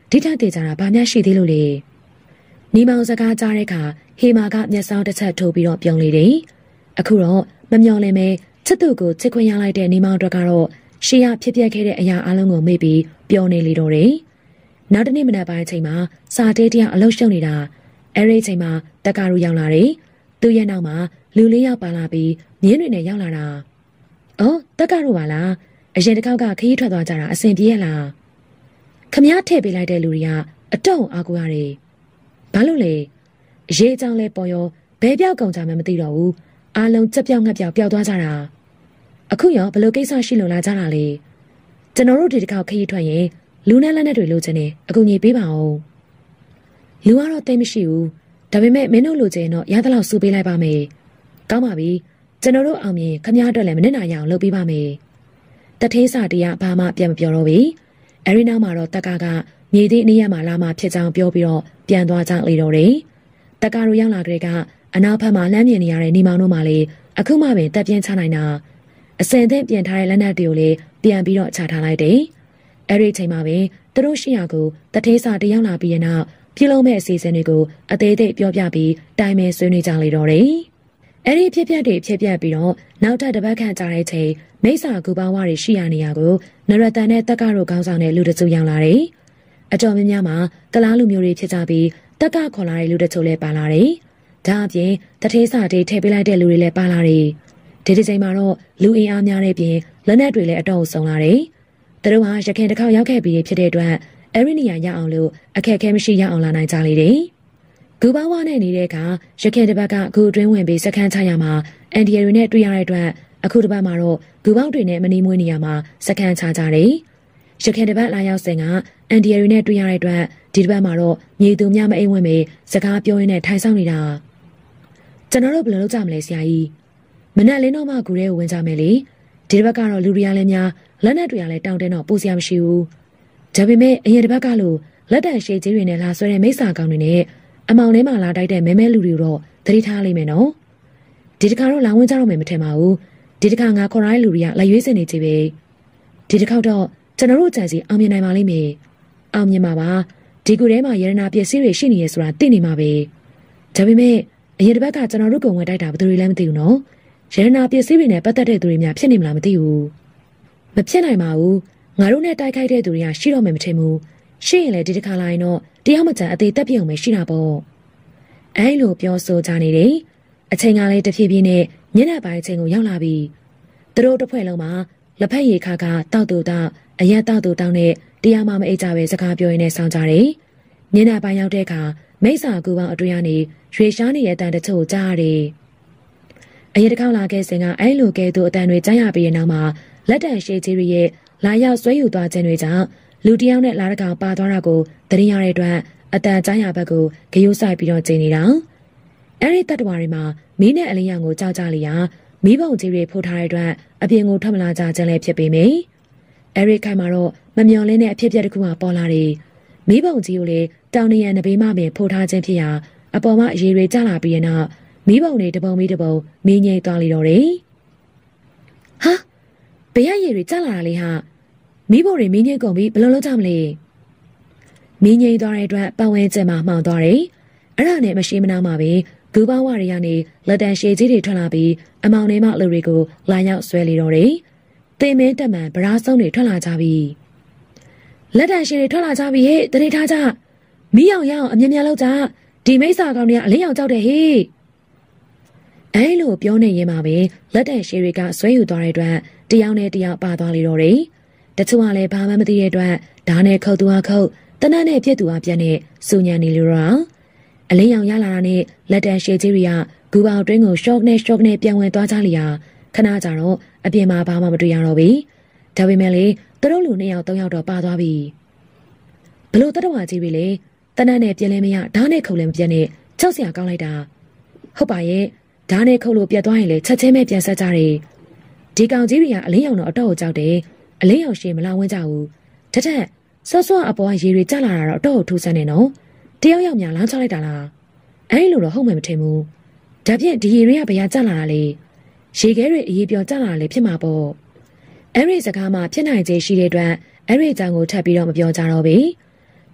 ဒီထက်သေးကြတာဘာမှရှိသေးလို့လေနီမောင်စကားကြားတဲ့အခါဟေမာကမျက်စောင်းတစ်ချက်ထိုးပြီးတော့ပြုံးလေတယ်အခုတော့မမျော်လင့်ပဲချစ်သူကိုချစ်ခွင့်ရလိုက်တဲ့နီမောင်တို့ကတော့ရှေ့ရဖြစ်ပျက်ခဲ့တဲ့အရာအလုံးကိုမေ့ပြီးပျော်နေလေတော့တယ်နောက်တနေ့မနက်ပိုင်းအချိန်မှာစာတေးတရားအလုပ်ရှုပ်နေတာအဲ့ဒီအချိန်မှာတက္ကရာရောက်လာတယ်သူ့ရဲ့နောက်မှာလူလေးယောက်ပါလာပြီးမြင်းတွေနဲ့ရောက်လာတာအော်တက္ကရာပါလားအရင်တစ်ခေါက်ကခရီးထွက်သွားကြတာအဆင်ပြေရလားခမည်းထည့်ပေးလိုက်တဲ့လူတွေကအတော့အားကိုးရတယ်ဘာလို့လဲအရေးအကြောင်းလဲပေါ်ရောဘဲပြောက်ကုန်ကြမှမသိတော့ဘူးအားလုံးကြက်ပြောက်ငှက်ပြောက်ပျောက်သွားကြတာအခုရောဘယ်လိုကိစ္စရှိလို့လာကြတာလဲကျွန်တော်တို့ဒီတစ်ခေါက်ခရီးထွက်ရင်လူနဲ့လက်နဲ့တွေလိုချင်နေအကူညီပေးပါဦးလူကတော့တိတ်မရှိဘူးဒါပေမဲ့မင်းတို့လိုချင်တော့ရသလောက်စူပေးလိုက်ပါမယ်ကောင်းပါပြီကျွန်တော်တို့အောင်မြင်ခမည်းအတွက်လည်းမနစ်နာရအောင်လုပ်ပေးပါမယ်တထေးစာတရားဘာမှပြန်မပြောတော့ဘူးအရီနာမှာတော့တက္ကကမြေသေးအနည်းရမှာလာမှဖြစ်ကြောင်းပြောပြီးတော့ပြန်သွားကြလေတော့တယ်တက္ကရိုရောက်လာကြတဲ့ကအနောက်ဘက်မှာလှမ်းမြင်နေရတဲ့နေမောင်တို့မှလည်းအခုမှပင်တက်ပြင်းချနိုင်တာအစင်သင့်ပြင်ထားတဲ့လက်နက်တွေကိုလည်းပြန်ပြီးတော့ချထားလိုက်တယ်အဲ့ဒီအချိန်မှာပဲသူတို့ရှိရကိုတထေးစာတရောက်လာပြီးတဲ့နောက်ပြုလုပ်မဲ့အစီအစဉ်တွေကိုအသေးသေးပြောပြပြီးတိုင်ပင်ဆွေးနွေးကြလေတော့တယ်အဲ့ဒီဖြစ်ပျက်တွေဖြစ်ပျက်ပြီးတော့နောက်ထပ်တစ်ပတ်ခန့်ကြာတဲ့ချိန်မိစ္ဆာကူပေါင်းဝါတွေရှိရနေရကိုနရတန်နဲ့တက္ကရိုခေါင်းဆောင်တဲ့လူတစုရောက်လာတယ်အတော်များများမှာကလားလူမျိုးတွေဖြစ်ကြပြီးတက်ကခေါ်လာတဲ့လူတချို့လည်းပါလာတယ်ဒါအပြင်တထေးစာတွေထည့်ပေးလိုက်တဲ့လူတွေလည်းပါလာတယ်ဒီဒီချိန်မှာတော့လူအင်အားများတဲ့ပြင်လက်နက်တွေလည်းအတော့ဆုံလာတယ်သူတို့ဟာရခင်တစ်ခေါက်ရောက်ခဲ့ပြီးဖြစ်တဲ့အတွက်အဲ့ဒီနေရာရအောင်လို့အခက်အခဲမရှိရအောင်လာနိုင်ကြလေတယ်ဂူပေါင်းဝါနဲ့နေတဲ့အခါရခင်တစ်ပတ်ကဂူအတွင်းဝင်ပြီးစခန်းချရမှာအန်ဒီရီနဲ့တွေ့ရတဲ့အတွက်အခုတစ်ပတ်မှာတော့ဂူပေါင်းတွေနဲ့မနီးမွေးနေရမှာစခန်းချကြတယ်ရခင်တစ်ပတ်လာရောက်စဉ်ကအန်ဒီရီနဲ့တွေ့ရတဲ့အတွက်ဒီတစ်ပတ်မှာတော့မြေသူများမအိမ်ဝင်ပြီးစကားပြောရင်းနဲ့ထိုင်ဆောင်နေတာကျွန်တော်တို့ဘယ်လိုလုပ်ကြမလဲဆရာကြီးမနက်လင်းတော့မှဂူထဲကိုဝင်ကြမယ်လေဒီတစ်ပတ်ကတော့လူတွေကလည်းများလက်နက်တွေကလည်းတောင်းတင်းတော့ပူစရာမရှိဘူးဒါပေမဲ့အရင်တစ်ပတ်ကလို့လက်တံရှည်ကြီးတွေနဲ့လာဆွဲတဲ့မိစ္ဆာကောင်တွေနဲ့အမောင်ထဲမှာလာတိုက်တဲ့မဲမဲလူတွေတော့သတိထားလိမ့်မယ်နော်ဒီတစ်ခါတော့လာဝင်ကြတော့မယ်မထင်ပါဘူးဒီတစ်ခါငါခေါ်ရတဲ့လူတွေကလက်ရွေးစင်နေကြပဲဒီတစ်ခေါက်တော့ကျွန်တော်တို့ကြံစီအောင်မြင်နိုင်ပါလိမ့်မယ်အောင်မြင်ပါပါဒီကူထဲမှာရတနာပစ္စည်းတွေရှိနေရဆိုတာသိနေမှာပဲဒါပေမဲ့အရင်တစ်ပတ်ကကျွန်တော်တို့ကုံဝင်တိုက်တာဘယ်သူတွေလဲမသိဘူးနော်ရတနာပစ္စည်းတွေနဲ့ပတ်သက်တဲ့သူတွေများဖြစ်နေမလားမသိဘူးမဖြစ်နိုင်ပါဘူးငါတို့နဲ့တိုက်ခိုက်တဲ့သူတွေကရှိတော့မယ်မထင်ဘူးရှိရင်လေဒီတစ်ခါလာရင်တော့တရားမကြံအသေးတက်ပြုံပဲရှိတာပေါ့အဲလိုပြောဆိုကြနေတယ်အချိန်ကလည်းတဖြည်းဖြည်းနဲ့ညနေပိုင်းအချိန်ကိုရောက်လာပြီသူတို့တစ်ဖွဲ့လုံးမှာလက်ဖက်ရည်ခါကတောက်တူတောက်အရက်တောက်တူတောက်နဲ့တရားမှမအိတ်ကြပဲစကားပြောရင်းနဲ့ဆောင်ကြတယ်ညနေပိုင်းရောက်တဲ့အခါမိစ္ဆာကူပေါင်းအတွင်းကနေရွှေရှားနေတဲ့အတန်တချို့ကြားရတယ်အရင်တစ်ခေါက်လာခဲ့စဉ်ကအဲလိုကဲသူအတန်တွေကြားရပြီးတဲ့နောက်မှာလက်တံရှည်ကြီးရဲ့လာရောက်ဆွဲယူသွားခြင်းတွေကြောင့်လူတယောက်နဲ့လာတကောင်ပါသွားတာကိုသတင်းရတဲ့အတွက်အတန်ကြားရဘက်ကိုဂယိုးဆိုင်ပြီးတော့ကျင်းနေတာအဲ့ဒီတတ္တဝါတွေမှာမီးနဲ့အလင်းရောင်ကိုကြောက်ကြလျာမီးပုံကြီးတွေဖိုးထားတဲ့အတွက်အပြင်ကိုထွက်မလာကြခြင်းလည်းဖြစ်ပေမယ့်အဲ့ဒီခိုင်မှာတော့မမျော်လင့်တဲ့အဖြစ်အပျက်တစ်ခုမှပေါ်လာတယ်မီးပုံကြီးကိုလေတောင်နေရံနဘေးမှပင်ဖိုးထားခြင်းဖြစ်ရာအပေါ်မှာရေတွေကျလာပြီးတဲ့နောက်မီးပုံတွေတပုံမီးတပုံမီးငိမ့်သွားလိတော့တယ်ဟာဘယ်ရရေတွေကျလာတာလဲဟာမီးပုံတွေမီးငိမ့်ကုန်ပြီးဘယ်လိုလုပ်ကြမလဲမီးငိမ့်သွားတဲ့အတွက်ပတ်ဝန်းကျင်မှာမှောင်သွားတယ်အဲ့ဒါနဲ့မရှိမနာမှာပဲဂူပေါင်းဝတွေကနေလက်တံရှည်ကြီးတွေထွက်လာပြီးအမောင်နေမလူတွေကိုလာရောက်ဆွဲလေတော့တယ်တင်မင်းတက်မှန်ဗရာဆုံးတွေထွက်လာကြပြီလက်တံရှည်တွေထွက်လာကြပြီဟဲ့တတိထားကြမီးအောင်ရအောင်အမြင်များလောက်ကြဒီမိစ္ဆာကောင်တွေကအလင်းအောင်ကြောက်တယ်ဟေ့အဲလိုပြောနေရင်မှာပဲလက်တံရှည်တွေကဆွဲယူသွားတဲ့အတွက်တယောက်နဲ့တယောက်ပါသွားလေတော့တယ်တချို့ကလည်းဘာမှမသိတဲ့အတွက်ဓာတ်နဲ့ခုတ်သူဟာခုတ်တနတ်နဲ့ပြက်သူဟာပြက်နဲ့စူညံနေလို့တော့အလင်းရောင်ရလာတာနဲ့လက်တံရှည်ကြီးတွေကဂူပေါအတွင်းကိုရှော့နဲ့ရှော့နဲ့ပြန်ဝင်သွားကြလျာခဏကြာတော့အပြင်မှာဘာမှမတွေ့ရတော့ဘူးဒါပေမဲ့လေသူတို့လူနှစ်ယောက်သုံးယောက်တော့ပါသွားပြီဘလို့တတဝါကြီးပြီလေတနတ်နဲ့ပြက်လဲမရဓာတ်နဲ့ခုတ်လဲမပြက်နဲ့ကြောက်စရာကောင်းလိုက်တာဟုတ်ပါရဲ့ဓာတ်နဲ့ခုတ်လို့ပြက်သွားရင်လေချက်ချင်းပဲပြန်ဆက်ကြတယ်ဒီကောင်ကြီးတွေကအလင်းရောင်တော့အတော့ကိုကြောက်တယ်အလင်းရောင်ရှင်မလာဝင်းကြဘူးထက်ထက်ဆော့ဆော့အပေါ်ကရေတွေကျလာတာတော့အတော့ကိုထူးဆန်းနေနော်တယောက်ယောက်များလမ်းချလိုက်တာလားအဲလိုတော့ဟုတ်မှမထင်ဘူးဒါဖြင့်ဒီရေတွေကဘယ်ရကျလာတာလဲရေခဲတွေအေးပြောကျလာတာလေဖြစ်မှာပေါ့အဲ့ဒီစကားမှဖြစ်နိုင်ခြေရှိတဲ့အတွက်အဲ့ဒီအကြောင်းကိုထပ်ပြီးတော့မပြောကြတော့ဘူး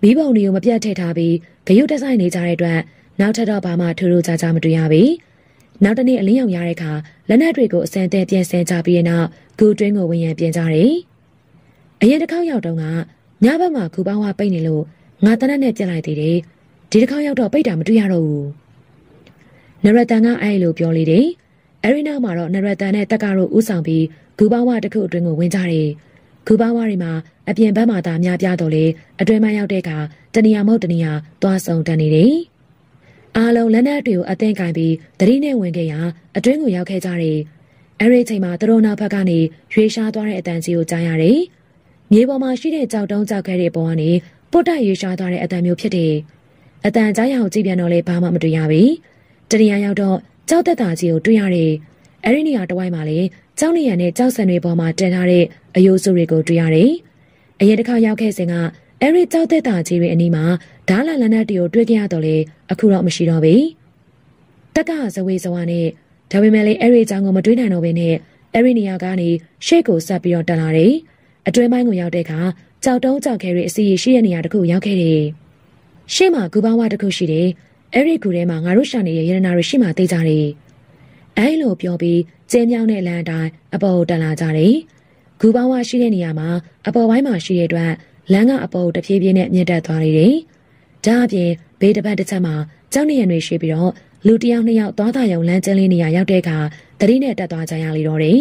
မီးပုံတွေကိုမပြတ်ထည့်ထားပြီးဂရုတစိုက်နေကြတဲ့အတွက်နောက်ထပ်တော့ဘာမှထူးထူးခြားခြားမတွေ့ရပြီနောက်တနေ့အလင်းရောင်ရတဲ့အခါလက်နက်တွေကိုအစင်တဲ့ပြင်ဆင်ကြပြီးတဲ့နောက်ဂူတွင်းကိုဝင်ရန်ပြင်ကြတယ်အရင်တစ်ခေါက်ရောက်တော့ကညဘက်မှာဂူပေါင်းဝပိတ်နေလို့ငါတနက်နဲ့ပြစ်လိုက်သေးတယ်ဒီတစ်ခေါက်ရောက်တော့ပိတ်တာမတွေ့ရတော့ဘူးနရတန်ကအဲ့လိုပြောလေတယ်အဲ့ဒီနောက်မှာတော့နရတန်နဲ့တက်ကတော့ဥဆောင်ပြီးဂူပေါင်းဝတစ်ခုအတွင်းကိုဝင်ကြတယ်ဂူပေါင်းဝတွေမှာအပြင်ဘက်မှာသာများပြားတော့လေအတွင်းမှာရောက်တဲ့အခါတနေရာမဟုတ်တနေရာသွားဆုံတန်နေတယ်အားလုံးလက်နက်တွေကိုအသင်းကင်ပြီးတတိနဲ့ဝင်ခဲ့ရာအတွင်းကိုရောက်ခဲ့ကြတယ်အဲ့ဒီအချိန်မှာသူတို့နောက်ဘက်ကနေရွေရှားသွားတဲ့အတန်ကြီးကိုကြားရတယ်မြေပေါ်မှာရှိတဲ့ကြောက်တုံးကြောက်ခဲတဲ့ပုံကနေပုတ်တက်ရွေရှားသွားတဲ့အတန်မျိုးဖြစ်တယ်အတန်ကြားရအောင်ကြည့်ပြန်တော့လေဘာမှမတွေ့ရပြီတနေရာရောက်တော့ကြောက်သက်တာကြီးကိုတွေ့ရတယ်အဲ့ဒီနေရာတစ်ဝိုက်မှာလေကြောက်နေရတဲ့ကြောက်ဆန်တွေပေါ်မှာတင်ထားတဲ့အယိုးစုတွေကိုတွေ့ရတယ်အရင်တစ်ခါရောက်ခဲ့စဉ်ကအဲ့ဒီကြောက်သက်တာကြီးတွေအနီးမှာဓာလာလက်နက်တွေကိုတွေ့ကြရတော့လေအခုတော့မရှိတော့ပြီတက်ကဇဝေဇဝါနဲ့ဒါပေမဲ့လေအဲ့ဒီအကြောင်းကိုမတွေးနိုင်တော့ဘဲနဲ့အဲ့ဒီနေရာကနေရှေ့ကိုဆက်ပြီးတော့တက်လာတယ်အတွင်းပိုင်းကိုရောက်တဲ့အခါကြောက်တုံးကြောက်ခဲတွေအစီရှိတဲ့နေရာတစ်ခုရောက်ခဲ့တယ်ရှေ့မှာဂူပေါင်းဝတစ်ခုရှိတယ်အဲ့ဒီဂူထဲမှာငါတို့ရှာနေတဲ့ရတနာတွေရှိမှသိကြတယ်အဲ့လိုပြောပြီးကျင်းမြောင်းတဲ့လမ်းအတိုင်းအပေါ်ကိုတက်လာကြတယ်ဂူပေါင်းဝရှိတဲ့နေရာမှာအပေါ်ပိုင်းမှာရှိတဲ့အတွက်လမ်းကအပေါ်တဖြည်းဖြည်းနဲ့မြင့်တက်သွားနေတယ်ဒါအပြင်ဘေးတစ်ဖက်တစ်ချက်မှာကြောက်နေရံတွေရှိပြီးတော့လူတစ်ယောက်နှစ်ယောက်သွားတာရုံလမ်းကျင်းလေးနေရာရောက်တဲ့အခါတတိနဲ့တက်သွားကြရလေတော့တယ်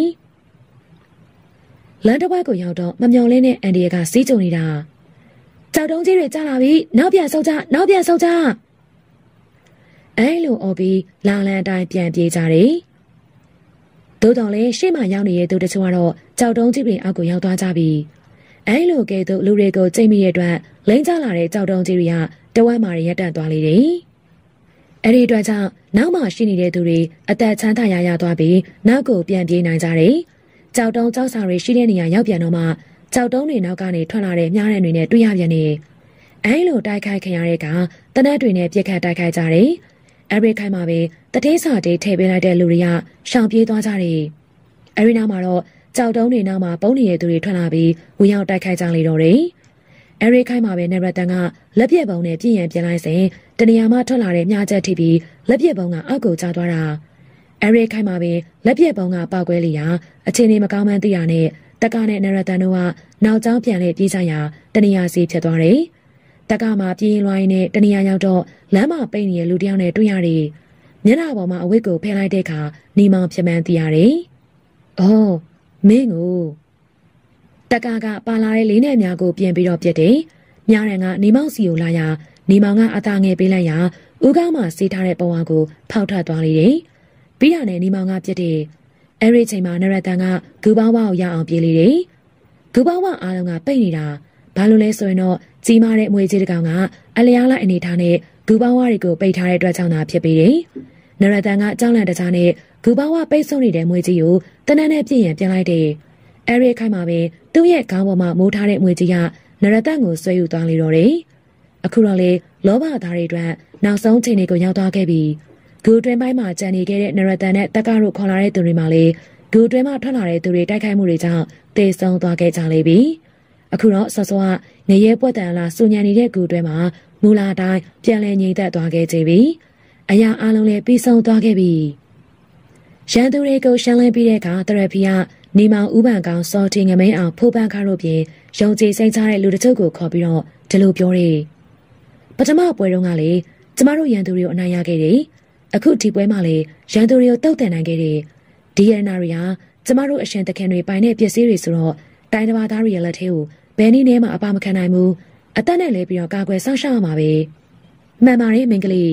လမ်းတစ်ဝက်ကိုရောက်တော့မမျော်လင်းတဲ့အန်ဒီယာကစီးကြုံနေတာကြောက်တုံးကြီးတွေကျလာပြီနောက်ပြန်ဆုတ်ကြနောက်ပြန်ဆုတ်ကြအဲလိုအော်ပြီးလာလန်အတိုင်းပြန်ပြေးကြတယ်သို့တော်လည်းရှေ့မှာရောက်နေတဲ့သူတချို့ကတော့ကြောက်တုံးကြီးတွေအောက်ကိုရောက်သွားကြပြီအဲလိုကဲသူလူတွေကိုချိန်မိတဲ့အတွက်လိမ့်ကျလာတဲ့ကြောက်တုံးကြီးတွေကတဝက်မာတွေရက်တက်သွားလေတယ်အဲ့ဒီအတွက်ကြောင့်နောက်မှရှိနေတဲ့သူတွေအသက်ချမ်းသာရရသွားပြီးနောက်ကိုပြန်ပြေးနိုင်ကြတယ်ကြောက်တုံးကြောက်စာတွေရှိတဲ့နေရာရောက်ပြန်တော့မှကြောက်တုံးတွေနောက်ကနေထွက်လာတဲ့မြားရံတွေနဲ့တွေ့ရပြန်နေအဲလိုတိုက်ခိုက်ခင်ရတဲ့ကတနက်တွေနဲ့ပြက်ခတ်တိုက်ခိုက်ကြတယ်အဲ့ဒီခိုင်မှာပဲတတိစာတေးထည့်ပေးလိုက်တဲ့လူတွေကရှောင်ပြေးသွားကြတယ်အဲ့ဒီနောက်မှာတော့ကြောက်တုံးတွေနောက်မှာပုံနေတဲ့သူတွေထွက်လာပြီးဝင်ရောက်တိုက်ခိုက်ကြလေတော့တယ်အဲ့ဒီခိုင်မှာပဲနရတန်ကလက်ပြက်ပုံနဲ့ပြင်ရန်ပြင်လိုက်စဉ်တနေရာမှာထွက်လာတဲ့မြားချက်ထိပြီးလက်ပြက်ပုံကအောက်ကိုကျသွားတာအဲ့ဒီခိုင်မှာပဲလက်ပြက်ပုံကပေါက်ကွဲလျာအခြေအနေမကောင်းမှန်းသိရနဲ့တက်ကနဲ့နရတန်တို့ကနောက်ကျောင်းပြန်လေပြေးကြရာတနေရာစီဖြစ်သွားတယ်တက်ကမှာပြေးလွှိုင်းနဲ့တနေရာရောက်တော့လမ်းမှာပိတ်နေတဲ့လူတယောက်နဲ့တွေ့ရတယ်မျက်နှာပေါ်မှာအဝတ်ကိုဖယ်လိုက်တဲ့အခါနေမောင်ဖြစ်မှန်းသိရတယ်အော်မင်းကိုတက်ကကပါလာတဲ့လေးနဲ့များကိုပြင်ပြီးတော့ပြစ်တယ်မြားရန်ကနေမောင်စီကိုလာရာနေမောင်ကအသာငယ်ပေးလိုက်ရာဦးကောင်းမှစေးထားတဲ့ပုံဝါကိုဖောက်ထွက်သွားလေတယ်ပြီးရနဲ့နေမောင်ကပြစ်တယ်အဲ့ဒီချိန်မှာနရတန်ကဂူပေါင်းဝကိုရအောင်ပြေးလေတယ်ဂူပေါင်းဝအားလုံးကပိတ်နေတာဘာလို့လဲဆိုရင်တော့ကြီးမားတဲ့အမွေကြီးတစ်ကောင်ကအလျားလိုက်အနေထားနဲ့ဂူပေါင်းဝတွေကိုပိတ်ထားတဲ့အတွက်ကြောင့်သာဖြစ်ပေတယ်နရတန်ကကြောက်လန့်တကြားနဲ့ဂူပေါင်းဝပိတ်ဆုံးနေတဲ့မွေကြီးကိုတနက်နဲ့ပြည့်ရင်ပြန်လိုက်တယ်အဲ့ဒီခိုင်မှာပဲသူ့ရဲ့ခေါင်းပေါ်မှာမိုးထားတဲ့မွေကြီးကနရတန်ကိုဆွဲယူသွားလေတော့တယ်အခုတော့လေလောဘသားတွေအတွက်နောက်ဆုံးချိန်တွေကိုရောက်သွားခဲ့ပြီဂူတွင်ပိုင်းမှာကြံနေခဲ့တဲ့နရတန်နဲ့တက်ကတို့ခေါ်လာတဲ့သူတွေမှလေဂူတွင်မှာထွက်လာတဲ့သူတွေတိုက်ခိုက်မှုတွေကြောင့်တေဆုံးသွားခဲ့ကြလေပြီအခုတော့ဆော့ဆော့ကငရဲပွက်တန်လာစူညံနေတဲ့ဂူတွင်မှာမူလာတိုင်းပြန်လည်ငြိမ်သက်သွားခဲ့ကြပြီအရာအလုံးလည်းပြီးဆုံးသွားခဲ့ပြီရန်သူတွေကိုရှင်းလင်းပြီးတဲ့အခါတရဖီကနေမောင်ဥပန်ကောင်စော်တီငမင်းအောင်ဖိုးပန်းခါတို့ပြင်ရုံကြည်စိတ်ချတဲ့လူတချို့ကိုခေါ်ပြီးတော့ဒီလိုပြောတယ်ပထမပွဲတုန်းကလေကျမတို့ရန်သူတွေကိုအနိုင်ရခဲ့တယ်အခုဒီပွဲမှာလေရန်သူတွေကိုတုတ်တင်နိုင်ခဲ့တယ်ဒီရနာတွေဟာကျမတို့အရှင်သခင်တွေပိုင်တဲ့ပစ္စည်းတွေဆိုတော့တိုင်းတစ်ပါးသားတွေရဲ့လက်ထဲကိုဘယ်နည်းနဲ့မှအပါမခံနိုင်ဘူးအသက်နဲ့လဲပြီးတော့ကာကွယ်ဆောင်ရှောက်ရမှာပဲမှန်ပါတယ်မင်္ဂလိ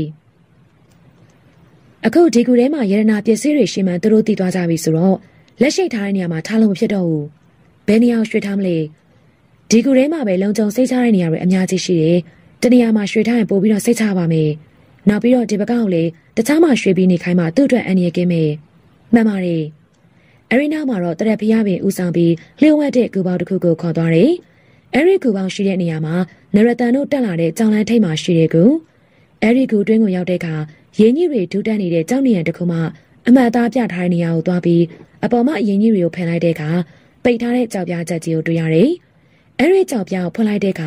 အခုဒီကူထဲမှာရတနာပစ္စည်းတွေရှိမှသူတို့တည်သွားကြပြီဆိုတော့လက်ရှိထားတဲ့နေရာမှာထားလို့မဖြစ်တော့ဘူးဘယ်နေရာရွှေ့ထားမလဲဒီကူထဲမှာပဲလုံခြုံစိတ်ချတဲ့နေရာတွေအများကြီးရှိတယ်တနေရာမှာရွှေ့ထားရင်ပို့ပြီးတော့စိတ်ချပါမယ်နောက်ပြီးတော့ဒီဘက်ကကိုလေတခြားမှာရွှေ့ပြီးနေခိုင်းမှသူ့အတွက်အန္တရာယ်ကင်းမယ်မှန်ပါတယ်အရီနာမှာတော့တရက်ဖျားပင်ဦးဆောင်ပြီးလျှို့ဝှက်တဲ့ကူပေါင်းတစ်ခုကိုခေါ်သွားတယ်အဲ့ဒီကူပေါင်းရှိတဲ့နေရာမှာနရတန်တို့တက်လာတဲ့ကြောင်လန်းထိပ်မှာရှိတဲ့ကူအဲ့ဒီကူတွင်းကိုရောက်တဲ့အခါရင်းကြီးတွေဒူးတက်နေတဲ့ကြောင်နေရတစ်ခုမှအမှတ်အသားပြထားတဲ့နေရာကိုသွားပြီးအပေါ်မှာရင်းကြီးတွေကိုဖယ်လိုက်တဲ့အခါပိတ်ထားတဲ့ကြောက်ပြားချက်ကြီးကိုတွေ့ရတယ်အဲ့ဒီကြောက်ပြားကိုဖွင့်လိုက်တဲ့အခါ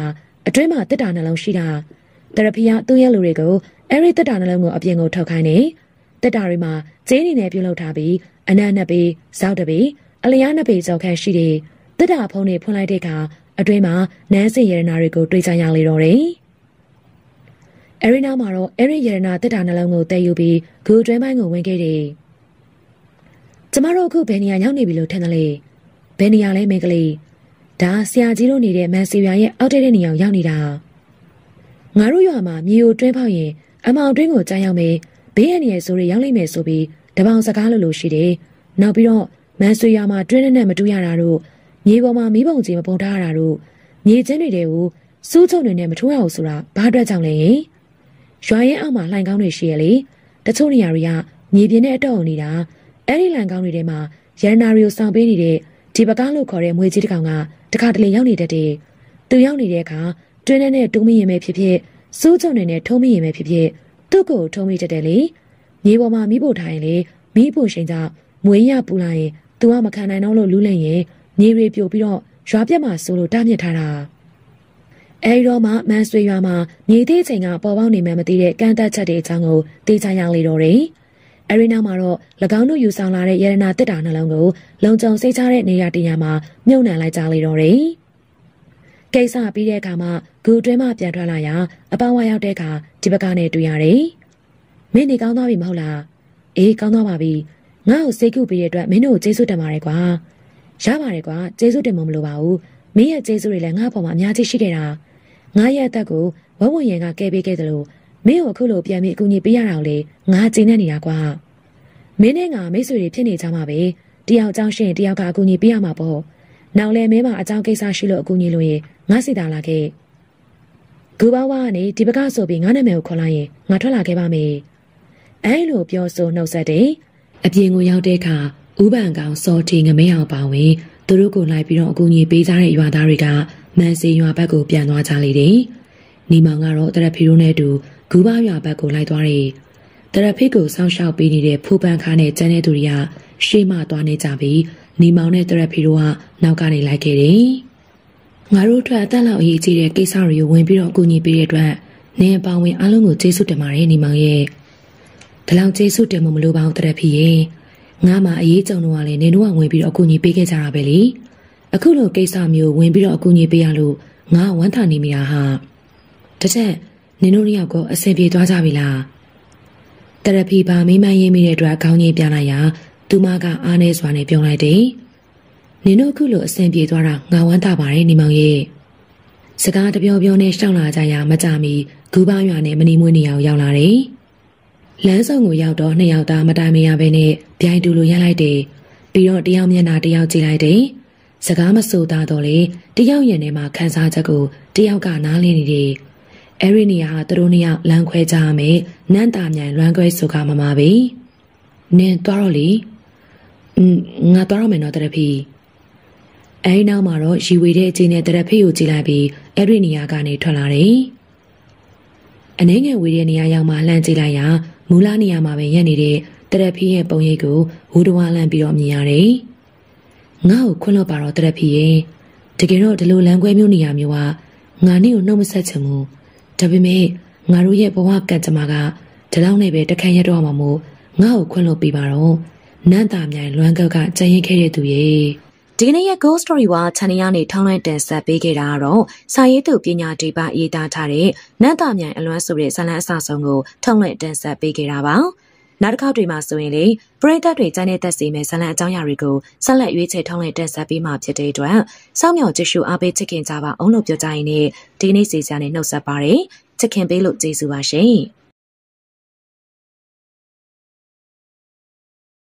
အတွင်းမှာတက်တာနှလုံးရှိတာတရဖီကသူ့ရဲ့လူတွေကိုအဲ့ဒီတက်တာနှလုံးကိုအပြင်ကိုထုတ်ခိုင်းနေတက်တာတွေမှာကျင်းနေနဲ့ပြုတ်လောက်ထားပြီးအနံ့နှစ်ပေစောက်တစ်ပေအလျားနှစ်ပေကျော်ခန့်ရှိတယ်တက်တာဖုံးတွေဖွင့်လိုက်တဲ့အခါအတွင်းမှာနန်းစင်ရတနာတွေကိုတွေ့ကြရလေတော့တယ်အရီနာမှာတော့အရီရတနာတက်တာနှလုံးကိုတည်ယူပြီးဂူတွင်းပိုင်းကိုဝင်ခဲ့တယ်ကျမတို့အခုဘယ်နေရာရောက်နေပြီလို့ထင်တယ်လေဘယ်နေရာလဲမိန်းကလေးဒါဆရာကြီးတို့နေတဲ့မန်စီယာရဲ့အောက်တဲ့နေရာရောက်နေတာငါတို့ရွာမှာမြေကိုတွင်းဖောက်ရင်အမောင်တွင်းကိုကြားရောက်မယ်ဘေးရနေရဆိုရရောက်လိမ့်မယ်ဆိုပြီးတပောင်စကားလို့လို့ရှိတယ်နောက်ပြီးတော့မန်စီယာမှာတွင်းနဲ့မတူရတာတို့မြေပေါ်မှာမီးပုံကြီးမပုံထားရတာတို့မြေချင်းတွေကိုစူးချုံတွေနဲ့မထိုးရအောင်ဆိုတာဘာအတွက်ကြောင့်လဲရွာရဲ့အောက်မှာလှိုင်ကောင်းတွေရှိရလေတချို့နေရာတွေကမြေပြင်းနဲ့အတော့နေတာအဲ့ဒီလှိုင်ကောင်းတွေထဲမှာရန်နာရီကိုစောင့်ပေးနေတဲ့ဒီပကားလို့ခေါ်တဲ့မွေကြီးတစ်ကောင်ကတခါတလေရောက်နေတတ်တယ်သူရောက်နေတဲ့အခါတွင်းနဲ့တူးမိရင်ပဲဖြစ်ဖြစ်စူးချုံတွေနဲ့ထုံးမိရင်ပဲဖြစ်ဖြစ်သူ့ကိုထုံးမိတတ်တယ်လေမြေပေါ်မှာမိဖို့ထားရင်လေမိဖို့ရှင်ကြောင့်မွေရပူလာရင်သူကမခံနိုင်တော့လို့လူးလိုက်ရင်မြေရီပြိုပြီးတော့ရွာပြက်မှာဆိုလို့တားမြစ်ထားတာအဲဒီတော့မှမန်ဆွေရွာမှာမြေသေးချိန်ကပေါ်ပေါက်နေမှမသိတဲ့ကန့်သက်ချက်တွေအကြောင်းကိုသိချရလေတော့တယ်အရီနာမှာတော့၎င်းတို့ယူဆောင်လာတဲ့ရတနာတစ်တာနှလုံးကိုလုံခြုံစိတ်ချတဲ့နေရာတရာမှာမြုပ်နှံလိုက်ကြလေတော့တယ်ကိစ္စပြီးတဲ့အခါမှာဂူတွင်းမှပြန်ထွက်လာရာအပဝါရောက်တဲ့အခါဒီဘက်ကနေတွေ့ရတယ်မင်းနေကောင်းသွားပြီမဟုတ်လားအေးကောင်းသွားပါပြီငါ့ကိုစိတ်ကူပြီးတဲ့အတွက်မင်းတို့ကိုကျေးဇူးတင်ပါတယ်ကွာရပါတယ်ကွာကျေးဇူးတင်မလို့ပါဘူးမင်းရဲ့ကျေးဇူးတွေလည်းငါ့ပေါ်မှာအများကြီးရှိခဲ့တာငါရဲ့အသက်ကိုဝဝရင်ကကဲပေးခဲ့တယ်လို့မင်းကိုအခုလိုပြန်ပြီးအကူအညီပေးရတာကိုလေငါကျင်းနေနေတာကွာမင်းနဲ့ငါမိတ်ဆွေတွေဖြစ်နေကြမှာပဲတယောက်အကြောင်းရှိရင်တယောက်ကအကူအညီပေးရမှာပေါ့နောက်လဲမင်းမအကြောင်းကိစ္စရှိလို့အကူအညီလို့ရင်ငါစီတာလာခဲ့ဂူဘာဝကနေဒီဘက်ကဆိုပြီးငါနာမည်ကိုခေါ်လိုက်ရင်ငါထွက်လာခဲ့ပါမယ်အဲလိုပြောဆိုနှုတ်ဆက်တယ်အပြင်ကိုရောက်တဲ့အခါဥပန်ကောင်စော်တီငမဲအောင်ပါဝင်သူတို့ကိုလိုက်ပြီးတော့အကူအညီပေးကြတဲ့ရွာသားတွေကမန်စီရွာဘက်ကိုပြန်သွားကြလေတယ်နီမောင်ကတော့တရဖီတို့နဲ့အတူဂူဘာရွာဘက်ကိုလိုက်သွားတယ်တရဖီကိုစောင့်ရှောက်ပေးနေတဲ့ဖူပန်ခါနဲ့ကျန်းတဲ့သူတွေကရှေ့မှသွားနေကြပြီးနီမောင်နဲ့တရဖီတို့ကနောက်ကနေလိုက်ခဲ့တယ်ငါတို့အတွက်အသက်လောက်အရေးကြီးတဲ့ကိစ္စတွေကိုဝင်ပြီးတော့အကူအညီပေးတဲ့အတွက်နင်းပေါင်းဝင်အားလုံးကိုကျေးဇူးတင်ပါတယ်နီမောင်ရဲ့ဒီလောက်ကျေးဇူးတင်မှုမလိုပါဘူးတရဖီရဲ့ငါမှအရေးကြုံတော့လည်းနင်တို့ကဝင်ပြီးတော့အကူအညီပေးခဲ့ကြတာပဲလေအခုလိုကိစ္စမျိုးဝင်ပြီးတော့အကူအညီပေးရလို့ငါဝမ်းသာနေမိတာဟာတချက်နင်တို့နှစ်ယောက်ကအဆင်ပြေသွားကြပြီလားတရဖီပါမိမရင်းမိတဲ့အတွက်ခေါင်းကြီးပြလိုက်ရာသူမကအားနေစွာနဲ့ပြောလိုက်တယ်နင်တို့အခုလိုအဆင်ပြေသွားတာငါဝမ်းသာပါတယ်နေမောင်ရဲ့စကားတပြောပြောနဲ့ရှောက်လာကြရမကြမီဂူဘာရွာနဲ့မနီမွေးနေအောင်ရောက်လာတယ်လမ်းဆောင်ကိုရောက်တော့နှစ်ယောက်သားမတိုင်မရဘဲနဲ့ပြိုင်တူလိုရလိုက်တယ်ပြီးတော့တယောက်မျက်နှာတယောက်ကြည့်လိုက်တယ်စကားမဆိုသားတော့လေတယောက်ရင်ထဲမှာခန်းစားချက်ကိုတယောက်ကနားလင်းနေတယ်အဲ့ဒီနေရာဟာသူတို့နှစ်ယောက်လမ်းခွဲကြရမယ်နန်းတာမြိုင်လွမ်းခွဲဆိုကမမပဲနင်သွားတော့လေอืมငါသွားတော့မယ်နော်တရဖီအဲဒီနောက်မှာတော့ရီဝေတဲ့အချင်းနဲ့တရဖီကိုကြည့်လိုက်ပြီးအဲ့ဒီနေရာကနေထွက်လာတယ်အနှဲငယ်ဝေတဲ့နေရာရောက်မှလှမ်းကြည့်လိုက်ရာမူလနေရာမှာပဲရက်နေတဲ့တရဖီရဲ့ပုံရိပ်ကိုဝူတဝါလှမ်းပြီးတော့မြင်ရတယ်ငါ့ကိုခွင့်လွှတ်ပါတော့တရဖီရဲ့တကယ်တော့ဒီလိုလမ်းခွဲမျိုးနေရာမျိုးကငါနဲ့ကိုနှုတ်မဆက်ချင်ဘူးဒါပေမဲ့ငါတို့ရဲ့ဘဝကံကြမ္မာကဒီလောက်နဲ့ပဲတခန့်ရတော့မှာမို့ငါ့ကိုခွင့်လွှတ်ပေးပါတော့နန်းတာမြိုင်လွမ်းကောက်ကကြံရင်ခဲ့တဲ့သူရဲ့ဒီကနေ့ရဲ့ Ghost Story ဝါ channel ကနေထောင်းလွှင့်တင်ဆက်ပေးခဲ့တာကတော့စာရေးသူပညာဒီပရေးသားထားတဲ့နန်းတာမြိုင်အလွမ်းဆိုတဲ့ဇာတ်လမ်းအစဆုံးကိုထောင်းလွှင့်တင်ဆက်ပေးခဲ့တာပါနောက်တစ်ခေါက်တွေမှာဆိုရင်လေပရိသတ်တွေကျန်တဲ့သက်စီမဲ့ဇာတ်လမ်းအကြောင်းအရာတွေကိုဆက်လက်ရွေးချယ်ထောင်းလွှင့်တင်ဆက်ပေးမှာဖြစ်တဲ့အတွက်စောင့်မျှော်ကြည့်ရှုအားပေးချစ်ခင်ကြပါအောင်လို့ပြောကြရင်းနဲ့ဒီနေ့စီစဉ်နေနှုတ်ဆက်ပါတယ်ချစ်ခင်ပေးလို့ကျေးဇူးပါရှင်